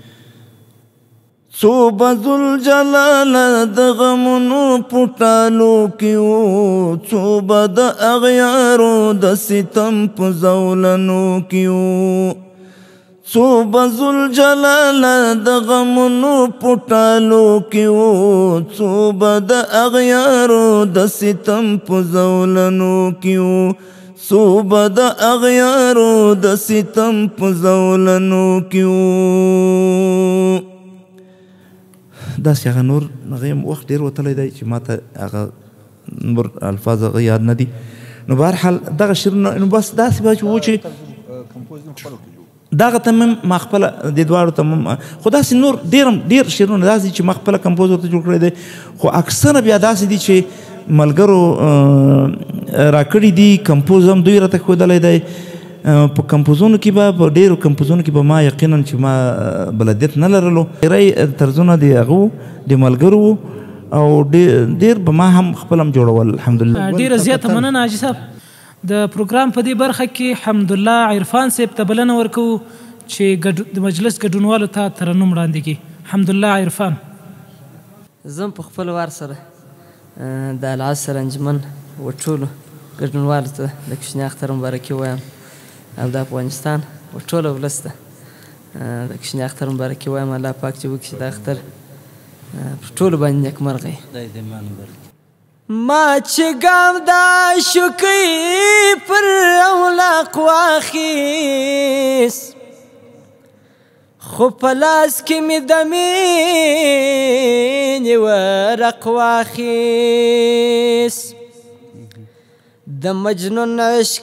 څو به ذوالجلاله د غمونو پټالو کې وو څو به د اغیارو د ستم په زولنو کې وو څو به ذوالجلاله د غمونو پټالو کې وو څو به د اغیارو د ستم په زولنو کې وو څو به د اغیارو د ستم په زولنو کې وو داسې هغه نور هغه وخت ډېر وتلی دی چې ما ته هغه نور الفاظ هغه یاد نه دي نو بهرحال دغه شعرونه نو بس داسې به و چې دغه ته مې ما خپله د دواړو ته خو داسې نور ډېر شعرونه داسې چې ما خپله کمپوز ورته جوړ کړی دی خو اکثره بیا داسې دي چې ملګرو راکړي دي کمپوز هم دوی راته ښودلی دی په کمپوزونو کې به په ډېرو کمپوزونو کې به ما یقینا چې ما بلدیت نه لرلو ډېری طرزونه د هغو د ملګرو او ډېر به ما هم خپل هم جوړول الحمدلله ډېره زیاته مننه حاجي صاحب د پروګرام په دې برخه کې حمدالله عرفان صاحب ته بلنه ورکوو چې د مجلس ګډونوالو ته ترنم وړاندې کړي حمدالله عرفان زه په خپل وار سره د العصر انجمن وټولو ګډونوالو ته د کوچني اختر مبارکي وایم او د افغانستان ټوله ولس ته د کوچني اختر مبارکي وایم الله پاک چې وکړي چې دا اختر پر ټولو باندې نیکمرغه ما چې ګام دا شوکۍ پر اولاق واخیست خو په لاس کې مې د مینې ورق واخیست د مجنون عشق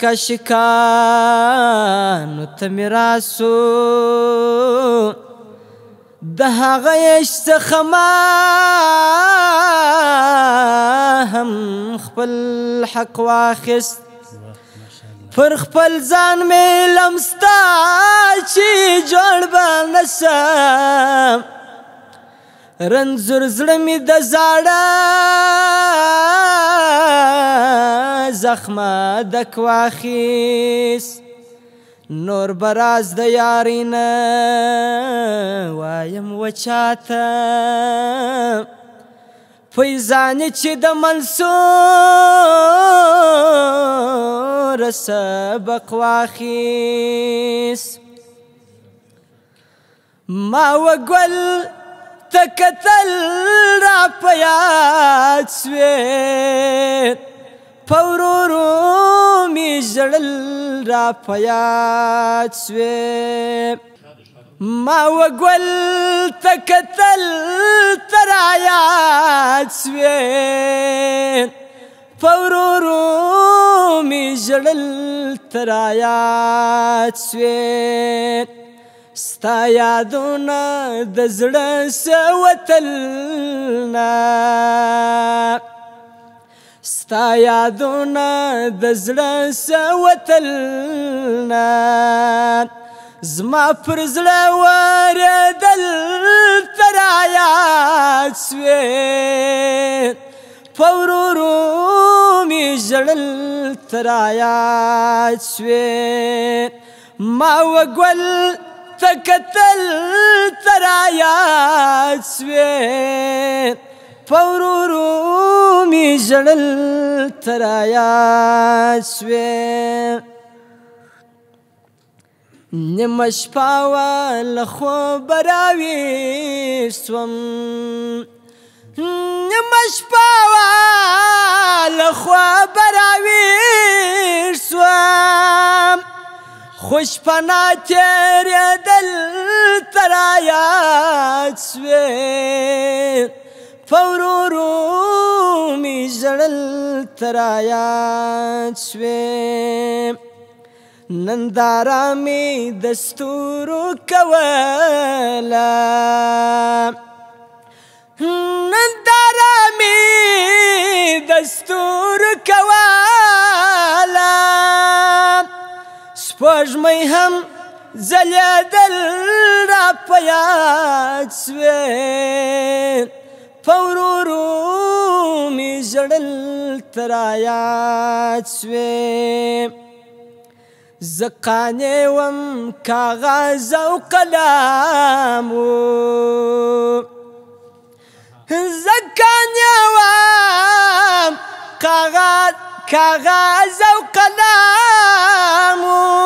عاشقانو ته مې راسو د هغه عشق څخه ما هم خپل حق واخیست پر خپل ځان مې لمستا چې جوړ به نسم رنځور زړه مې د زاړه زخمه ډک واخیست نور به راز د یارۍ نه وایم و چاته فیضانې چې د منصوره سبق واخیست ما وګل ته کتل را په یاد سوې په ورو ورو مې ژړل را په یاد سوې ما وګل ته کتل ته را یاد سوې په ورو ورو مې ژړل ته را یاد سوې ستا یادونه د زړه څه وتل نه ستا یادونه د زړه څه وتل نه زما پر زړه ورېدل ته را یاد سوې په ورو ورو مې ژړل ته را یاد سوې ما وګول ته کتل ته را یاد سوې په ورو ورو مې ژړل ته را یاد سوې نیمه شپه وه له خوبه راویښ سوم نیمه شپه وه له خوبه راویښ سوم خوشپنا تېرېدل ته را یاد سوې په ورو ورو مې ژړل ته را یاد سوې ننداره مې د ستورو کوله ننداره مې د ستورو کوله سپوږمۍ هم ځلېدل را په یاد سوې په ورو ورو مې ژړل ته را یاد سوې زه قانع وم کاغذ او قلم زه قانع وم کاغذ او قلم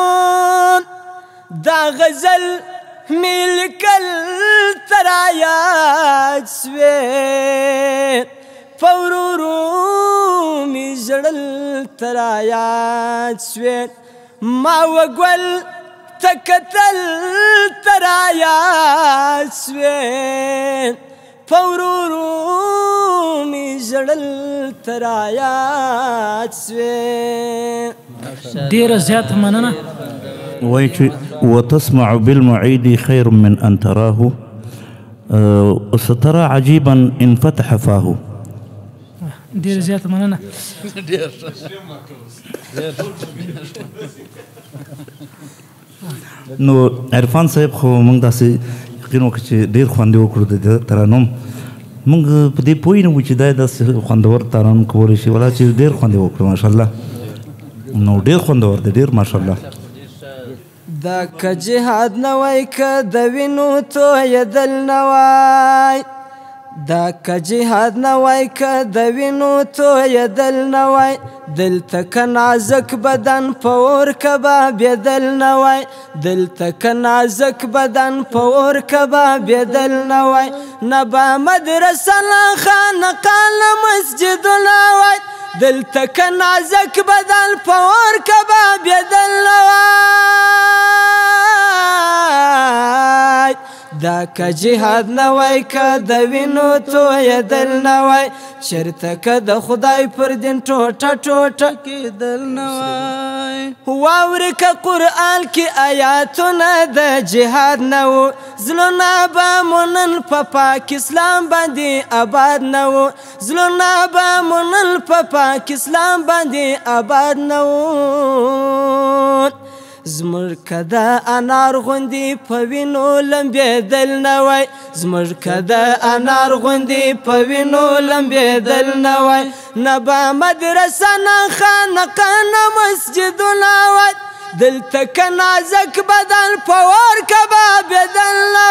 دا غزل مې لیکل ته را یاد سوې په ورو ورو مې ژړل ته را یاد سوې ما وګول ته کتل ته را یاد سوې په ورو ورو مې ژړل ته را یاد سوې ډېره زیاته مننه وایي چې وتسمع بالمعيد خير من أن تراه سترى عجيبا إن فتح فاه ډېره زیاته مننه نو عرفان صاحب خو موږ داسې یقین وکړو چې ډېر خوند یې وکړو د ترانم موږ په دې پوه نه وو چې دا داسې خوندور ترانم کولی شي ولا چې ډېر خوند یې وکړو ماشاءالله نو ډېر خوندور دی ډېر ماشاءالله دا که جهاد نه وای که د وینو تویېدل نه وای دا که جهاد نه وای که د وینو تویېدل نه وای دلته که نازک بدن په اور کبابېدل نه وای دلته که نازک بدن په اور کبابېدل نه وای نه به مدرسه نه خانقاه نه مسجدونه وای دلته که نازک بدن په اور کبابېدل نه وای دا که جهاد نه وای که د وینو تویېدل نه وای چېرته که د خدای پر دین ټوټه ټوټه کېدل نه وای واوري که قرآن کی آیاتونه د جهاد نه و زړونه به مو نن په پاک اسلام باندې آباد نه و زړونه به مو نن په پاک اسلام باندې آباد نه و زموږ که د انار غوندې په وینو لمبېدل نه وای زموږ که د انار غوندې په وینو لمبېدل نه وای نه به مدرسه نه خانقه نه مسجدونه وای دلته که نازک بدن په اور کبابېدل نه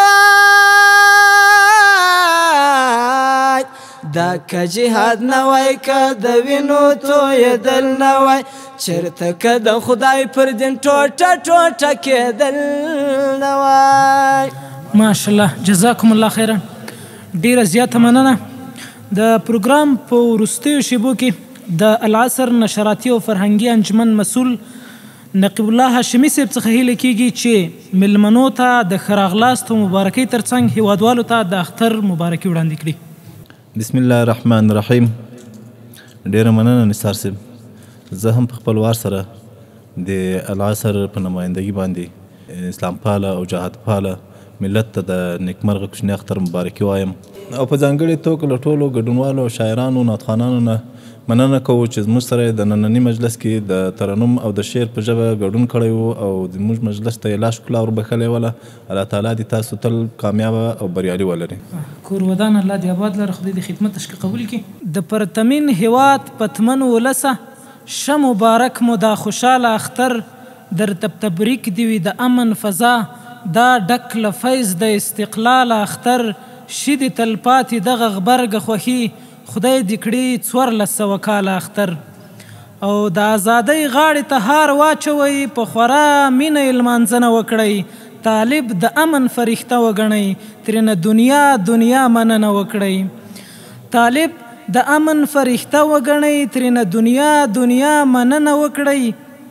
وای دا که جهاد نه وای که د وینو تویېدل نه وای چرته که د خدای پر دین ټوټه ټوټه کېدل نه وای. ماشاءالله جزاکم الله خیرا. ډیره زیاته مننه. د پروګرام په وروستیو شیبو کې د العصر نشراتي او فرهنګي انجمن مسؤل نقیب الله هاشمي صاحب څخه هیله کیږي چې میلمنو ته د ښه راغلاست او مبارکۍ ترڅنګ هیوادوالو ته د اختر مبارکي وړاندې کړي. بسم الله الرحمن الرحیم. ډیره مننه نثار صاحب. زه هم په خپل وار سره د العصر په نمایندګي باندې اسلام پاله او جهاد پاله ملت ته د نیکمرغه کوچني اختر مبارکي وایم او په ځانګړې توګه له ټولو ګډونوالو شاعرانو نعتخوانانو نه مننه کوو چې زموږ سره د ننني مجلس کې د ترنم او د شعر په ژبه ګډون کړی و او زموږ مجلس ته یې لا ښکلا وربښلې وله. الله تعالی دې تاسو تل کامیابه او بریالي ولري. کور ودان الله دې آباد لره. خدای دې خدمت اشکې قبول کړي. د پرتمین هیواد پتمن ولسه شه مبارک مو دا خوشحاله اختر در تبریک دی وي د امن فضا دا ډک له فیض د استقلال اختر شي دې تلپاتې دغه غبرګه خوښي خدای دې کړي 1400 کاله اختر او د ازادۍ غاړې ته هار واچوئ په خورا مینه یې لمانځنه وکړئ طالب د امن فرښته وګڼئ ترېنه دنیا دنیا مننه وکړئ طالب د امن فرښته وګڼئ ترېنه دنیا دنیا مننه وکړئ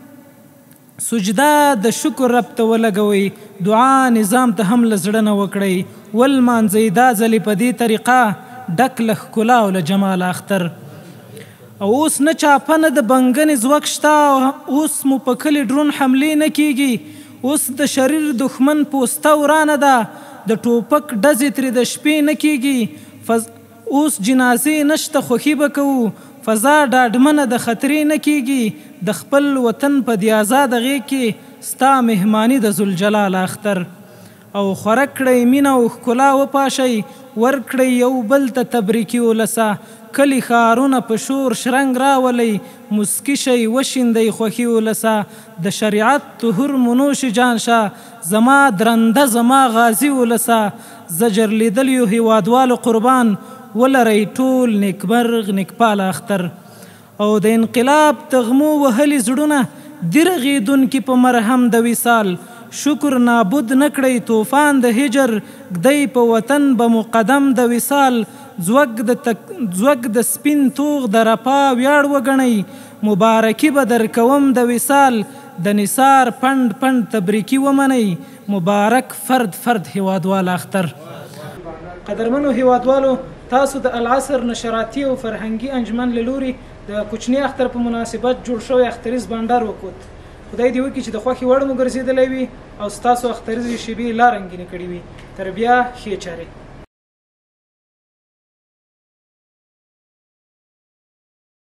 سجده د شکر رب ته ولګوئ دعا نظام ته هم له زړه نه وکړئ ولمانځئ دا ځلې په دې طریقه ډک له ښکلا او له جمال اختر او اوس نه چاپه نه د بنګنې ځواک شته اوس مو په کلي ډرون حملې نه کیږي اوس د شریر دښمن پوسته ورانه ده د ټوپک ډزې ترې د شپې نه کیږي اوس جنازې نشته خوښي به کوو فضا ډاډمنه د خطرې نه کیږي د خپل وطن په دې آزاده غېږ کې ستا مهماني د ذوالجلال اختر او خوره کړئ مینه او ښکلا وپاشئ ورکړئ یو بل ته تبریکي ولسه کلي ښارونه په شور شرنګ راولئ مسکي شئ وشیندئ خوښي ولسه د شریعت طهور منوش جان شه زما درنده زما غازي ولسه زجر لیدلیو هیوادوالو قربان ولرئ ټول نیکبرغ نیکپاله اختر او د انقلاب تغمو وهلي زړونه دي رغېدونکي په مرهم د وصال شکر نابود نکړئ طوفان د هجر ږدئ په وطن به مقدم د وصال ځوږ د سپین توغ د رپا ویاړ وګڼئ مبارکي به درکوم د وصال د نثار پنډ پنډ تبریکي ومنئ مبارک فرد فرد هیوادوال اختر. قدرمنو هیوادوالو تاسو د العصر نشراتي او فرهنګي انجمن له لوري د کوچني اختر په مناسبت جوړ شوی اختریز بانډار وکوت. خدای دې وکړي چې د خوښې وړ مو ګرځېدلی وي او ستاسو اختریزې شیبې لا رنګینې کړې وي. تر بیا ښې چارې.